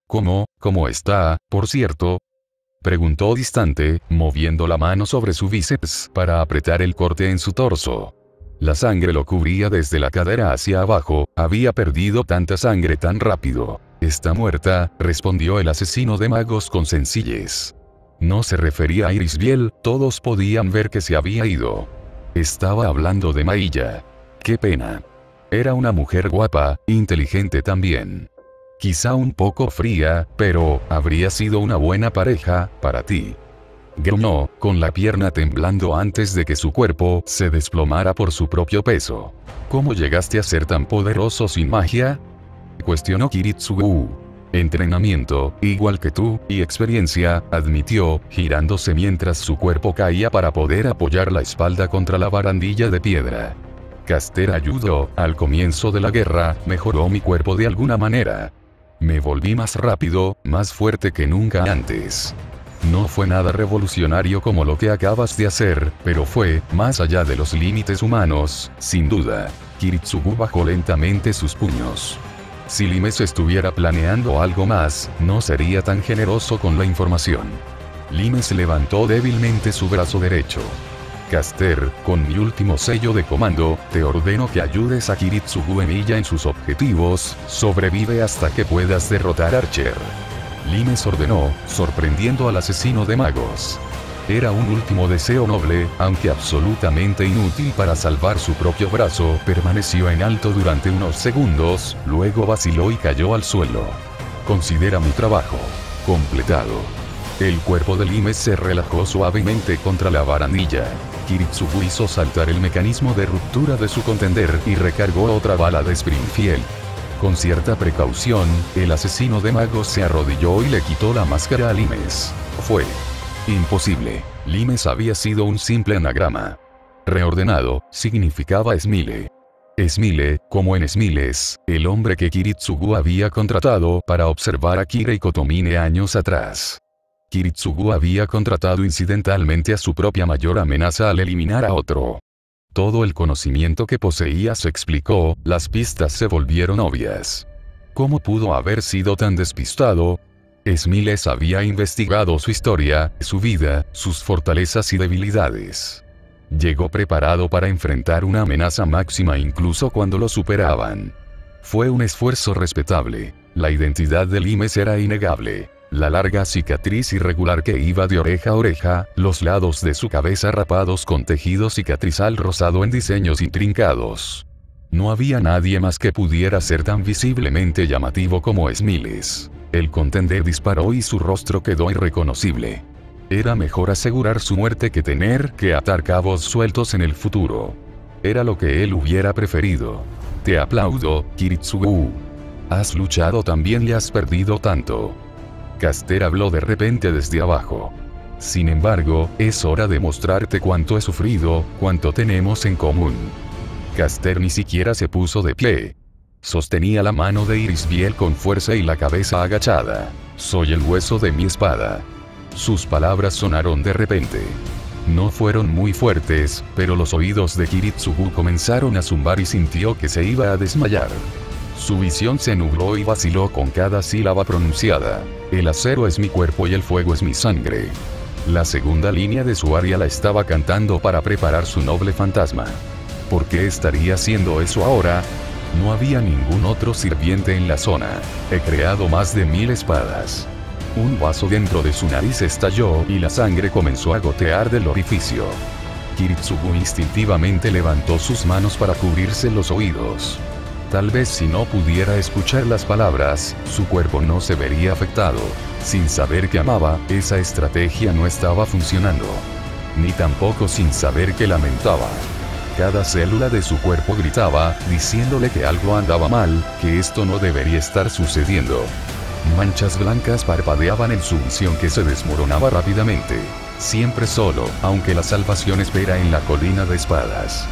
¿Cómo está, por cierto? Preguntó distante, moviendo la mano sobre su bíceps para apretar el corte en su torso. La sangre lo cubría desde la cadera hacia abajo, había perdido tanta sangre tan rápido. Está muerta, respondió el asesino de magos con sencillez. No se refería a Irisbiel, todos podían ver que se había ido. Estaba hablando de Mailla. Qué pena. Era una mujer guapa, inteligente también. Quizá un poco fría, pero habría sido una buena pareja para ti. Gruñó, con la pierna temblando antes de que su cuerpo se desplomara por su propio peso. ¿Cómo llegaste a ser tan poderoso sin magia? Cuestionó Kiritsugu. Entrenamiento, igual que tú, y experiencia, admitió, girándose mientras su cuerpo caía para poder apoyar la espalda contra la barandilla de piedra. Caster ayudó, al comienzo de la guerra, mejoró mi cuerpo de alguna manera. Me volví más rápido, más fuerte que nunca antes. No fue nada revolucionario como lo que acabas de hacer, pero fue, más allá de los límites humanos, sin duda. Kiritsugu bajó lentamente sus puños. Si Limes estuviera planeando algo más, no sería tan generoso con la información. Limes levantó débilmente su brazo derecho. Caster, con mi último sello de comando, te ordeno que ayudes a Kiritsugu Emiya en sus objetivos, sobrevive hasta que puedas derrotar a Archer. Limes ordenó, sorprendiendo al asesino de magos. Era un último deseo noble, aunque absolutamente inútil para salvar su propio brazo, permaneció en alto durante unos segundos, luego vaciló y cayó al suelo. Considera mi trabajo completado. El cuerpo de Limes se relajó suavemente contra la barandilla. Kiritsugu hizo saltar el mecanismo de ruptura de su contender y recargó otra bala de Springfield. Con cierta precaución, el asesino de magos se arrodilló y le quitó la máscara a Limes. Fue imposible. Limes había sido un simple anagrama. Reordenado, significaba Smile. Smile, como en Smiles, el hombre que Kiritsugu había contratado para observar a Kira y Kotomine años atrás. Kiritsugu había contratado incidentalmente a su propia mayor amenaza al eliminar a otro. Todo el conocimiento que poseía se explicó, las pistas se volvieron obvias. ¿Cómo pudo haber sido tan despistado? Smiles había investigado su historia, su vida, sus fortalezas y debilidades. Llegó preparado para enfrentar una amenaza máxima incluso cuando lo superaban. Fue un esfuerzo respetable. La identidad de Limes era innegable. La larga cicatriz irregular que iba de oreja a oreja, los lados de su cabeza rapados con tejido cicatrizal rosado en diseños intrincados. No había nadie más que pudiera ser tan visiblemente llamativo como Smiles. El contender disparó y su rostro quedó irreconocible. Era mejor asegurar su muerte que tener que atar cabos sueltos en el futuro. Era lo que él hubiera preferido. Te aplaudo, Kiritsugu. Has luchado tan bien y has perdido tanto. Caster habló de repente desde abajo. Sin embargo, es hora de mostrarte cuánto he sufrido, cuánto tenemos en común. Caster ni siquiera se puso de pie. Sostenía la mano de Irisbiel con fuerza y la cabeza agachada. Soy el hueso de mi espada. Sus palabras sonaron de repente. No fueron muy fuertes, pero los oídos de Kiritsugu comenzaron a zumbar y sintió que se iba a desmayar. Su visión se nubló y vaciló con cada sílaba pronunciada. El acero es mi cuerpo y el fuego es mi sangre. La segunda línea de su aria la estaba cantando para preparar su noble fantasma. ¿Por qué estaría haciendo eso ahora? No había ningún otro sirviente en la zona. He creado más de 1000 espadas. Un vaso dentro de su nariz estalló y la sangre comenzó a gotear del orificio. Kiritsugu instintivamente levantó sus manos para cubrirse los oídos. Tal vez si no pudiera escuchar las palabras, su cuerpo no se vería afectado. Sin saber que amaba, esa estrategia no estaba funcionando. Ni tampoco sin saber que lamentaba. Cada célula de su cuerpo gritaba, diciéndole que algo andaba mal, que esto no debería estar sucediendo. Manchas blancas parpadeaban en su visión que se desmoronaba rápidamente. Siempre solo, aunque la salvación espera en la colina de espadas.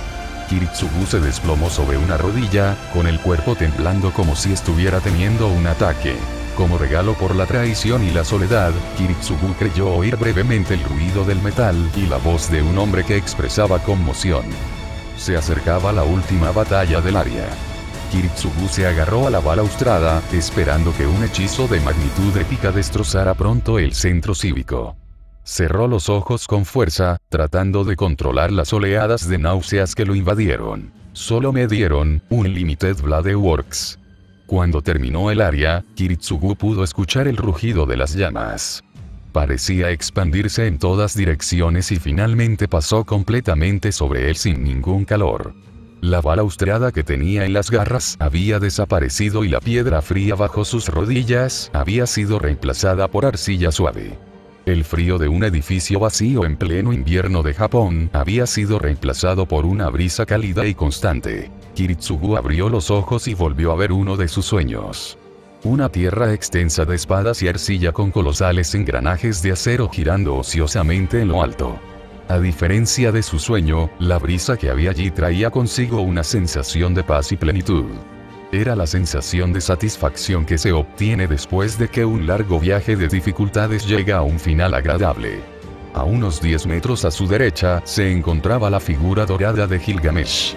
Kiritsugu se desplomó sobre una rodilla, con el cuerpo temblando como si estuviera teniendo un ataque. Como regalo por la traición y la soledad, Kiritsugu creyó oír brevemente el ruido del metal y la voz de un hombre que expresaba conmoción. Se acercaba la última batalla del área. Kiritsugu se agarró a la balaustrada, esperando que un hechizo de magnitud épica destrozara pronto el centro cívico. Cerró los ojos con fuerza, tratando de controlar las oleadas de náuseas que lo invadieron. Solo me dieron un Limited Blade Works. Cuando terminó el área, Kiritsugu pudo escuchar el rugido de las llamas. Parecía expandirse en todas direcciones y finalmente pasó completamente sobre él sin ningún calor. La balaustrada que tenía en las garras había desaparecido y la piedra fría bajo sus rodillas había sido reemplazada por arcilla suave. El frío de un edificio vacío en pleno invierno de Japón había sido reemplazado por una brisa cálida y constante. Kiritsugu abrió los ojos y volvió a ver uno de sus sueños. Una tierra extensa de espadas y arcilla con colosales engranajes de acero girando ociosamente en lo alto. A diferencia de su sueño, la brisa que había allí traía consigo una sensación de paz y plenitud. Era la sensación de satisfacción que se obtiene después de que un largo viaje de dificultades llega a un final agradable. A unos 10 metros a su derecha se encontraba la figura dorada de Gilgamesh.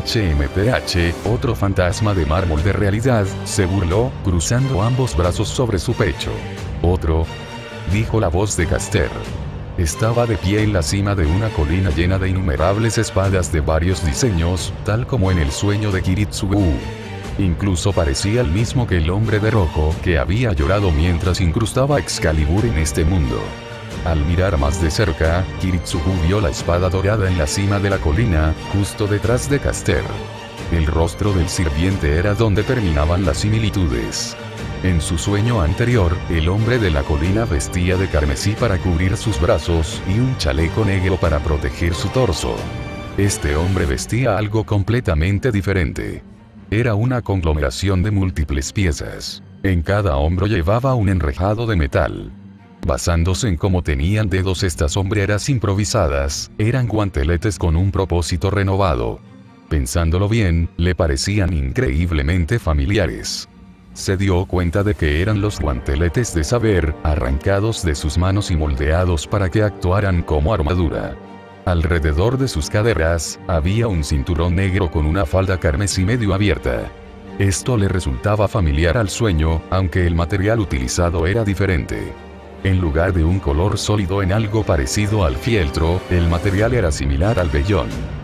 HMPH, otro fantasma de mármol de realidad, se burló, cruzando ambos brazos sobre su pecho. Otro, dijo la voz de Caster. Estaba de pie en la cima de una colina llena de innumerables espadas de varios diseños, tal como en el sueño de Kiritsugu. Incluso parecía el mismo que el hombre de rojo que había llorado mientras incrustaba Excalibur en este mundo. Al mirar más de cerca, Kiritsugu vio la espada dorada en la cima de la colina, justo detrás de Caster. El rostro del sirviente era donde terminaban las similitudes. En su sueño anterior, el hombre de la colina vestía de carmesí para cubrir sus brazos y un chaleco negro para proteger su torso. Este hombre vestía algo completamente diferente. Era una conglomeración de múltiples piezas. En cada hombro llevaba un enrejado de metal. Basándose en cómo tenían dedos estas hombreras improvisadas, eran guanteletes con un propósito renovado. Pensándolo bien, le parecían increíblemente familiares. Se dio cuenta de que eran los guanteletes de saber, arrancados de sus manos y moldeados para que actuaran como armadura. Alrededor de sus caderas, había un cinturón negro con una falda carmesí medio abierta. Esto le resultaba familiar al sueño, aunque el material utilizado era diferente. En lugar de un color sólido en algo parecido al fieltro, el material era similar al vellón.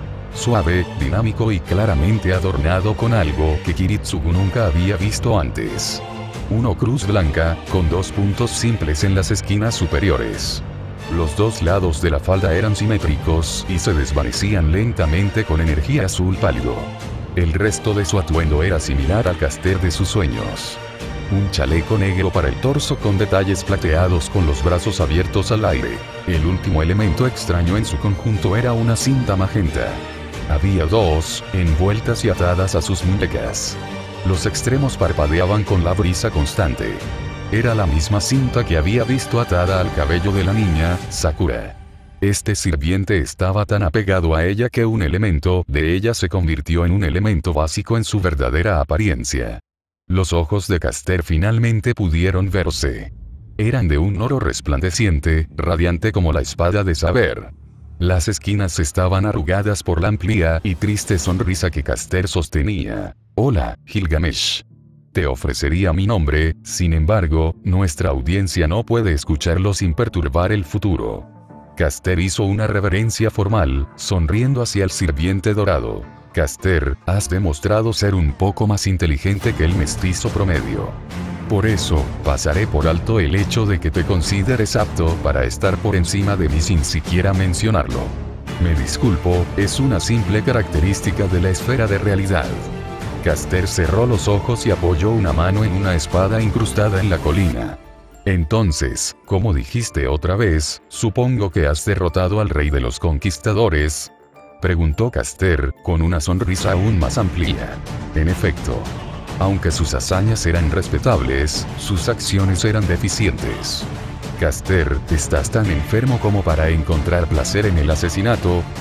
Suave, dinámico y claramente adornado con algo que Kiritsugu nunca había visto antes. Una cruz blanca, con 2 puntos simples en las esquinas superiores. Los dos lados de la falda eran simétricos y se desvanecían lentamente con energía azul pálido. El resto de su atuendo era similar al Caster de sus sueños. Un chaleco negro para el torso con detalles plateados con los brazos abiertos al aire. El último elemento extraño en su conjunto era una cinta magenta. Había 2, envueltas y atadas a sus muñecas. Los extremos parpadeaban con la brisa constante. Era la misma cinta que había visto atada al cabello de la niña, Sakura. Este sirviente estaba tan apegado a ella que un elemento de ella se convirtió en un elemento básico en su verdadera apariencia. Los ojos de Caster finalmente pudieron verse. Eran de un oro resplandeciente, radiante como la espada de saber. Las esquinas estaban arrugadas por la amplia y triste sonrisa que Caster sostenía. Hola, Gilgamesh. Te ofrecería mi nombre, sin embargo, nuestra audiencia no puede escucharlo sin perturbar el futuro. Caster hizo una reverencia formal, sonriendo hacia el sirviente dorado. Caster, has demostrado ser un poco más inteligente que el mestizo promedio. Por eso, pasaré por alto el hecho de que te consideres apto para estar por encima de mí sin siquiera mencionarlo. Me disculpo, es una simple característica de la esfera de realidad. Caster cerró los ojos y apoyó una mano en una espada incrustada en la colina. Entonces, como dijiste otra vez, supongo que has derrotado al rey de los conquistadores, preguntó Caster, con una sonrisa aún más amplia. En efecto. Aunque sus hazañas eran respetables, sus acciones eran deficientes. Caster, ¿estás tan enfermo como para encontrar placer en el asesinato?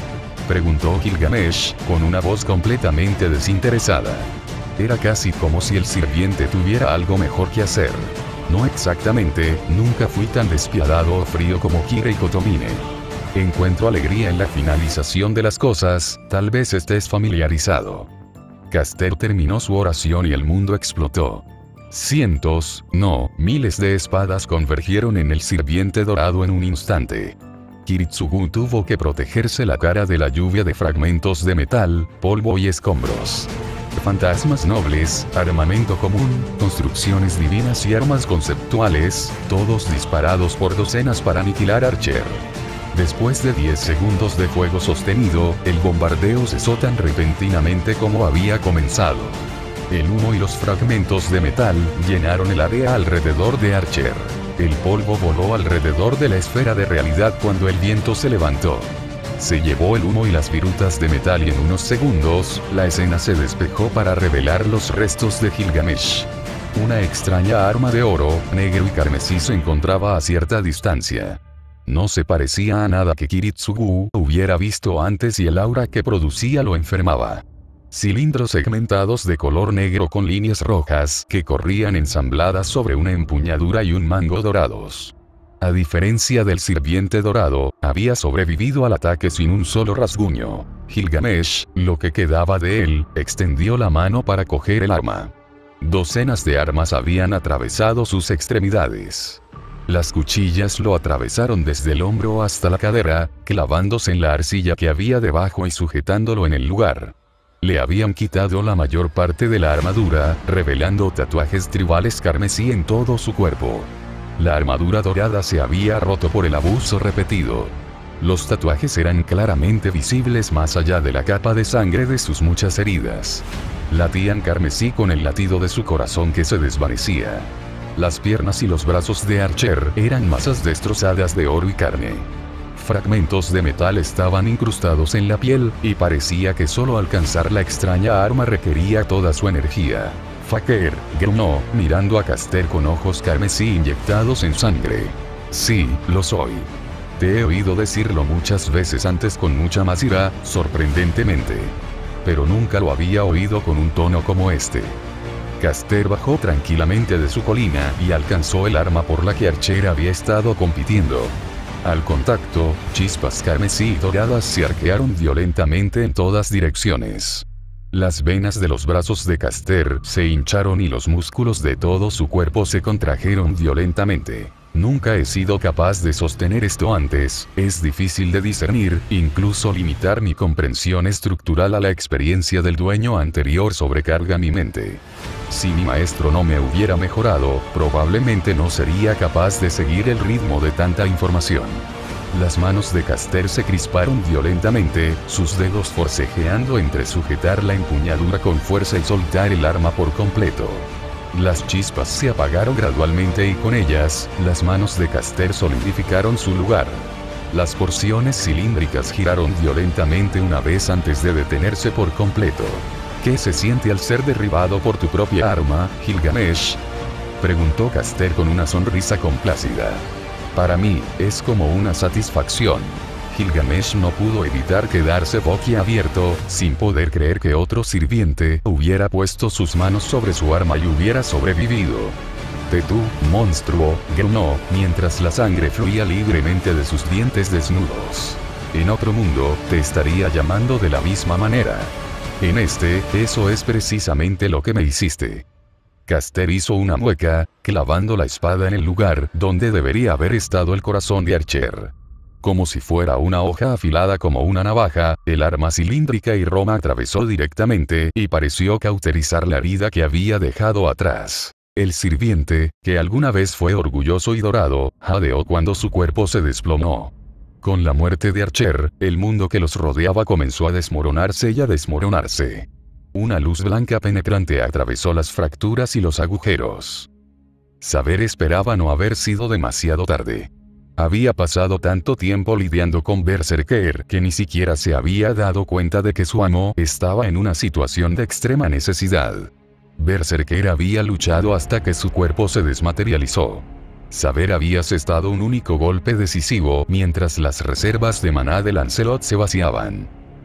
Preguntó Gilgamesh, con una voz completamente desinteresada. Era casi como si el sirviente tuviera algo mejor que hacer. No exactamente, nunca fui tan despiadado o frío como Kira y Kotomine. Encuentro alegría en la finalización de las cosas, tal vez estés familiarizado. Caster terminó su oración y el mundo explotó. Cientos, no, miles de espadas convergieron en el sirviente dorado en un instante. Kiritsugu tuvo que protegerse la cara de la lluvia de fragmentos de metal, polvo y escombros. Fantasmas nobles, armamento común, construcciones divinas y armas conceptuales, todos disparados por docenas para aniquilar a Archer. Después de 10 segundos de fuego sostenido, el bombardeo cesó tan repentinamente como había comenzado. El humo y los fragmentos de metal llenaron el área alrededor de Archer. El polvo voló alrededor de la esfera de realidad cuando el viento se levantó. Se llevó el humo y las virutas de metal y en unos segundos, la escena se despejó para revelar los restos de Gilgamesh. Una extraña arma de oro, negro y carmesí se encontraba a cierta distancia. No se parecía a nada que Kiritsugu hubiera visto antes y el aura que producía lo enfermaba. Cilindros segmentados de color negro con líneas rojas que corrían ensambladas sobre una empuñadura y un mango dorados. A diferencia del sirviente dorado, había sobrevivido al ataque sin un solo rasguño. Gilgamesh, lo que quedaba de él, extendió la mano para coger el arma. Docenas de armas habían atravesado sus extremidades. Las cuchillas lo atravesaron desde el hombro hasta la cadera, clavándose en la arcilla que había debajo y sujetándolo en el lugar. Le habían quitado la mayor parte de la armadura, revelando tatuajes tribales carmesí en todo su cuerpo. La armadura dorada se había roto por el abuso repetido. Los tatuajes eran claramente visibles más allá de la capa de sangre de sus muchas heridas. Latían carmesí con el latido de su corazón que se desvanecía. Las piernas y los brazos de Archer eran masas destrozadas de oro y carne. Fragmentos de metal estaban incrustados en la piel, y parecía que solo alcanzar la extraña arma requería toda su energía. Faker, gruñó, mirando a Caster con ojos carmesí inyectados en sangre. Sí, lo soy. Te he oído decirlo muchas veces antes con mucha más ira, sorprendentemente. Pero nunca lo había oído con un tono como este. Caster bajó tranquilamente de su colina y alcanzó el arma por la que Archer había estado compitiendo. Al contacto, chispas carmesí y doradas se arquearon violentamente en todas direcciones. Las venas de los brazos de Caster se hincharon y los músculos de todo su cuerpo se contrajeron violentamente. Nunca he sido capaz de sostener esto antes, es difícil de discernir, incluso limitar mi comprensión estructural a la experiencia del dueño anterior sobrecarga mi mente. Si mi maestro no me hubiera mejorado, probablemente no sería capaz de seguir el ritmo de tanta información. Las manos de Caster se crisparon violentamente, sus dedos forcejeando entre sujetar la empuñadura con fuerza y soltar el arma por completo. Las chispas se apagaron gradualmente y con ellas, las manos de Caster solidificaron su lugar. Las porciones cilíndricas giraron violentamente una vez antes de detenerse por completo. ¿Qué se siente al ser derribado por tu propia arma, Gilgamesh?, preguntó Caster con una sonrisa complácida. Para mí, es como una satisfacción. Gilgamesh no pudo evitar quedarse boquiabierto, sin poder creer que otro sirviente hubiera puesto sus manos sobre su arma y hubiera sobrevivido. Tú, monstruo, gruñó, mientras la sangre fluía libremente de sus dientes desnudos. En otro mundo, te estaría llamando de la misma manera. En este, eso es precisamente lo que me hiciste. Caster hizo una mueca, clavando la espada en el lugar donde debería haber estado el corazón de Archer. Como si fuera una hoja afilada como una navaja, el arma cilíndrica y roma atravesó directamente y pareció cauterizar la herida que había dejado atrás. El sirviente, que alguna vez fue orgulloso y dorado, jadeó cuando su cuerpo se desplomó. Con la muerte de Archer, el mundo que los rodeaba comenzó a desmoronarse y a desmoronarse. Una luz blanca penetrante atravesó las fracturas y los agujeros. Saber esperaba no haber sido demasiado tarde. Había pasado tanto tiempo lidiando con Berserker que ni siquiera se había dado cuenta de que su amo estaba en una situación de extrema necesidad. Berserker había luchado hasta que su cuerpo se desmaterializó. Saber había asestado un único golpe decisivo mientras las reservas de maná de Lancelot se vaciaban.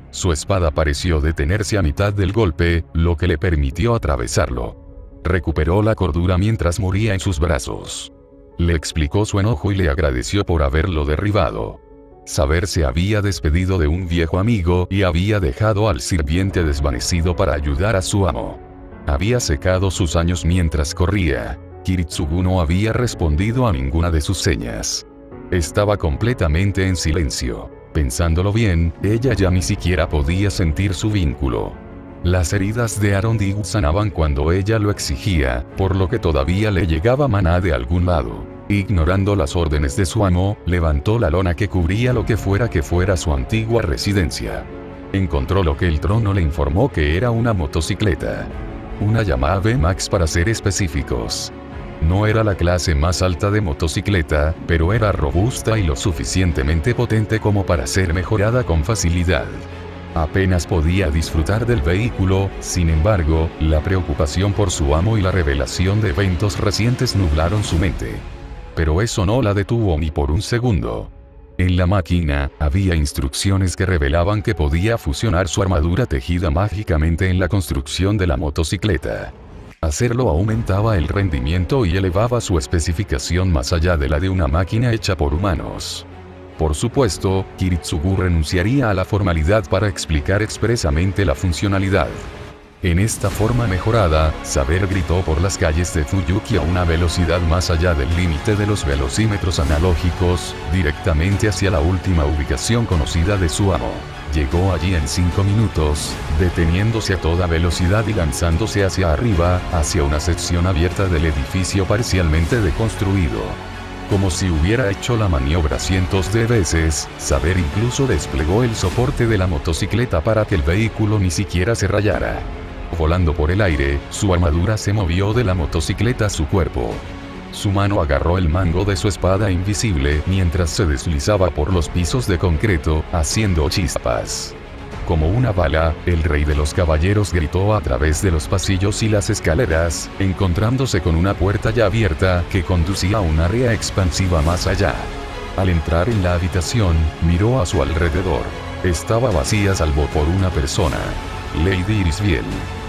Su espada pareció detenerse a mitad del golpe, lo que le permitió atravesarlo. Recuperó la cordura mientras moría en sus brazos. Le explicó su enojo y le agradeció por haberlo derribado. Saber se había despedido de un viejo amigo y había dejado al sirviente desvanecido para ayudar a su amo. Había secado sus años mientras corría. Kiritsugu no había respondido a ninguna de sus señas. Estaba completamente en silencio. Pensándolo bien, ella ya ni siquiera podía sentir su vínculo. Las heridas de Arondigu sanaban cuando ella lo exigía, por lo que todavía le llegaba maná de algún lado. Ignorando las órdenes de su amo, levantó la lona que cubría lo que fuera su antigua residencia. Encontró lo que el trono le informó que era una motocicleta. Una Yamaha V-Max para ser específicos. No era la clase más alta de motocicleta, pero era robusta y lo suficientemente potente como para ser mejorada con facilidad. Apenas podía disfrutar del vehículo, sin embargo, la preocupación por su amo y la revelación de eventos recientes nublaron su mente. Pero eso no la detuvo ni por un segundo. En la máquina, había instrucciones que revelaban que podía fusionar su armadura tejida mágicamente en la construcción de la motocicleta. Hacerlo aumentaba el rendimiento y elevaba su especificación más allá de la de una máquina hecha por humanos. Por supuesto, Kiritsugu renunciaría a la formalidad para explicar expresamente la funcionalidad. En esta forma mejorada, Saber gritó por las calles de Fuyuki a una velocidad más allá del límite de los velocímetros analógicos, directamente hacia la última ubicación conocida de su amo. Llegó allí en 5 minutos, deteniéndose a toda velocidad y lanzándose hacia arriba, hacia una sección abierta del edificio parcialmente deconstruido. Como si hubiera hecho la maniobra cientos de veces, Saber incluso desplegó el soporte de la motocicleta para que el vehículo ni siquiera se rayara. Volando por el aire, su armadura se movió de la motocicleta a su cuerpo. Su mano agarró el mango de su espada invisible mientras se deslizaba por los pisos de concreto, haciendo chispas. Como una bala, el rey de los caballeros gritó a través de los pasillos y las escaleras, encontrándose con una puerta ya abierta que conducía a un área expansiva más allá. Al entrar en la habitación, miró a su alrededor. Estaba vacía salvo por una persona. Lady Irisbiel.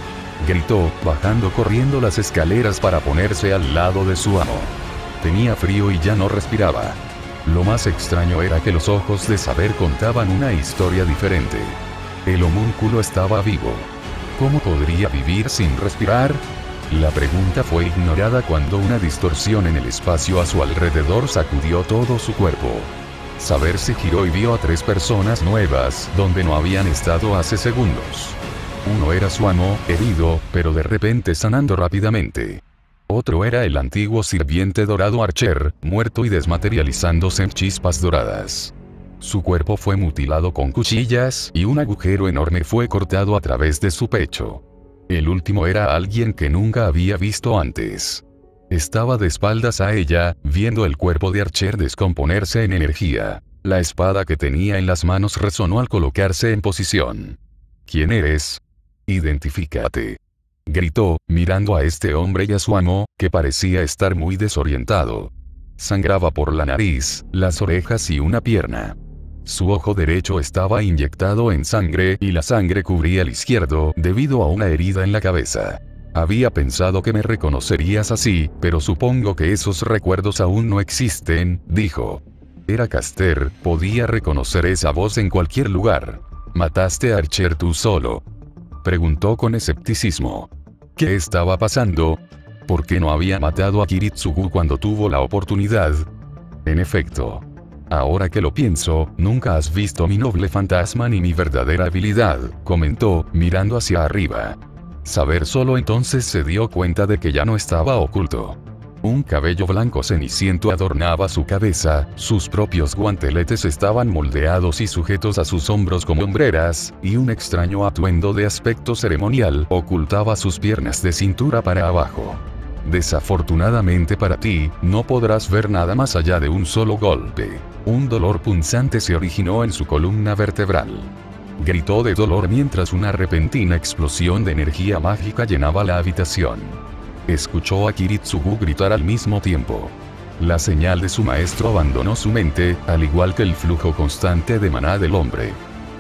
Gritó, bajando corriendo las escaleras para ponerse al lado de su amo. Tenía frío y ya no respiraba. Lo más extraño era que los ojos de Saber contaban una historia diferente. El homúnculo estaba vivo. ¿Cómo podría vivir sin respirar? La pregunta fue ignorada cuando una distorsión en el espacio a su alrededor sacudió todo su cuerpo. Saber se giró y vio a 3 personas nuevas, donde no habían estado hace segundos. Uno era su amo, herido, pero de repente sanando rápidamente. Otro era el antiguo sirviente dorado Archer, muerto y desmaterializándose en chispas doradas. Su cuerpo fue mutilado con cuchillas y un agujero enorme fue cortado a través de su pecho. El último era alguien que nunca había visto antes. Estaba de espaldas a ella, viendo el cuerpo de Archer descomponerse en energía. La espada que tenía en las manos resonó al colocarse en posición. ¿Quién eres? Identifícate. Gritó, mirando a este hombre y a su amo, que parecía estar muy desorientado. Sangraba por la nariz, las orejas y una pierna. Su ojo derecho estaba inyectado en sangre y la sangre cubría el izquierdo debido a una herida en la cabeza. Había pensado que me reconocerías así, pero supongo que esos recuerdos aún no existen, dijo. Era Caster, podía reconocer esa voz en cualquier lugar. ¿Mataste a Archer tú solo?, preguntó con escepticismo. ¿Qué estaba pasando? ¿Por qué no había matado a Kiritsugu cuando tuvo la oportunidad? En efecto. Ahora que lo pienso, nunca has visto mi noble fantasma ni mi verdadera habilidad, comentó, mirando hacia arriba. Saber solo entonces se dio cuenta de que ya no estaba oculto. Un cabello blanco ceniciento adornaba su cabeza, sus propios guanteletes estaban moldeados y sujetos a sus hombros como hombreras, y un extraño atuendo de aspecto ceremonial ocultaba sus piernas de cintura para abajo. Desafortunadamente para ti, no podrás ver nada más allá de un solo golpe. Un dolor punzante se originó en su columna vertebral. Gritó de dolor mientras una repentina explosión de energía mágica llenaba la habitación. Escuchó a Kiritsugu gritar al mismo tiempo. La señal de su maestro abandonó su mente, al igual que el flujo constante de maná del hombre.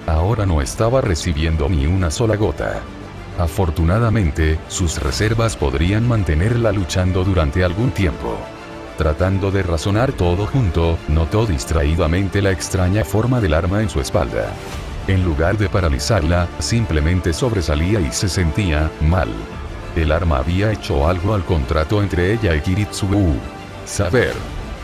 Ahora no estaba recibiendo ni una sola gota. Afortunadamente, sus reservas podrían mantenerla luchando durante algún tiempo. Tratando de razonar todo junto, notó distraídamente la extraña forma del arma en su espalda. En lugar de paralizarla, simplemente sobresalía y se sentía mal. El arma había hecho algo al contrato entre ella y Kiritsugu. Saber.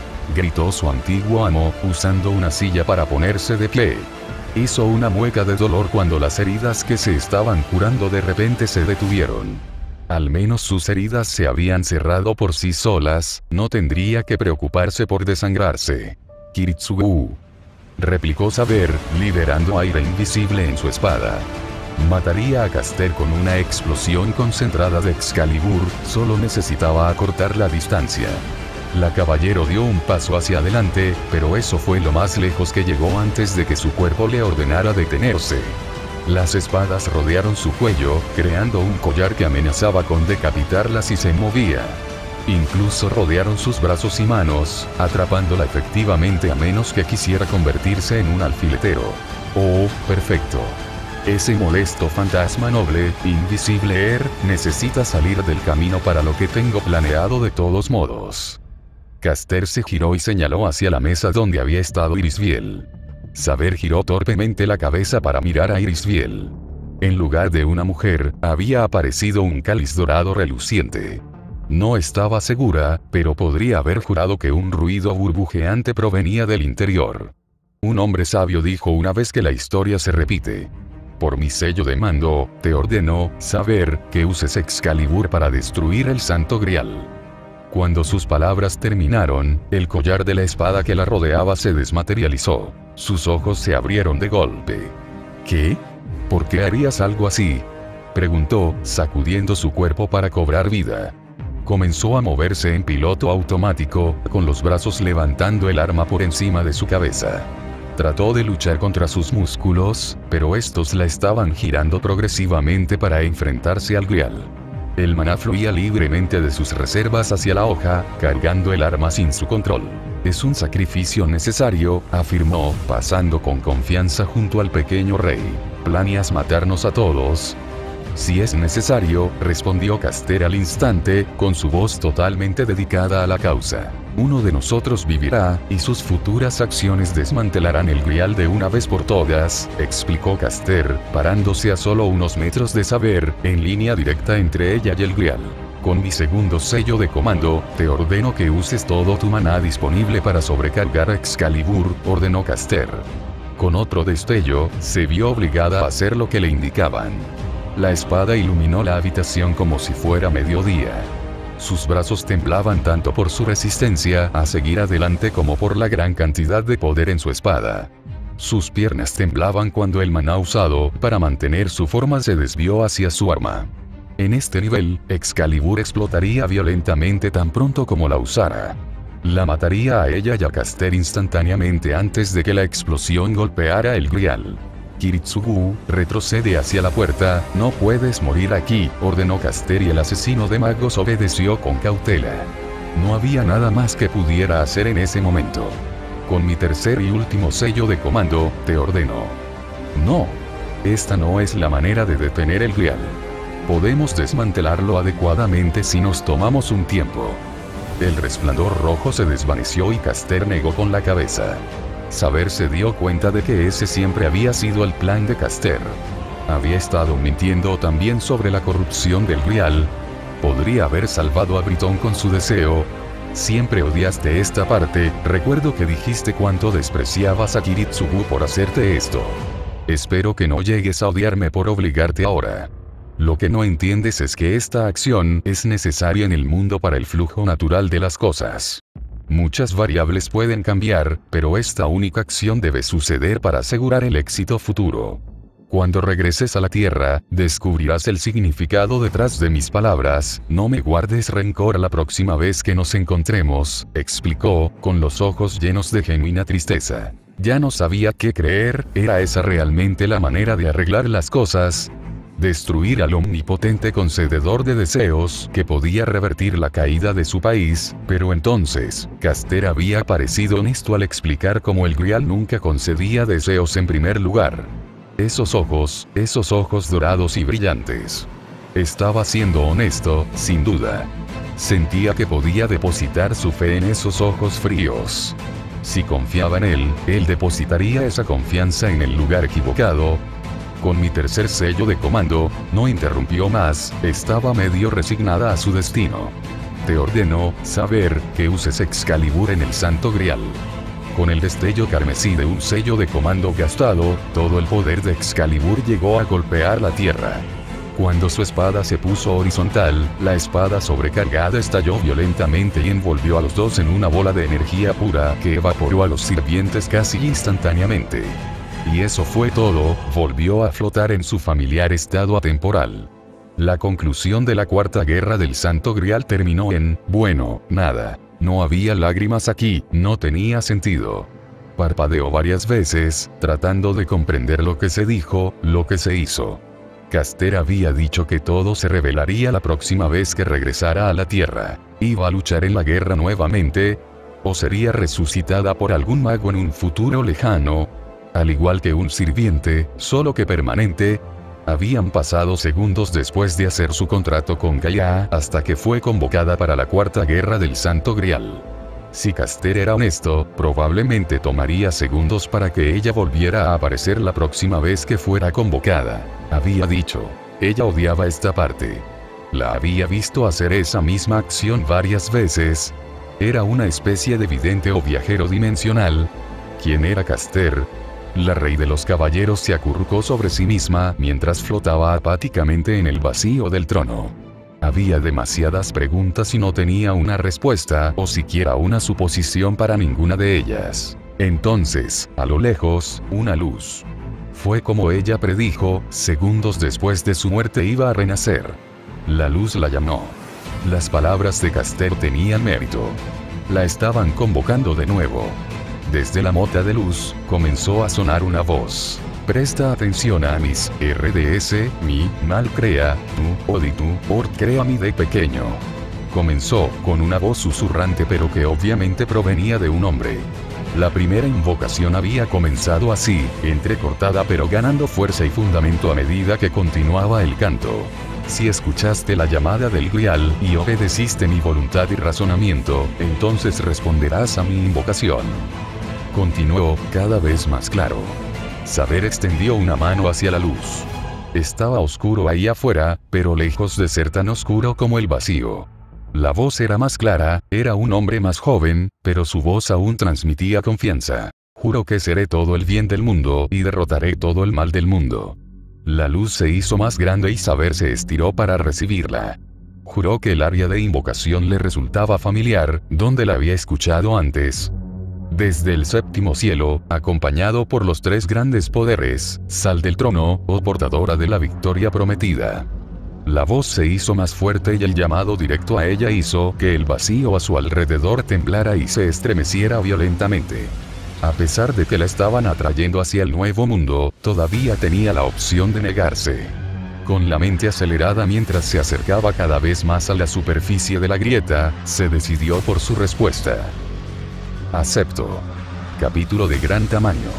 Gritó su antiguo amo, usando una silla para ponerse de pie. Hizo una mueca de dolor cuando las heridas que se estaban curando de repente se detuvieron. Al menos sus heridas se habían cerrado por sí solas, no tendría que preocuparse por desangrarse. Kiritsugu. Replicó Saber, liberando aire invisible en su espada. Mataría a Caster con una explosión concentrada de Excalibur, solo necesitaba acortar la distancia. La caballero dio un paso hacia adelante, pero eso fue lo más lejos que llegó antes de que su cuerpo le ordenara detenerse. Las espadas rodearon su cuello, creando un collar que amenazaba con decapitarla si se movía. Incluso rodearon sus brazos y manos, atrapándola efectivamente a menos que quisiera convertirse en un alfiletero. Oh, perfecto. Ese molesto fantasma noble, invisible necesita salir del camino para lo que tengo planeado de todos modos. Caster se giró y señaló hacia la mesa donde había estado Irisbiel. Saber giró torpemente la cabeza para mirar a Irisbiel. En lugar de una mujer, había aparecido un cáliz dorado reluciente. No estaba segura, pero podría haber jurado que un ruido burbujeante provenía del interior. Un hombre sabio dijo una vez que la historia se repite. Por mi sello de mando, te ordeno, Saber, que uses Excalibur para destruir el Santo Grial. Cuando sus palabras terminaron, el collar de la espada que la rodeaba se desmaterializó. Sus ojos se abrieron de golpe. ¿Qué? ¿Por qué harías algo así?, preguntó, sacudiendo su cuerpo para cobrar vida. Comenzó a moverse en piloto automático, con los brazos levantando el arma por encima de su cabeza. Trató de luchar contra sus músculos, pero estos la estaban girando progresivamente para enfrentarse al Grial. El maná fluía libremente de sus reservas hacia la hoja, cargando el arma sin su control. Es un sacrificio necesario, afirmó, pasando con confianza junto al pequeño rey. ¿Planeas matarnos a todos? Si es necesario, respondió Caster al instante, con su voz totalmente dedicada a la causa. Uno de nosotros vivirá, y sus futuras acciones desmantelarán el Grial de una vez por todas, explicó Caster, parándose a solo unos metros de Saber, en línea directa entre ella y el Grial. Con mi segundo sello de comando, te ordeno que uses todo tu maná disponible para sobrecargar a Excalibur, ordenó Caster. Con otro destello, se vio obligada a hacer lo que le indicaban. La espada iluminó la habitación como si fuera mediodía. Sus brazos temblaban tanto por su resistencia a seguir adelante como por la gran cantidad de poder en su espada. Sus piernas temblaban cuando el maná usado para mantener su forma se desvió hacia su arma. En este nivel, Excalibur explotaría violentamente tan pronto como la usara. La mataría a ella y a Caster instantáneamente antes de que la explosión golpeara el Grial. Kiritsugu, retrocede hacia la puerta, no puedes morir aquí, ordenó Caster y el asesino de magos obedeció con cautela. No había nada más que pudiera hacer en ese momento. Con mi tercer y último sello de comando, te ordeno. No. Esta no es la manera de detener el Grial. Podemos desmantelarlo adecuadamente si nos tomamos un tiempo. El resplandor rojo se desvaneció y Caster negó con la cabeza. Saber se dio cuenta de que ese siempre había sido el plan de Caster. Había estado mintiendo también sobre la corrupción del Grial. Podría haber salvado a Britón con su deseo. Siempre odiaste esta parte, recuerdo que dijiste cuánto despreciabas a Kiritsugu por hacerte esto. Espero que no llegues a odiarme por obligarte ahora. Lo que no entiendes es que esta acción es necesaria en el mundo para el flujo natural de las cosas. Muchas variables pueden cambiar, pero esta única acción debe suceder para asegurar el éxito futuro. Cuando regreses a la Tierra, descubrirás el significado detrás de mis palabras, no me guardes rencor la próxima vez que nos encontremos, explicó, con los ojos llenos de genuina tristeza. Ya no sabía qué creer, ¿era esa realmente la manera de arreglar las cosas? Destruir al omnipotente concededor de deseos que podía revertir la caída de su país, pero entonces, Caster había parecido honesto al explicar cómo el Grial nunca concedía deseos en primer lugar. esos ojos dorados y brillantes. Estaba siendo honesto, sin duda. Sentía que podía depositar su fe en esos ojos fríos. Si confiaba en él depositaría esa confianza en el lugar equivocado. Con mi tercer sello de comando, no interrumpió más, estaba medio resignada a su destino. Te ordeno, saber, que uses Excalibur en el Santo Grial. Con el destello carmesí de un sello de comando gastado, todo el poder de Excalibur llegó a golpear la tierra. Cuando su espada se puso horizontal, la espada sobrecargada estalló violentamente y envolvió a los dos en una bola de energía pura que evaporó a los sirvientes casi instantáneamente. Y eso fue todo, volvió a flotar en su familiar estado atemporal. La conclusión de la Cuarta Guerra del Santo Grial terminó en, bueno, nada. No había lágrimas aquí, no tenía sentido. Parpadeó varias veces, tratando de comprender lo que se dijo, lo que se hizo. Caster había dicho que todo se revelaría la próxima vez que regresara a la Tierra. ¿Iba a luchar en la guerra nuevamente? ¿O sería resucitada por algún mago en un futuro lejano? Al igual que un sirviente, solo que permanente. Habían pasado segundos después de hacer su contrato con Gaia hasta que fue convocada para la Cuarta Guerra del Santo Grial. Si Caster era honesto, probablemente tomaría segundos para que ella volviera a aparecer la próxima vez que fuera convocada. Había dicho. Ella odiaba esta parte. La había visto hacer esa misma acción varias veces. Era una especie de vidente o viajero dimensional. ¿Quién era Caster? La rey de los caballeros se acurrucó sobre sí misma mientras flotaba apáticamente en el vacío del trono. Había demasiadas preguntas y no tenía una respuesta o siquiera una suposición para ninguna de ellas. Entonces, a lo lejos, una luz. Fue como ella predijo, segundos después de su muerte iba a renacer. La luz la llamó. Las palabras de Caster tenían mérito. La estaban convocando de nuevo. Desde la mota de luz, comenzó a sonar una voz. Presta atención a mis RDS, mi, mal crea, tu, oditu, ort crea mi de pequeño. Comenzó, con una voz susurrante pero que obviamente provenía de un hombre. La primera invocación había comenzado así, entrecortada pero ganando fuerza y fundamento a medida que continuaba el canto. Si escuchaste la llamada del Grial y obedeciste mi voluntad y razonamiento, entonces responderás a mi invocación. Continuó, cada vez más claro. Saber extendió una mano hacia la luz. Estaba oscuro ahí afuera, pero lejos de ser tan oscuro como el vacío. La voz era más clara, era un hombre más joven, pero su voz aún transmitía confianza. Juro que seré todo el bien del mundo y derrotaré todo el mal del mundo. La luz se hizo más grande y Saber se estiró para recibirla. Juró que el área de invocación le resultaba familiar, donde la había escuchado antes. Desde el séptimo cielo, acompañado por los tres grandes poderes, sal del trono, oh portadora de la victoria prometida. La voz se hizo más fuerte y el llamado directo a ella hizo que el vacío a su alrededor temblara y se estremeciera violentamente. A pesar de que la estaban atrayendo hacia el nuevo mundo, todavía tenía la opción de negarse. Con la mente acelerada mientras se acercaba cada vez más a la superficie de la grieta, se decidió por su respuesta. Acepto. Capítulo de gran tamaño.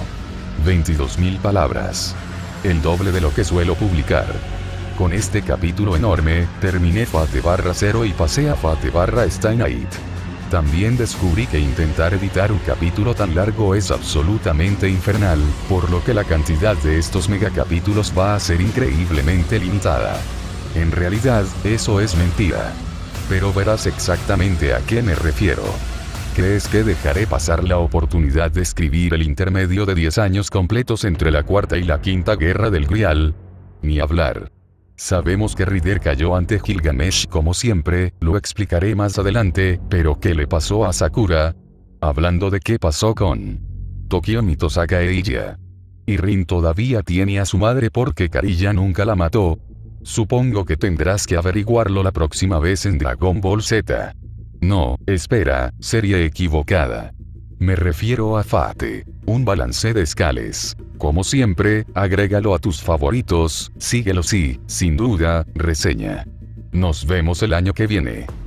22.000 palabras. El doble de lo que suelo publicar. Con este capítulo enorme, terminé Fate/0 y pasé a Fate/Steinheit. También descubrí que intentar editar un capítulo tan largo es absolutamente infernal, por lo que la cantidad de estos megacapítulos va a ser increíblemente limitada. En realidad, eso es mentira. Pero verás exactamente a qué me refiero. ¿Crees que dejaré pasar la oportunidad de escribir el intermedio de 10 años completos entre la cuarta y la quinta guerra del Grial? Ni hablar. Sabemos que Rider cayó ante Gilgamesh como siempre, lo explicaré más adelante, pero ¿qué le pasó a Sakura? Hablando de qué pasó con Tokio Mitosaka e Iya. Y Rin todavía tiene a su madre porque Kariya nunca la mató. Supongo que tendrás que averiguarlo la próxima vez en Dragon Ball Z. No, espera, sería equivocada. Me refiero a Fate, un balance de escales. Como siempre, agrégalo a tus favoritos, síguelo sí, sin duda, reseña. Nos vemos el año que viene.